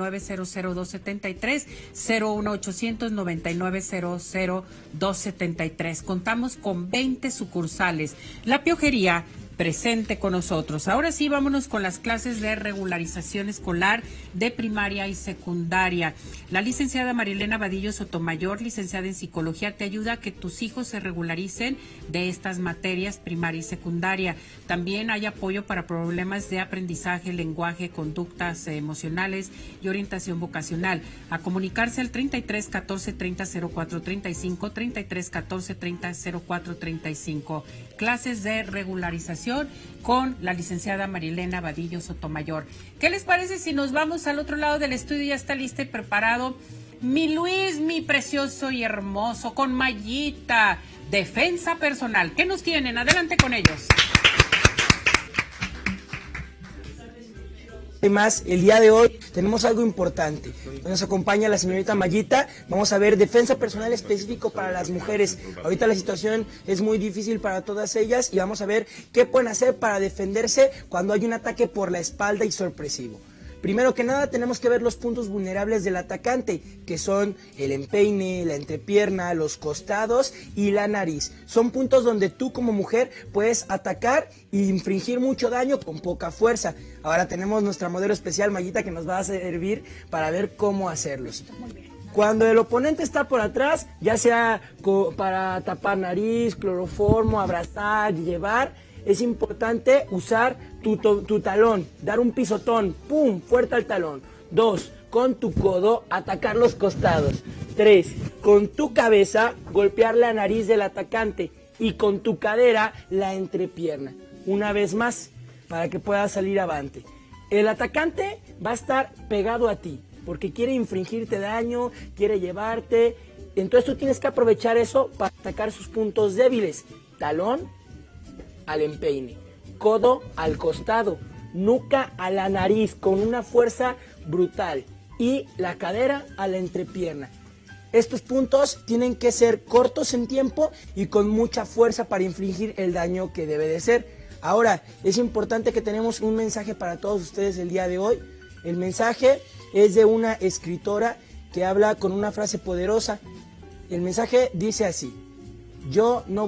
[SPEAKER 1] 9900 01800 9900 Contamos con 20 sucursales. La piojería presente con nosotros. Ahora sí, vámonos con las clases de regularización escolar de primaria y secundaria. La licenciada Marilena Vadillo Sotomayor, licenciada en psicología, te ayuda a que tus hijos se regularicen de estas materias primaria y secundaria. También hay apoyo para problemas de aprendizaje, lenguaje, conductas emocionales y orientación vocacional. A comunicarse al 33 14 30 04 35, 33 14 30 04 35. Clases de regularización con la licenciada Marilena Vadillo Sotomayor. ¿Qué les parece si nos vamos al otro lado del estudio? Ya está listo y preparado mi Luis, mi precioso y hermoso, con Mayita, defensa personal. ¿Qué nos tienen? Adelante con ellos.
[SPEAKER 16] Además, el día de hoy tenemos algo importante. Nos acompaña la señorita Mayita. Vamos a ver defensa personal específico para las mujeres. Ahorita la situación es muy difícil para todas ellas y vamos a ver qué pueden hacer para defenderse cuando hay un ataque por la espalda y sorpresivo. Primero que nada tenemos que ver los puntos vulnerables del atacante, que son el empeine, la entrepierna, los costados y la nariz. Son puntos donde tú como mujer puedes atacar e infringir mucho daño con poca fuerza. Ahora tenemos nuestra modelo especial, Mayita, que nos va a servir para ver cómo hacerlos. Cuando el oponente está por atrás, ya sea para tapar nariz, cloroformo, abrazar, llevar, es importante usar tu talón, dar un pisotón, ¡pum!, fuerte al talón. 2, con tu codo atacar los costados. 3, con tu cabeza golpear la nariz del atacante y con tu cadera la entrepierna. Una vez más, para que puedas salir avante. El atacante va a estar pegado a ti, porque quiere infringirte daño, quiere llevarte. Entonces tú tienes que aprovechar eso para atacar sus puntos débiles. Talón al empeine, codo al costado, nuca a la nariz con una fuerza brutal y la cadera a la entrepierna. Estos puntos tienen que ser cortos en tiempo y con mucha fuerza para infligir el daño que debe de ser. Ahora, es importante que tenemos un mensaje para todos ustedes el día de hoy. El mensaje es de una escritora que habla con una frase poderosa. El mensaje dice así: yo no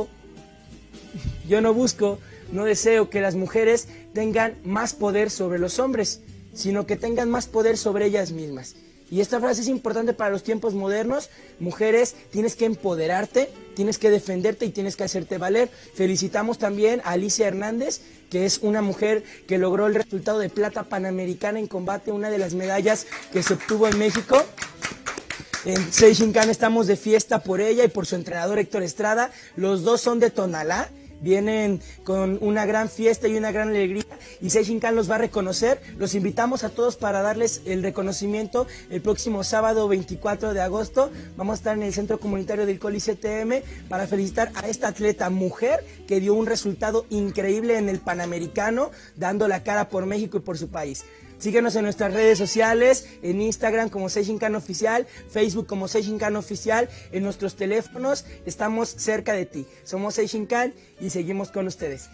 [SPEAKER 16] deseo que las mujeres tengan más poder sobre los hombres, sino que tengan más poder sobre ellas mismas. Y esta frase es importante para los tiempos modernos. Mujeres, tienes que empoderarte, tienes que defenderte y tienes que hacerte valer. Felicitamos también a Alicia Hernández, que es una mujer que logró el resultado de plata panamericana en combate, una de las medallas que se obtuvo en México. En Seishinkan estamos de fiesta por ella y por su entrenador Héctor Estrada. Los dos son de Tonalá. Vienen con una gran fiesta y una gran alegría y Seishinkan los va a reconocer. Los invitamos a todos para darles el reconocimiento el próximo sábado 24 de agosto. Vamos a estar en el Centro Comunitario del Coli CTM para felicitar a esta atleta mujer que dio un resultado increíble en el Panamericano, dando la cara por México y por su país. Síguenos en nuestras redes sociales, en Instagram como Seishinkan Oficial, Facebook como Seishinkan Oficial, en nuestros teléfonos, estamos cerca de ti. Somos Seishinkan y seguimos con ustedes.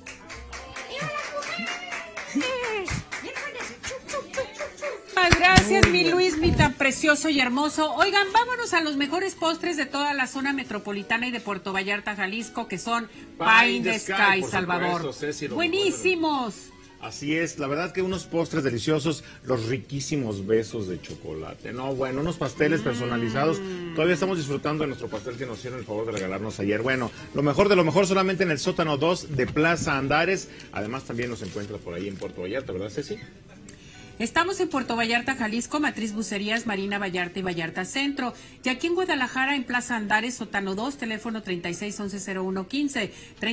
[SPEAKER 1] Gracias, mi Luis, mi tan precioso y hermoso. Oigan, vámonos a los mejores postres de toda la zona metropolitana y de Puerto Vallarta, Jalisco, que son Pie in the Sky, Salvador.
[SPEAKER 2] Supuesto, Ceci,
[SPEAKER 1] buenísimos.
[SPEAKER 2] Así es, la verdad que unos postres deliciosos, los riquísimos besos de chocolate, no, bueno, unos pasteles personalizados, todavía estamos disfrutando de nuestro pastel que nos hicieron el favor de regalarnos ayer. Bueno, lo mejor de lo mejor solamente en el sótano 2 de Plaza Andares, además también nos encuentra por ahí en Puerto Vallarta, ¿verdad, Ceci?
[SPEAKER 1] Estamos en Puerto Vallarta, Jalisco, Matriz Bucerías, Marina Vallarta y Vallarta Centro. Y aquí en Guadalajara, en Plaza Andares, sótano 2, teléfono 3611-0115,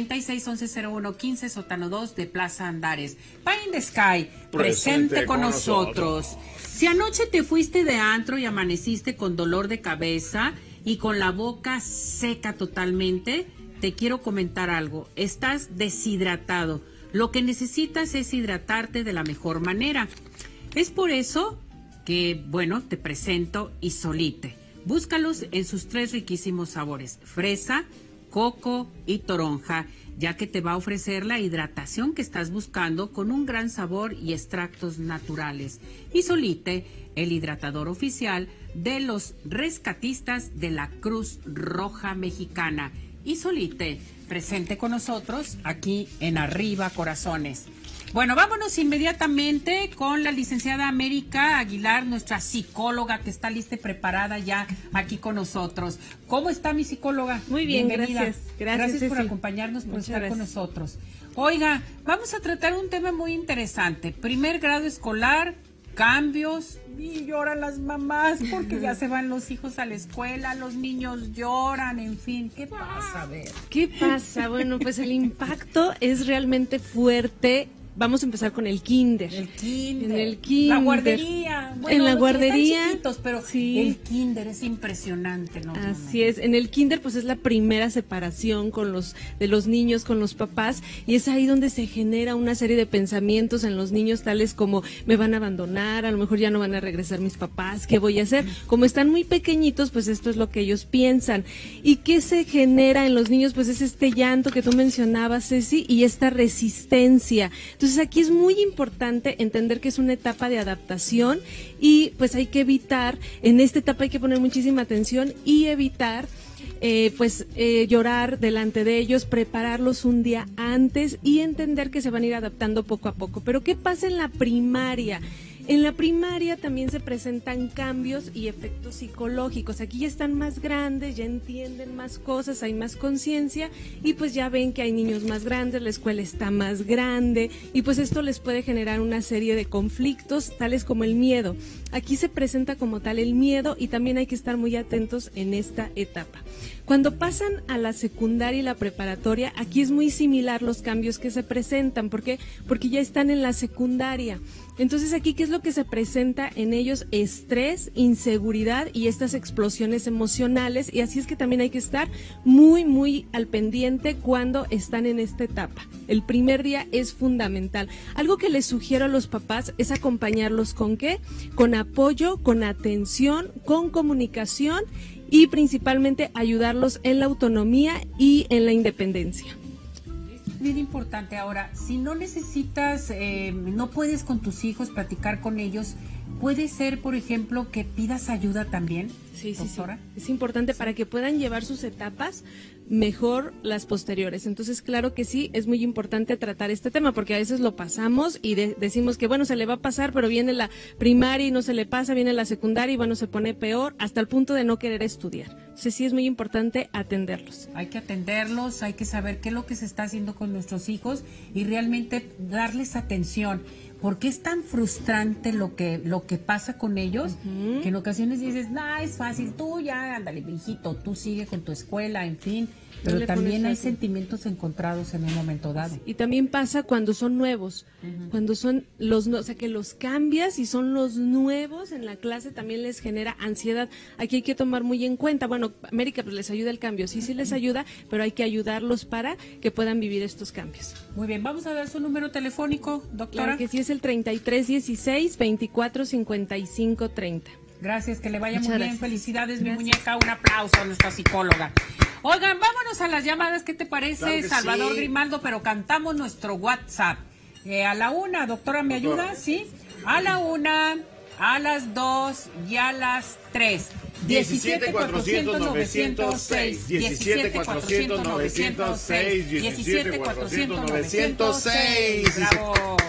[SPEAKER 1] 3611-0115, sótano 2 de Plaza Andares. Pie in the Sky, presente con nosotros. Si anoche te fuiste de antro y amaneciste con dolor de cabeza y con la boca seca totalmente, te quiero comentar algo. Estás deshidratado. Lo que necesitas es hidratarte de la mejor manera. Es por eso que, bueno, te presento Isolite. Búscalos en sus 3 riquísimos sabores, fresa, coco y toronja, ya que te va a ofrecer la hidratación que estás buscando con un gran sabor y extractos naturales. Isolite, el hidratador oficial de los rescatistas de la Cruz Roja Mexicana. Isolite, presente con nosotros aquí en Arriba Corazones. Bueno, vámonos inmediatamente con la licenciada América Aguilar, nuestra psicóloga que está lista y preparada ya aquí con nosotros. ¿Cómo está mi psicóloga?
[SPEAKER 13] Muy bien,
[SPEAKER 1] bienvenida.
[SPEAKER 13] Gracias
[SPEAKER 1] por acompañarnos, por estar con nosotros. Oiga, vamos a tratar un tema muy interesante. Primer grado escolar, cambios, y lloran las mamás porque ya se van los hijos a la escuela, los niños lloran, en fin, ¿qué pasa? A ver.
[SPEAKER 13] ¿Qué pasa? Bueno, pues el impacto es realmente fuerte. Vamos a empezar con el kinder.
[SPEAKER 1] El kinder.
[SPEAKER 13] En el kinder.
[SPEAKER 1] La guardería. Bueno,
[SPEAKER 13] en la guardería.
[SPEAKER 1] Están chiquitos, pero
[SPEAKER 13] sí.
[SPEAKER 1] El kinder es impresionante, ¿no?
[SPEAKER 13] Así es. En el kinder, pues es la primera separación de los niños con los papás, y es ahí donde se genera una serie de pensamientos en los niños, tales como me van a abandonar, a lo mejor ya no van a regresar mis papás, ¿qué voy a hacer? Como están muy pequeñitos, pues esto es lo que ellos piensan. ¿Y qué se genera en los niños? Pues es este llanto que tú mencionabas, Ceci, y esta resistencia. Entonces aquí es muy importante entender que es una etapa de adaptación, y pues hay que evitar, en esta etapa hay que poner muchísima atención y evitar llorar delante de ellos, prepararlos un día antes y entender que se van a ir adaptando poco a poco. Pero ¿qué pasa en la primaria? En la primaria también se presentan cambios y efectos psicológicos. Aquí ya están más grandes, ya entienden más cosas, hay más conciencia, y pues ya ven que hay niños más grandes, la escuela está más grande, y pues esto les puede generar una serie de conflictos, tales como el miedo. Aquí se presenta como tal el miedo, y también hay que estar muy atentos en esta etapa. Cuando pasan a la secundaria y la preparatoria, aquí es muy similar los cambios que se presentan. ¿Por qué? Porque ya están en la secundaria. Entonces aquí, ¿qué es lo que se presenta en ellos? Estrés, inseguridad y estas explosiones emocionales, y así es que también hay que estar muy, muy al pendiente cuando están en esta etapa. El primer día es fundamental. Algo que les sugiero a los papás es acompañarlos ¿con qué? Con apoyo, con atención, con comunicación, y principalmente ayudarlos en la autonomía y en la independencia.
[SPEAKER 1] Bien importante. Ahora, si no necesitas, no puedes con tus hijos platicar con ellos, puede ser, por ejemplo, que pidas ayuda también.
[SPEAKER 13] Sí,
[SPEAKER 1] doctora.
[SPEAKER 13] Sí. Es importante para que puedan llevar sus etapas mejor las posteriores. Entonces, claro que sí, es muy importante tratar este tema, porque a veces lo pasamos y decimos que, bueno, se le va a pasar, pero viene la primaria y no se le pasa, viene la secundaria y, bueno, se pone peor, hasta el punto de no querer estudiar. Entonces, sí es muy importante atenderlos.
[SPEAKER 1] Hay que atenderlos, hay que saber qué es lo que se está haciendo con nuestros hijos y realmente darles atención. Porque es tan frustrante lo que pasa con ellos, que en ocasiones dices, es fácil, tú ya, ándale, hijito, tú sigue con tu escuela, en fin. Pero también hay sentimientos encontrados en un momento dado.
[SPEAKER 13] Y también pasa cuando son nuevos, cuando son o sea, que los cambias y son los nuevos en la clase, también les genera ansiedad. Aquí hay que tomar muy en cuenta, bueno, América, pues les ayuda el cambio, sí les ayuda, pero hay que ayudarlos para que puedan vivir estos cambios.
[SPEAKER 1] Muy bien, vamos a dar su número telefónico, doctora.
[SPEAKER 13] Claro que sí, es el 3316-245530.
[SPEAKER 1] Gracias, que le vaya muy bien. Felicidades, mi muñeca. Un aplauso a nuestra psicóloga. Oigan, vámonos a las llamadas. ¿Qué te parece, claro Salvador Grimaldo? Pero cantamos nuestro WhatsApp. A la 1, doctora, ¿me ayuda? ¿Sí? A la 1, a las 2 y a las 3.
[SPEAKER 2] 17-400-906, 17-400-906, 17-400-906.
[SPEAKER 1] Bravo.
[SPEAKER 2] Y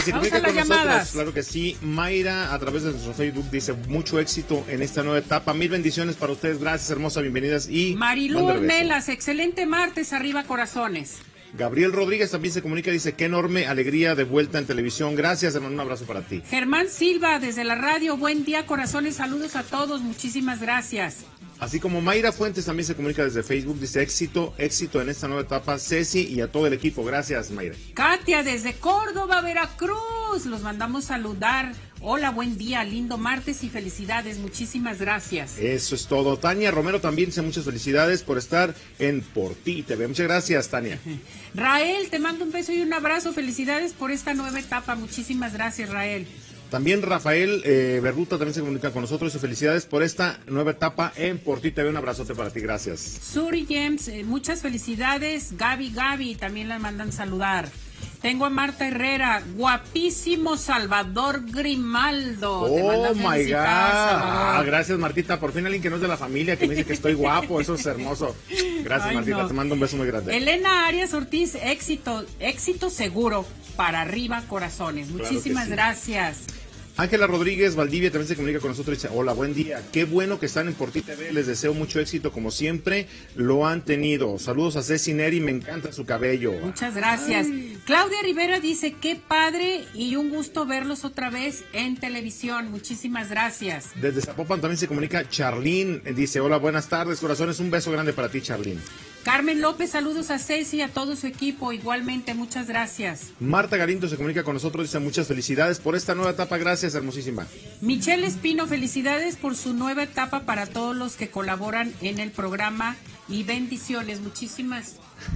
[SPEAKER 2] se
[SPEAKER 1] Vamos
[SPEAKER 2] comunica
[SPEAKER 1] a las
[SPEAKER 2] con nosotros,
[SPEAKER 1] llamadas.
[SPEAKER 2] claro que sí. Mayra, a través de nuestro Facebook, dice mucho éxito en esta nueva etapa. Mil bendiciones para ustedes. Gracias, hermosa, bienvenidas. Y
[SPEAKER 1] Marilú
[SPEAKER 2] mándale beso.
[SPEAKER 1] Ornelas, excelente martes, arriba corazones.
[SPEAKER 2] Gabriel Rodríguez también se comunica, dice, qué enorme alegría de vuelta en televisión. Gracias, hermano, un abrazo para ti.
[SPEAKER 1] Germán Silva, desde la radio, buen día, corazones, saludos a todos, muchísimas gracias.
[SPEAKER 2] Así como Mayra Fuentes también se comunica desde Facebook, dice éxito en esta nueva etapa, Ceci y a todo el equipo. Gracias, Mayra.
[SPEAKER 1] Katia, desde Córdoba, Veracruz, los mandamos saludar. Hola, buen día, lindo martes y felicidades, muchísimas gracias.
[SPEAKER 2] Eso es todo. Tania Romero también dice muchas felicidades por estar en Por Ti TV. Muchas gracias, Tania.
[SPEAKER 1] Rael, te mando un beso y un abrazo, felicidades por esta nueva etapa, muchísimas gracias, Rael.
[SPEAKER 2] También Rafael Berruta también se comunica con nosotros y felicidades por esta nueva etapa en Por Ti TV. Un abrazote para ti, gracias.
[SPEAKER 1] Suri James, muchas felicidades. Gaby, también la mandan saludar. Tengo a Marta Herrera, guapísimo Salvador Grimaldo. Te
[SPEAKER 2] Oh
[SPEAKER 1] mandan
[SPEAKER 2] my God.
[SPEAKER 1] felicitar, Salvador.
[SPEAKER 2] Gracias, Martita. Por fin alguien que no es de la familia que me dice que estoy guapo. Eso es hermoso. Gracias,
[SPEAKER 1] Ay,
[SPEAKER 2] Martita.
[SPEAKER 1] no.
[SPEAKER 2] Te mando un beso muy grande.
[SPEAKER 1] Elena Arias Ortiz, éxito seguro. Para arriba, corazones.
[SPEAKER 2] Claro
[SPEAKER 1] Muchísimas
[SPEAKER 2] que sí.
[SPEAKER 1] gracias.
[SPEAKER 2] Ángela Rodríguez Valdivia también se comunica con nosotros y dice, hola, buen día, qué bueno que están en Por Ti TV, les deseo mucho éxito como siempre lo han tenido. Saludos a Ceci Neri, me encanta su cabello.
[SPEAKER 1] Muchas gracias. Claudia Rivera dice, qué padre y un gusto verlos otra vez en televisión. Muchísimas gracias.
[SPEAKER 2] Desde Zapopan también se comunica Charlín, dice, hola, buenas tardes, corazones, un beso grande para ti, Charlín.
[SPEAKER 1] Carmen López, saludos a Ceci y a todo su equipo. Igualmente, muchas gracias.
[SPEAKER 2] Marta Galindo se comunica con nosotros, dice, muchas felicidades por esta nueva etapa, gracias, hermosísima.
[SPEAKER 1] Michelle Espino, felicidades por su nueva etapa para todos los que colaboran en el programa y bendiciones. Muchísimas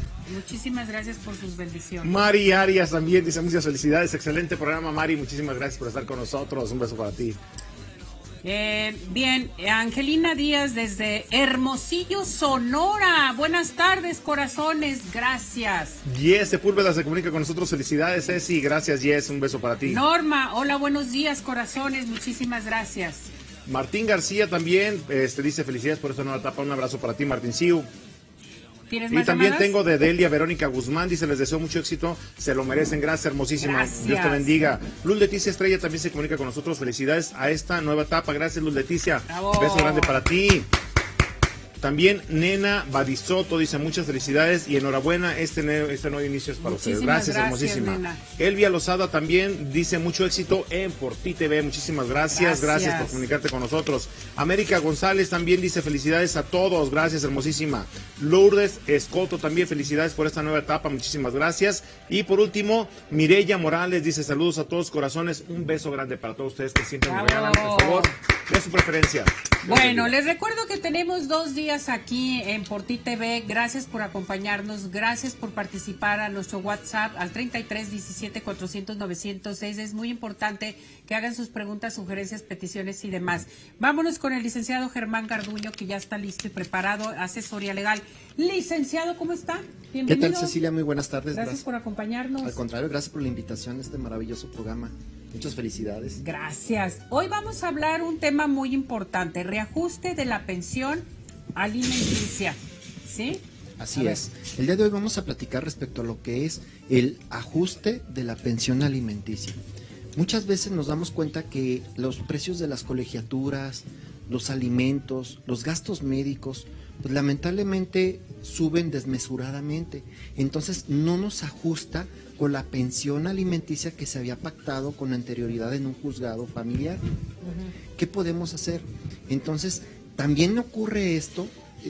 [SPEAKER 1] gracias por sus bendiciones.
[SPEAKER 2] Mari Arias también dice, muchas felicidades, excelente programa, Mari, muchísimas gracias por estar con nosotros, un beso para ti.
[SPEAKER 1] Bien, Angelina Díaz desde Hermosillo, Sonora. Buenas tardes, corazones, gracias.
[SPEAKER 2] Yes Sepúlveda se comunica con nosotros, felicidades, Ceci, gracias, Yes, un beso para ti.
[SPEAKER 1] Norma, hola, buenos días, corazones, muchísimas gracias.
[SPEAKER 2] Martín García también dice felicidades por esta nueva etapa, un abrazo para ti, Martín Siu.
[SPEAKER 1] ¿Tienes
[SPEAKER 2] Y
[SPEAKER 1] más
[SPEAKER 2] también
[SPEAKER 1] llamadas?
[SPEAKER 2] tengo de Delia Verónica Guzmán, dice, les deseo mucho éxito, se lo merecen, gracias, hermosísima,
[SPEAKER 1] Gracias.
[SPEAKER 2] Dios te bendiga. Luz Leticia Estrella también se comunica con nosotros, felicidades a esta nueva etapa, gracias, Luz Leticia.
[SPEAKER 1] Bravo.
[SPEAKER 2] Beso grande para ti. También Nena Badisoto dice, muchas felicidades y enhorabuena, este nuevo inicio es para ustedes.
[SPEAKER 1] Muchísimas
[SPEAKER 2] Gracias,
[SPEAKER 1] gracias,
[SPEAKER 2] hermosísima.
[SPEAKER 1] Nena.
[SPEAKER 2] Elvia Lozada también dice, mucho éxito en Por Ti TV, muchísimas gracias por comunicarte con nosotros. América González también dice, felicidades a todos, gracias, hermosísima. Lourdes Escoto también, felicidades por esta nueva etapa, muchísimas gracias. Y por último, Mireya Morales dice, saludos a todos, corazones, un beso grande para todos ustedes que siempre nos regalan, por favor, de su preferencia.
[SPEAKER 1] Bueno, les recuerdo que tenemos 2 días aquí en Por Ti TV. Gracias por acompañarnos, gracias por participar a nuestro WhatsApp al 33 17 400 906. Es muy importante que hagan sus preguntas, sugerencias, peticiones y demás. Vámonos con el licenciado Germán Garduño, que ya está listo y preparado, asesoría legal. Licenciado, ¿cómo está? Bienvenido.
[SPEAKER 17] ¿Qué tal, Cecilia? Muy buenas tardes.
[SPEAKER 1] Gracias por acompañarnos.
[SPEAKER 17] Al contrario, gracias por la invitación a este maravilloso programa. Muchas felicidades.
[SPEAKER 1] Gracias. Hoy vamos a hablar un tema muy importante, reajuste de la pensión alimenticia, ¿sí?
[SPEAKER 17] Así es. El día de hoy vamos a platicar respecto a lo que es el ajuste de la pensión alimenticia. Muchas veces nos damos cuenta que los precios de las colegiaturas, los alimentos, los gastos médicos, pues lamentablemente suben desmesuradamente. Entonces no nos ajusta con la pensión alimenticia que se había pactado con anterioridad en un juzgado familiar. ¿Qué podemos hacer? Entonces, también ocurre esto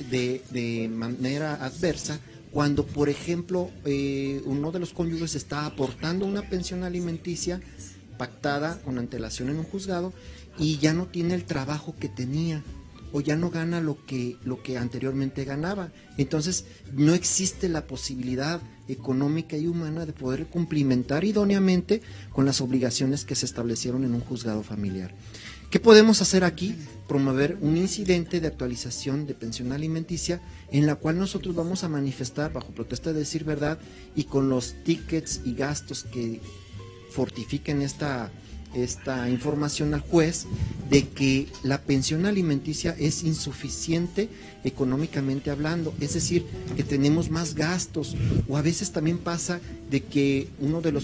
[SPEAKER 17] de manera adversa cuando, por ejemplo, uno de los cónyuges está aportando una pensión alimenticia pactada con antelación en un juzgado y ya no tiene el trabajo que tenía o ya no gana lo que anteriormente ganaba. Entonces no existe la posibilidad económica y humana de poder cumplimentar idóneamente con las obligaciones que se establecieron en un juzgado familiar. ¿Qué podemos hacer aquí? Promover un incidente de actualización de pensión alimenticia en la cual nosotros vamos a manifestar bajo protesta de decir verdad y con los tickets y gastos que fortifiquen esta información al juez de que la pensión alimenticia es insuficiente económicamente hablando, es decir, que tenemos más gastos, o a veces también pasa de que uno de los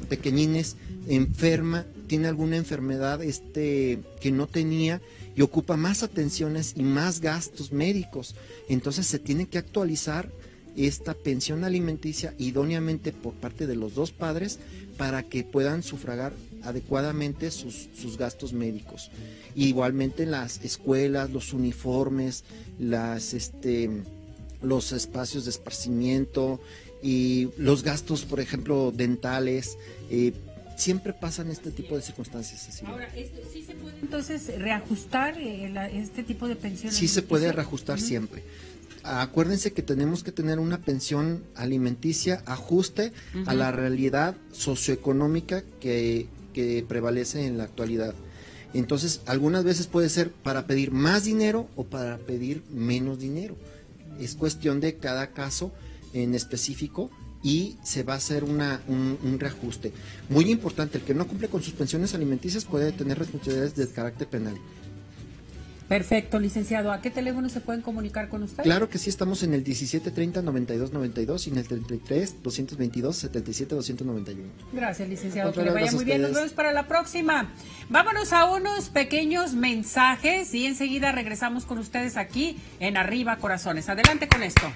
[SPEAKER 17] pequeñines enferma, tiene alguna enfermedad que no tenía y ocupa más atenciones y más gastos médicos. Entonces se tiene que actualizar esta pensión alimenticia idóneamente por parte de los dos padres para que puedan sufragar adecuadamente sus gastos médicos. Igualmente las escuelas, los uniformes, los espacios de esparcimiento y los gastos, por ejemplo, dentales, siempre pasan este tipo de circunstancias, Cecilia.
[SPEAKER 1] Ahora, ¿sí se puede entonces reajustar este tipo de pensión?
[SPEAKER 17] Sí se puede reajustar siempre. Acuérdense que tenemos que tener una pensión alimenticia ajuste a la realidad socioeconómica que prevalece en la actualidad. Entonces, algunas veces puede ser para pedir más dinero o para pedir menos dinero. Es cuestión de cada caso en específico y se va a hacer un reajuste. Muy importante, el que no cumple con sus pensiones alimenticias puede tener responsabilidades de carácter penal.
[SPEAKER 1] Perfecto, licenciado. ¿A qué teléfono se pueden comunicar con usted?
[SPEAKER 17] Claro que sí, estamos en el 1730-9292 y en el 33-222-77-291.
[SPEAKER 1] Gracias, licenciado. Que le vaya muy bien. Nos vemos para la próxima. Vámonos a unos pequeños mensajes y enseguida regresamos con ustedes aquí en Arriba Corazones. Adelante con esto.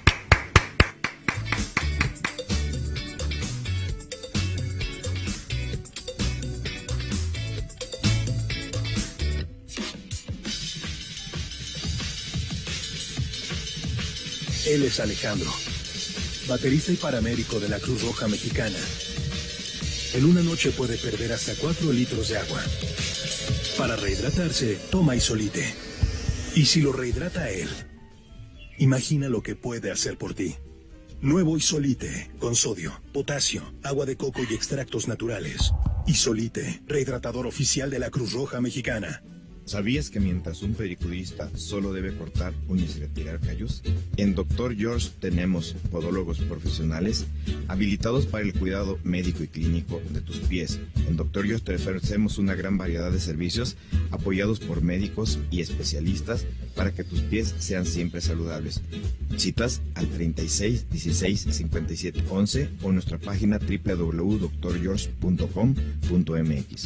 [SPEAKER 9] Él es Alejandro, baterista y paramédico de la Cruz Roja Mexicana. En una noche puede perder hasta 4 litros de agua. Para rehidratarse, toma Isolite. Y si lo rehidrata él, imagina lo que puede hacer por ti. Nuevo Isolite, con sodio, potasio, agua de coco y extractos naturales. Isolite, rehidratador oficial de la Cruz Roja Mexicana.
[SPEAKER 10] ¿Sabías que mientras un pedicurista solo debe cortar uñas y retirar callos? En Dr. George tenemos podólogos profesionales habilitados para el cuidado médico y clínico de tus pies. En Dr. George te ofrecemos una gran variedad de servicios apoyados por médicos y especialistas para que tus pies sean siempre saludables. Citas al 36 16 57 11 o nuestra página www.drgeorge.com.mx.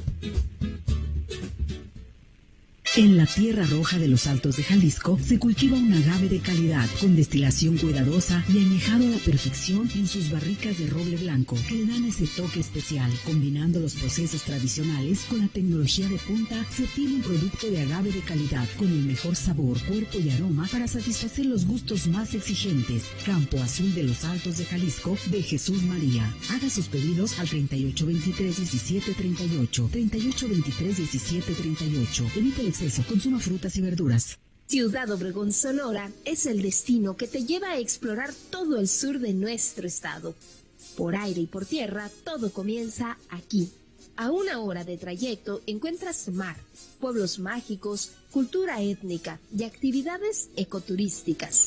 [SPEAKER 18] En la Tierra Roja de los Altos de Jalisco se cultiva un agave de calidad con destilación cuidadosa y añejado a la perfección en sus barricas de roble blanco que le dan ese toque especial. Combinando los procesos tradicionales con la tecnología de punta, se obtiene un producto de agave de calidad con el mejor sabor, cuerpo y aroma para satisfacer los gustos más exigentes. Campo Azul de los Altos de Jalisco de Jesús María. Haga sus pedidos al 3823-1738, 3823-1738. Evite el exceso, consuma frutas y verduras.
[SPEAKER 8] Ciudad Obregón, Sonora, es el destino que te lleva a explorar todo el sur de nuestro estado. Por aire y por tierra, todo comienza aquí. A una hora de trayecto encuentras mar, pueblos mágicos, cultura étnica y actividades ecoturísticas.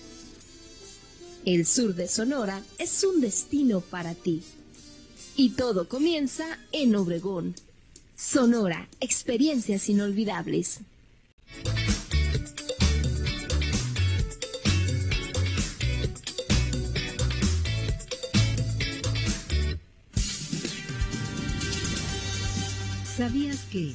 [SPEAKER 8] El sur de Sonora es un destino para ti. Y todo comienza en Obregón. Sonora, experiencias inolvidables.
[SPEAKER 4] ¿Sabías que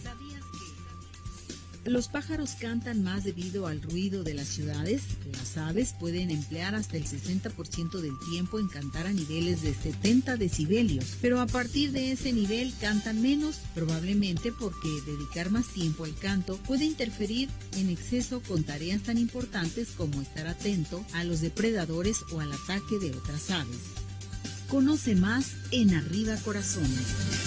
[SPEAKER 4] los pájaros cantan más debido al ruido de las ciudades? Las aves pueden emplear hasta el 60% del tiempo en cantar a niveles de 70 decibelios, pero a partir de ese nivel cantan menos, probablemente porque dedicar más tiempo al canto puede interferir en exceso con tareas tan importantes como estar atento a los depredadores o al ataque de otras aves. Conoce más en Arriba Corazones.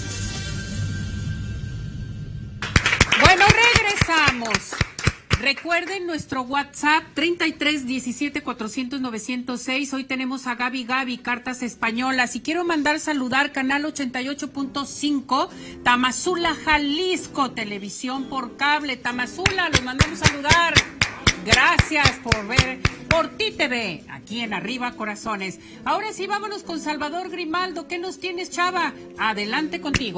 [SPEAKER 1] Bueno, regresamos. Recuerden nuestro WhatsApp 33 17 400 906. Hoy tenemos a Gaby, Cartas Españolas. Y quiero mandar saludar canal 88.5, Tamazula, Jalisco, televisión por cable. Tamazula, los mandamos saludar. Gracias por ver Por Ti TV, aquí en Arriba Corazones. Ahora sí, vámonos con Salvador Grimaldo. ¿Qué nos tienes, chava? Adelante contigo.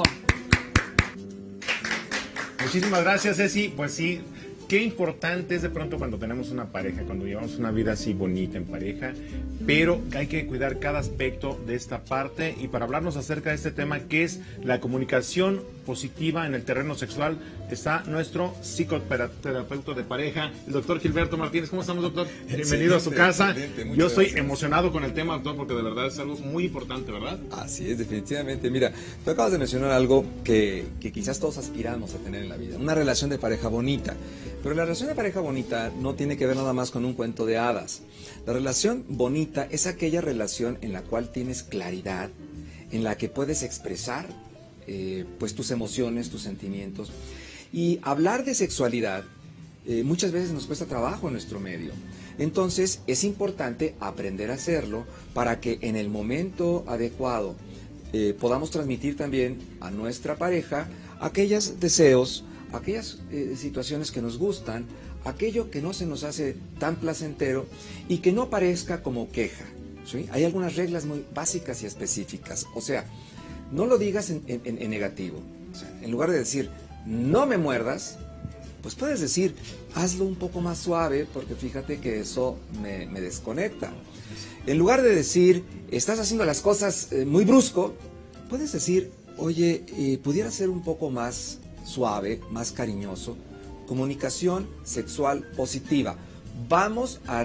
[SPEAKER 2] Muchísimas gracias, Ceci. Pues sí, qué importante es de pronto cuando tenemos una pareja, cuando llevamos una vida así bonita en pareja, pero hay que cuidar cada aspecto de esta parte. Y para hablarnos acerca de este tema, que es la comunicación positiva en el terreno sexual, está nuestro psicoterapeuta de pareja, el doctor Gilberto Martínez. ¿Cómo estamos, doctor? Bienvenido a su casa. Yo estoy emocionado con el tema, doctor, porque de verdad es algo muy importante, ¿verdad?
[SPEAKER 19] Así es, definitivamente. Mira, tú acabas de mencionar algo que quizás todos aspiramos a tener en la vida, una relación de pareja bonita. Pero la relación de pareja bonita no tiene que ver nada más con un cuento de hadas. La relación bonita es aquella relación en la cual tienes claridad, en la que puedes expresar pues tus emociones, tus sentimientos. Y hablar de sexualidad muchas veces nos cuesta trabajo en nuestro medio. Entonces es importante aprender a hacerlo para que en el momento adecuado podamos transmitir también a nuestra pareja aquellos deseos, aquellas situaciones que nos gustan, aquello que no se nos hace tan placentero y que no parezca como queja, ¿sí? Hay algunas reglas muy básicas y específicas. O sea, no lo digas en negativo. O sea, en lugar de decir, no me muerdas, pues puedes decir, hazlo un poco más suave porque fíjate que eso me desconecta. En lugar de decir, estás haciendo las cosas muy brusco, puedes decir, oye, pudiera ser un poco más suave, más cariñoso. Comunicación sexual positiva. Vamos a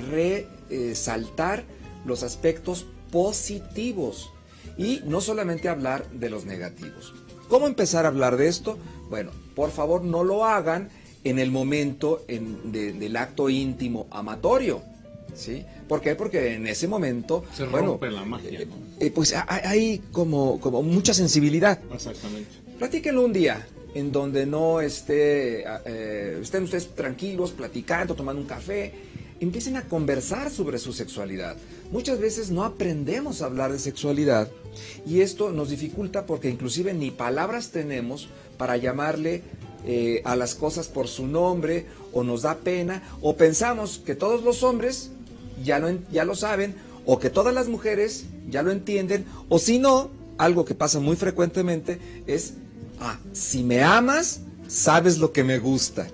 [SPEAKER 19] resaltar los aspectos positivos y no solamente hablar de los negativos. ¿Cómo empezar a hablar de esto? Bueno, por favor no lo hagan en el momento del acto íntimo amatorio, ¿sí? ¿Por qué? Porque en ese momento
[SPEAKER 2] se rompe la magia, ¿no?
[SPEAKER 19] Pues hay como mucha sensibilidad.
[SPEAKER 2] Exactamente.
[SPEAKER 19] Platíquenlo un día en donde no estén ustedes tranquilos, platicando, tomando un café. Empiecen a conversar sobre su sexualidad. Muchas veces no aprendemos a hablar de sexualidad y esto nos dificulta porque inclusive ni palabras tenemos para llamarle a las cosas por su nombre, o nos da pena, o pensamos que todos los hombres ya lo saben, o que todas las mujeres ya lo entienden, o si no, algo que pasa muy frecuentemente es, si me amas, sabes lo que me gusta.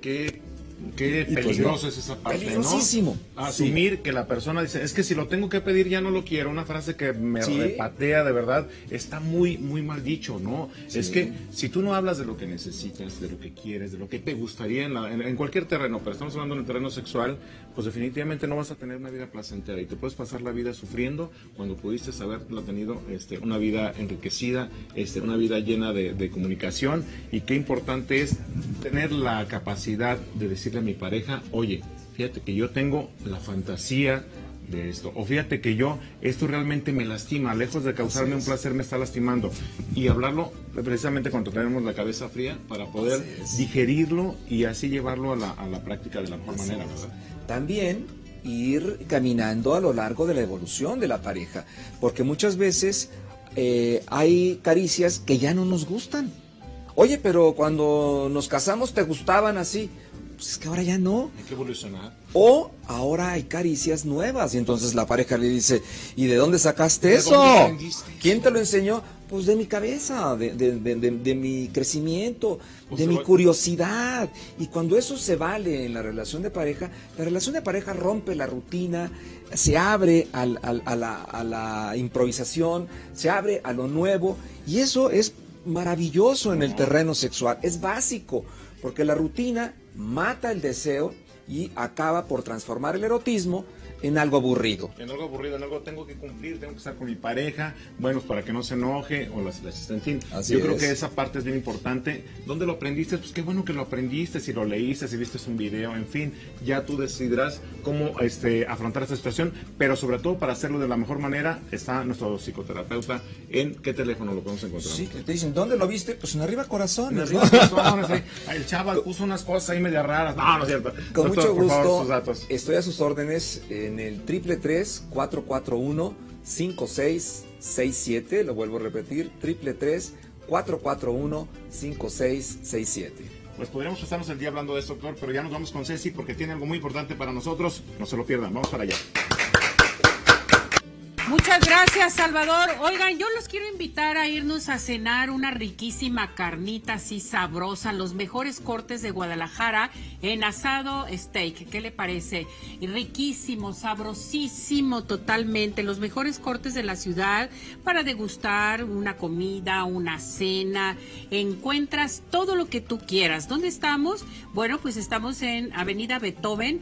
[SPEAKER 2] Qué peligroso es esa parte,
[SPEAKER 19] peligrosísimo,
[SPEAKER 2] ¿no? Asumir que la persona dice, es que si lo tengo que pedir ya no lo quiero. Una frase que me repatea de verdad. Está muy, muy mal dicho, ¿no? Sí. Es que si tú no hablas de lo que necesitas, de lo que quieres, de lo que te gustaría en cualquier terreno, pero estamos hablando en el terreno sexual, pues definitivamente no vas a tener una vida placentera y te puedes pasar la vida sufriendo cuando pudiste haberla tenido una vida enriquecida, una vida llena de comunicación. Y qué importante es tener la capacidad de decirle a mi pareja, oye, fíjate que yo tengo la fantasía de esto, o fíjate que esto realmente me lastima, lejos de causarme un placer me está lastimando, y hablarlo precisamente cuando tenemos la cabeza fría para poder digerirlo y así llevarlo a la práctica de la mejor manera, ¿verdad?
[SPEAKER 19] También ir caminando a lo largo de la evolución de la pareja, porque muchas veces hay caricias que ya no nos gustan. Oye, pero cuando nos casamos te gustaban así. Pues es que ahora ya no.
[SPEAKER 2] Hay que evolucionar.
[SPEAKER 19] O ahora hay caricias nuevas y entonces la pareja le dice, ¿y de dónde sacaste eso? ¿Quién te lo enseñó? Pues de mi cabeza, de mi crecimiento, de mi curiosidad. Y cuando eso se vale en la relación de pareja, la relación de pareja rompe la rutina, se abre a la improvisación, se abre a lo nuevo, y eso es maravilloso en el terreno sexual, es básico, porque la rutina mata el deseo y acaba por transformar el erotismo en algo aburrido.
[SPEAKER 2] En algo aburrido, en algo tengo que cumplir, tengo que estar con mi pareja, bueno, para que no se enoje, o en fin. Yo creo que esa parte es bien importante. ¿Dónde lo aprendiste? Pues qué bueno que lo aprendiste, si lo leíste, si viste un video, en fin, ya tú decidirás cómo afrontar esta situación, pero sobre todo para hacerlo de la mejor manera, está nuestro psicoterapeuta. ¿En qué teléfono lo podemos encontrar?
[SPEAKER 19] Sí, que te dicen, ¿dónde lo viste? Pues en Arriba Corazones.
[SPEAKER 2] En Arriba Corazones, el chaval puso unas cosas ahí medio raras. No, no es cierto.
[SPEAKER 19] Con mucho gusto,
[SPEAKER 2] por favor, sus datos.
[SPEAKER 19] Estoy a sus órdenes en el 333-441-5667, lo vuelvo a repetir, 333-441-5667.
[SPEAKER 2] Pues podríamos pasarnos el día hablando de esto, doctor, pero ya nos vamos con Ceci porque tiene algo muy importante para nosotros. No se lo pierdan, vamos para allá.
[SPEAKER 1] Muchas gracias, Salvador. Oigan, yo los quiero invitar a irnos a cenar una riquísima carnita así sabrosa, los mejores cortes de Guadalajara en Asado Steak. ¿Qué le parece? Riquísimo, sabrosísimo totalmente. Los mejores cortes de la ciudad para degustar una comida, una cena. Encuentras todo lo que tú quieras. ¿Dónde estamos? Bueno, pues estamos en Avenida Beethoven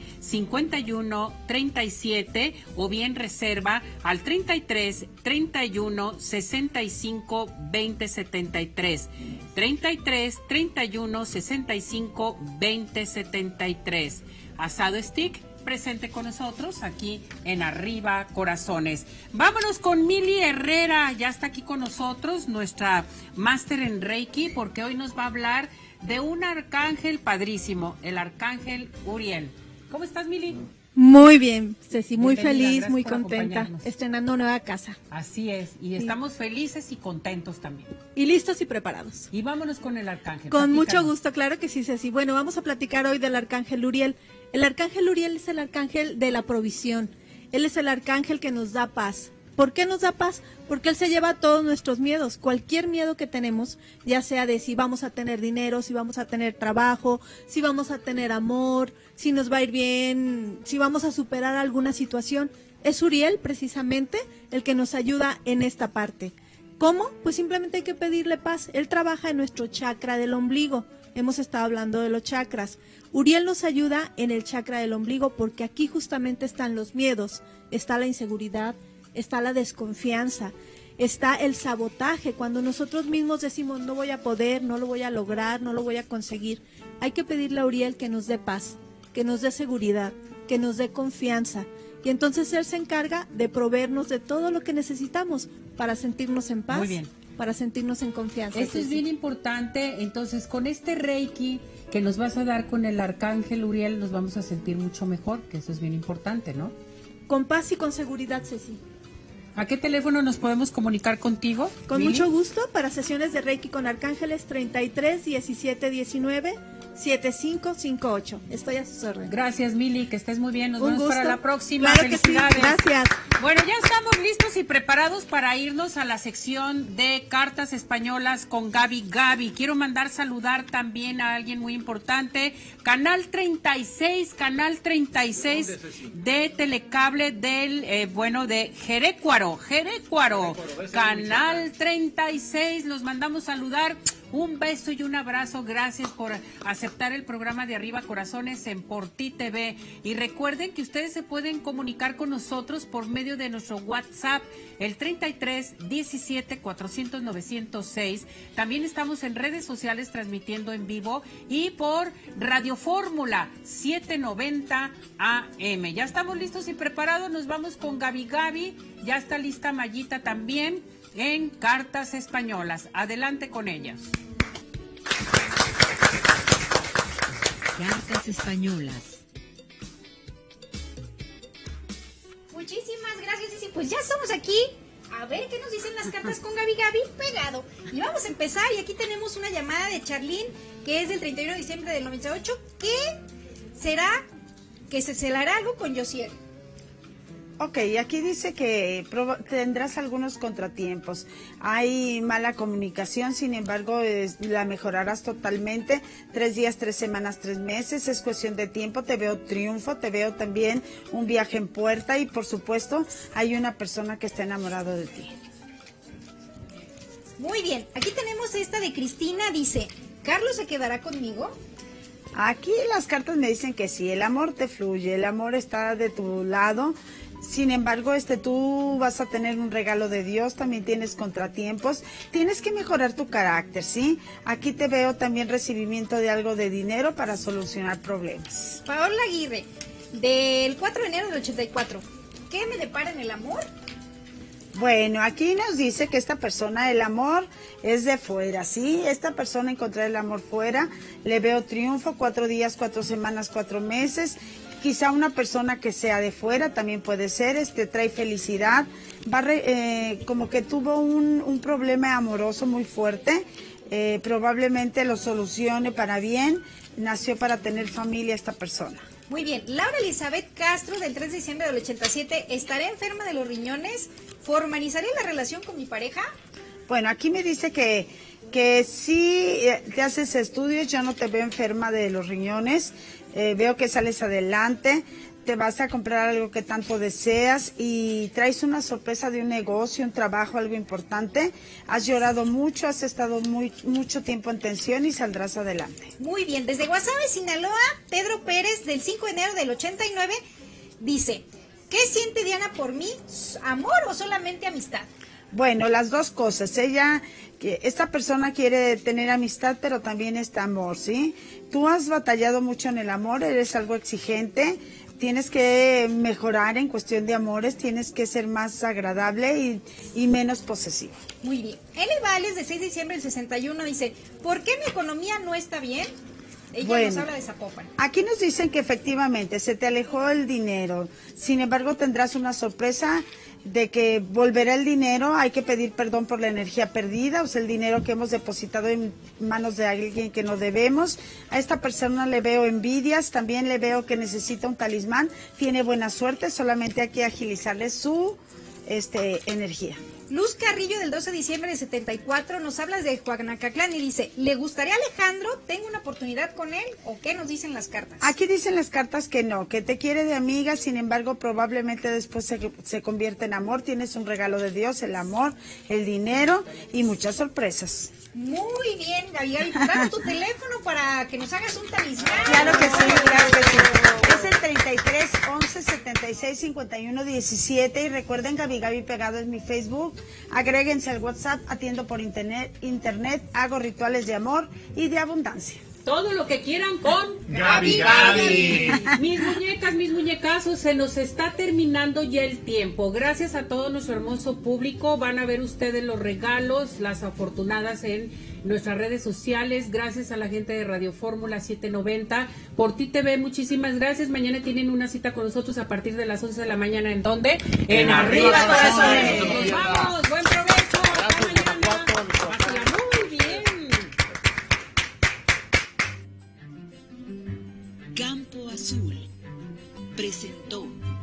[SPEAKER 1] 5137 o bien reserva al 33 31 65 20 73. 33 31 65 20 73. Asado Stick presente con nosotros aquí en Arriba Corazones. Vámonos con Mili Herrera, ya está aquí con nosotros, nuestra máster en Reiki, porque hoy nos va a hablar de un arcángel padrísimo, el arcángel Uriel. ¿Cómo estás, Mili?
[SPEAKER 20] Muy bien, Ceci, muy
[SPEAKER 1] Bienvenida,
[SPEAKER 20] feliz,
[SPEAKER 1] gracias
[SPEAKER 20] muy
[SPEAKER 1] por
[SPEAKER 20] contenta,
[SPEAKER 1] acompañarnos.
[SPEAKER 20] estrenando nueva casa.
[SPEAKER 1] Así es, y estamos felices y contentos también.
[SPEAKER 20] Y listos y preparados.
[SPEAKER 1] Y vámonos con el arcángel.
[SPEAKER 20] Con mucho
[SPEAKER 1] Platícanos.
[SPEAKER 20] gusto, claro que sí, Ceci. Bueno, vamos a platicar hoy del arcángel Uriel. El arcángel Uriel es el arcángel de la provisión. Él es el arcángel que nos da paz. ¿Por qué nos da paz? Porque él se lleva todos nuestros miedos. Cualquier miedo que tenemos, ya sea de si vamos a tener dinero, si vamos a tener trabajo, si vamos a tener amor, si nos va a ir bien, si vamos a superar alguna situación. Es Uriel, precisamente, el que nos ayuda en esta parte. ¿Cómo? Pues simplemente hay que pedirle paz. Él trabaja en nuestro chakra del ombligo. Hemos estado hablando de los chakras. Uriel nos ayuda en el chakra del ombligo porque aquí justamente están los miedos, está la inseguridad, está la desconfianza, está el sabotaje, cuando nosotros mismos decimos no voy a poder, no lo voy a lograr, no lo voy a conseguir. Hay que pedirle a Uriel que nos dé paz, que nos dé seguridad, que nos dé confianza. Y entonces él se encarga de proveernos de todo lo que necesitamos para sentirnos en paz,
[SPEAKER 1] Muy bien.
[SPEAKER 20] para sentirnos en confianza.
[SPEAKER 1] Esto es bien importante, entonces con este Reiki que nos vas a dar con el arcángel Uriel nos vamos a sentir mucho mejor, que eso es bien importante, ¿no?
[SPEAKER 20] Con paz y con seguridad, Ceci.
[SPEAKER 1] ¿A qué teléfono nos podemos comunicar contigo?
[SPEAKER 20] Con
[SPEAKER 1] Mili?
[SPEAKER 20] mucho gusto para sesiones de Reiki con Arcángeles 33 17 19 7558. Estoy a sus órdenes.
[SPEAKER 1] Gracias, Mili, que estés muy bien. Nos
[SPEAKER 20] Un
[SPEAKER 1] vemos para
[SPEAKER 20] gusto.
[SPEAKER 1] la próxima.
[SPEAKER 20] Claro que sí,
[SPEAKER 1] Felicidades.
[SPEAKER 20] gracias.
[SPEAKER 1] Bueno, ya estamos listos y preparados para irnos a la sección de cartas españolas con Gaby. Gaby, quiero mandar saludar también a alguien muy importante. Canal 36 de Telecable del, de Jerecuaro. Canal 36, los mandamos saludar. Un beso y un abrazo, gracias por aceptar el programa de Arriba Corazones en Por Ti TV. Y recuerden que ustedes se pueden comunicar con nosotros por medio de nuestro WhatsApp, el 33 17 400 906. También estamos en redes sociales transmitiendo en vivo y por Radio Fórmula 790 AM. Ya estamos listos y preparados, nos vamos con Gaby. Ya está lista Mayita también en Cartas Españolas. Adelante con ellas.
[SPEAKER 18] Cartas Españolas.
[SPEAKER 5] Muchísimas gracias, Ceci. Pues ya estamos aquí. A ver qué nos dicen las cartas con Gaby pegado. Y vamos a empezar. Y aquí tenemos una llamada de Charlene, que es del 31 de diciembre del 98. Que se le hará algo con Josiel.
[SPEAKER 21] Ok, aquí dice que tendrás algunos contratiempos. Hay mala comunicación, sin embargo, la mejorarás totalmente. 3 días, 3 semanas, 3 meses. Es cuestión de tiempo. Te veo triunfo, te veo también un viaje en puerta y, por supuesto, hay una persona que está enamorado de ti.
[SPEAKER 5] Muy bien. Aquí tenemos esta de Cristina. Dice, ¿Carlos se quedará conmigo?
[SPEAKER 21] Aquí las cartas me dicen que sí, el amor te fluye, el amor está de tu lado. Sin embargo, tú vas a tener un regalo de Dios, también tienes contratiempos, tienes que mejorar tu carácter, ¿sí? Aquí te veo también recibimiento de algo de dinero para solucionar problemas.
[SPEAKER 5] Paola Aguirre, del 4 de enero del 84. ¿Qué me depara en el amor?
[SPEAKER 21] Bueno, aquí nos dice que esta persona, el amor es de fuera, ¿sí? Esta persona encontrar el amor fuera, le veo triunfo, 4 días, 4 semanas, 4 meses. Quizá una persona que sea de fuera también puede ser, trae felicidad, como que tuvo un problema amoroso muy fuerte, probablemente lo solucione para bien, nació para tener familia esta persona.
[SPEAKER 5] Muy bien. Laura Elizabeth Castro, del 3 de diciembre del 87, ¿estaré enferma de los riñones? ¿Formalizaría la relación con mi pareja?
[SPEAKER 21] Bueno, aquí me dice que si te haces estudios, yo no te veo enferma de los riñones, veo que sales adelante, te vas a comprar algo que tanto deseas y traes una sorpresa de un negocio, un trabajo, algo importante. Has llorado mucho, has estado mucho tiempo en tensión y saldrás adelante.
[SPEAKER 5] Muy bien. Desde Guasave, Sinaloa, Pedro Pérez, del 5 de enero del 89, dice, ¿qué siente Diana por mí? ¿Amor o solamente amistad?
[SPEAKER 21] Bueno, las dos cosas. Esta persona quiere tener amistad, pero también está amor, ¿sí? Tú has batallado mucho en el amor, eres algo exigente, tienes que mejorar en cuestión de amores, tienes que ser más agradable y menos posesivo.
[SPEAKER 5] Muy bien. Eli Vales, de 6 de diciembre del 61, dice, ¿por qué mi economía no está bien? Ella nos habla de Zapopan.
[SPEAKER 21] Aquí nos dicen que efectivamente se te alejó el dinero, sin embargo tendrás una sorpresa de que volverá el dinero. Hay que pedir perdón por la energía perdida, o sea, el dinero que hemos depositado en manos de alguien que no debemos. A esta persona le veo envidias, también le veo que necesita un talismán, tiene buena suerte, solamente hay que agilizarle su energía.
[SPEAKER 5] Luz Carrillo, del 12 de diciembre de 74, nos habla de Juanacatlán y dice, ¿le gustaría a Alejandro? ¿Tengo una oportunidad con él? ¿O qué nos dicen las cartas?
[SPEAKER 21] Aquí dicen las cartas que no, que te quiere de amiga, sin embargo probablemente después se convierte en amor. Tienes un regalo de Dios, el amor, el dinero y muchas sorpresas.
[SPEAKER 5] Muy bien, Gaby. Dame tu teléfono para que nos hagas un talismán.
[SPEAKER 21] Claro que sí, claro que sí. Es el 33 11 76 51 17 y recuerden Gaby Pegado es mi Facebook. Agréguense al WhatsApp, atiendo por internet, hago rituales de amor y de abundancia.
[SPEAKER 1] Todo lo que quieran con
[SPEAKER 2] Gaby.
[SPEAKER 1] Mis muñecas, mis muñecazos, se nos está terminando ya el tiempo. Gracias a todo nuestro hermoso público. Van a ver ustedes los regalos, las afortunadas en nuestras redes sociales. Gracias a la gente de Radio Fórmula 790. Por Ti TV, muchísimas gracias. Mañana tienen una cita con nosotros a partir de las 11 de la mañana. ¿En dónde? En Arriba Corazones. Nos vamos. Buen provecho. Hasta mañana. Pásala muy bien.
[SPEAKER 18] Campo Azul presentó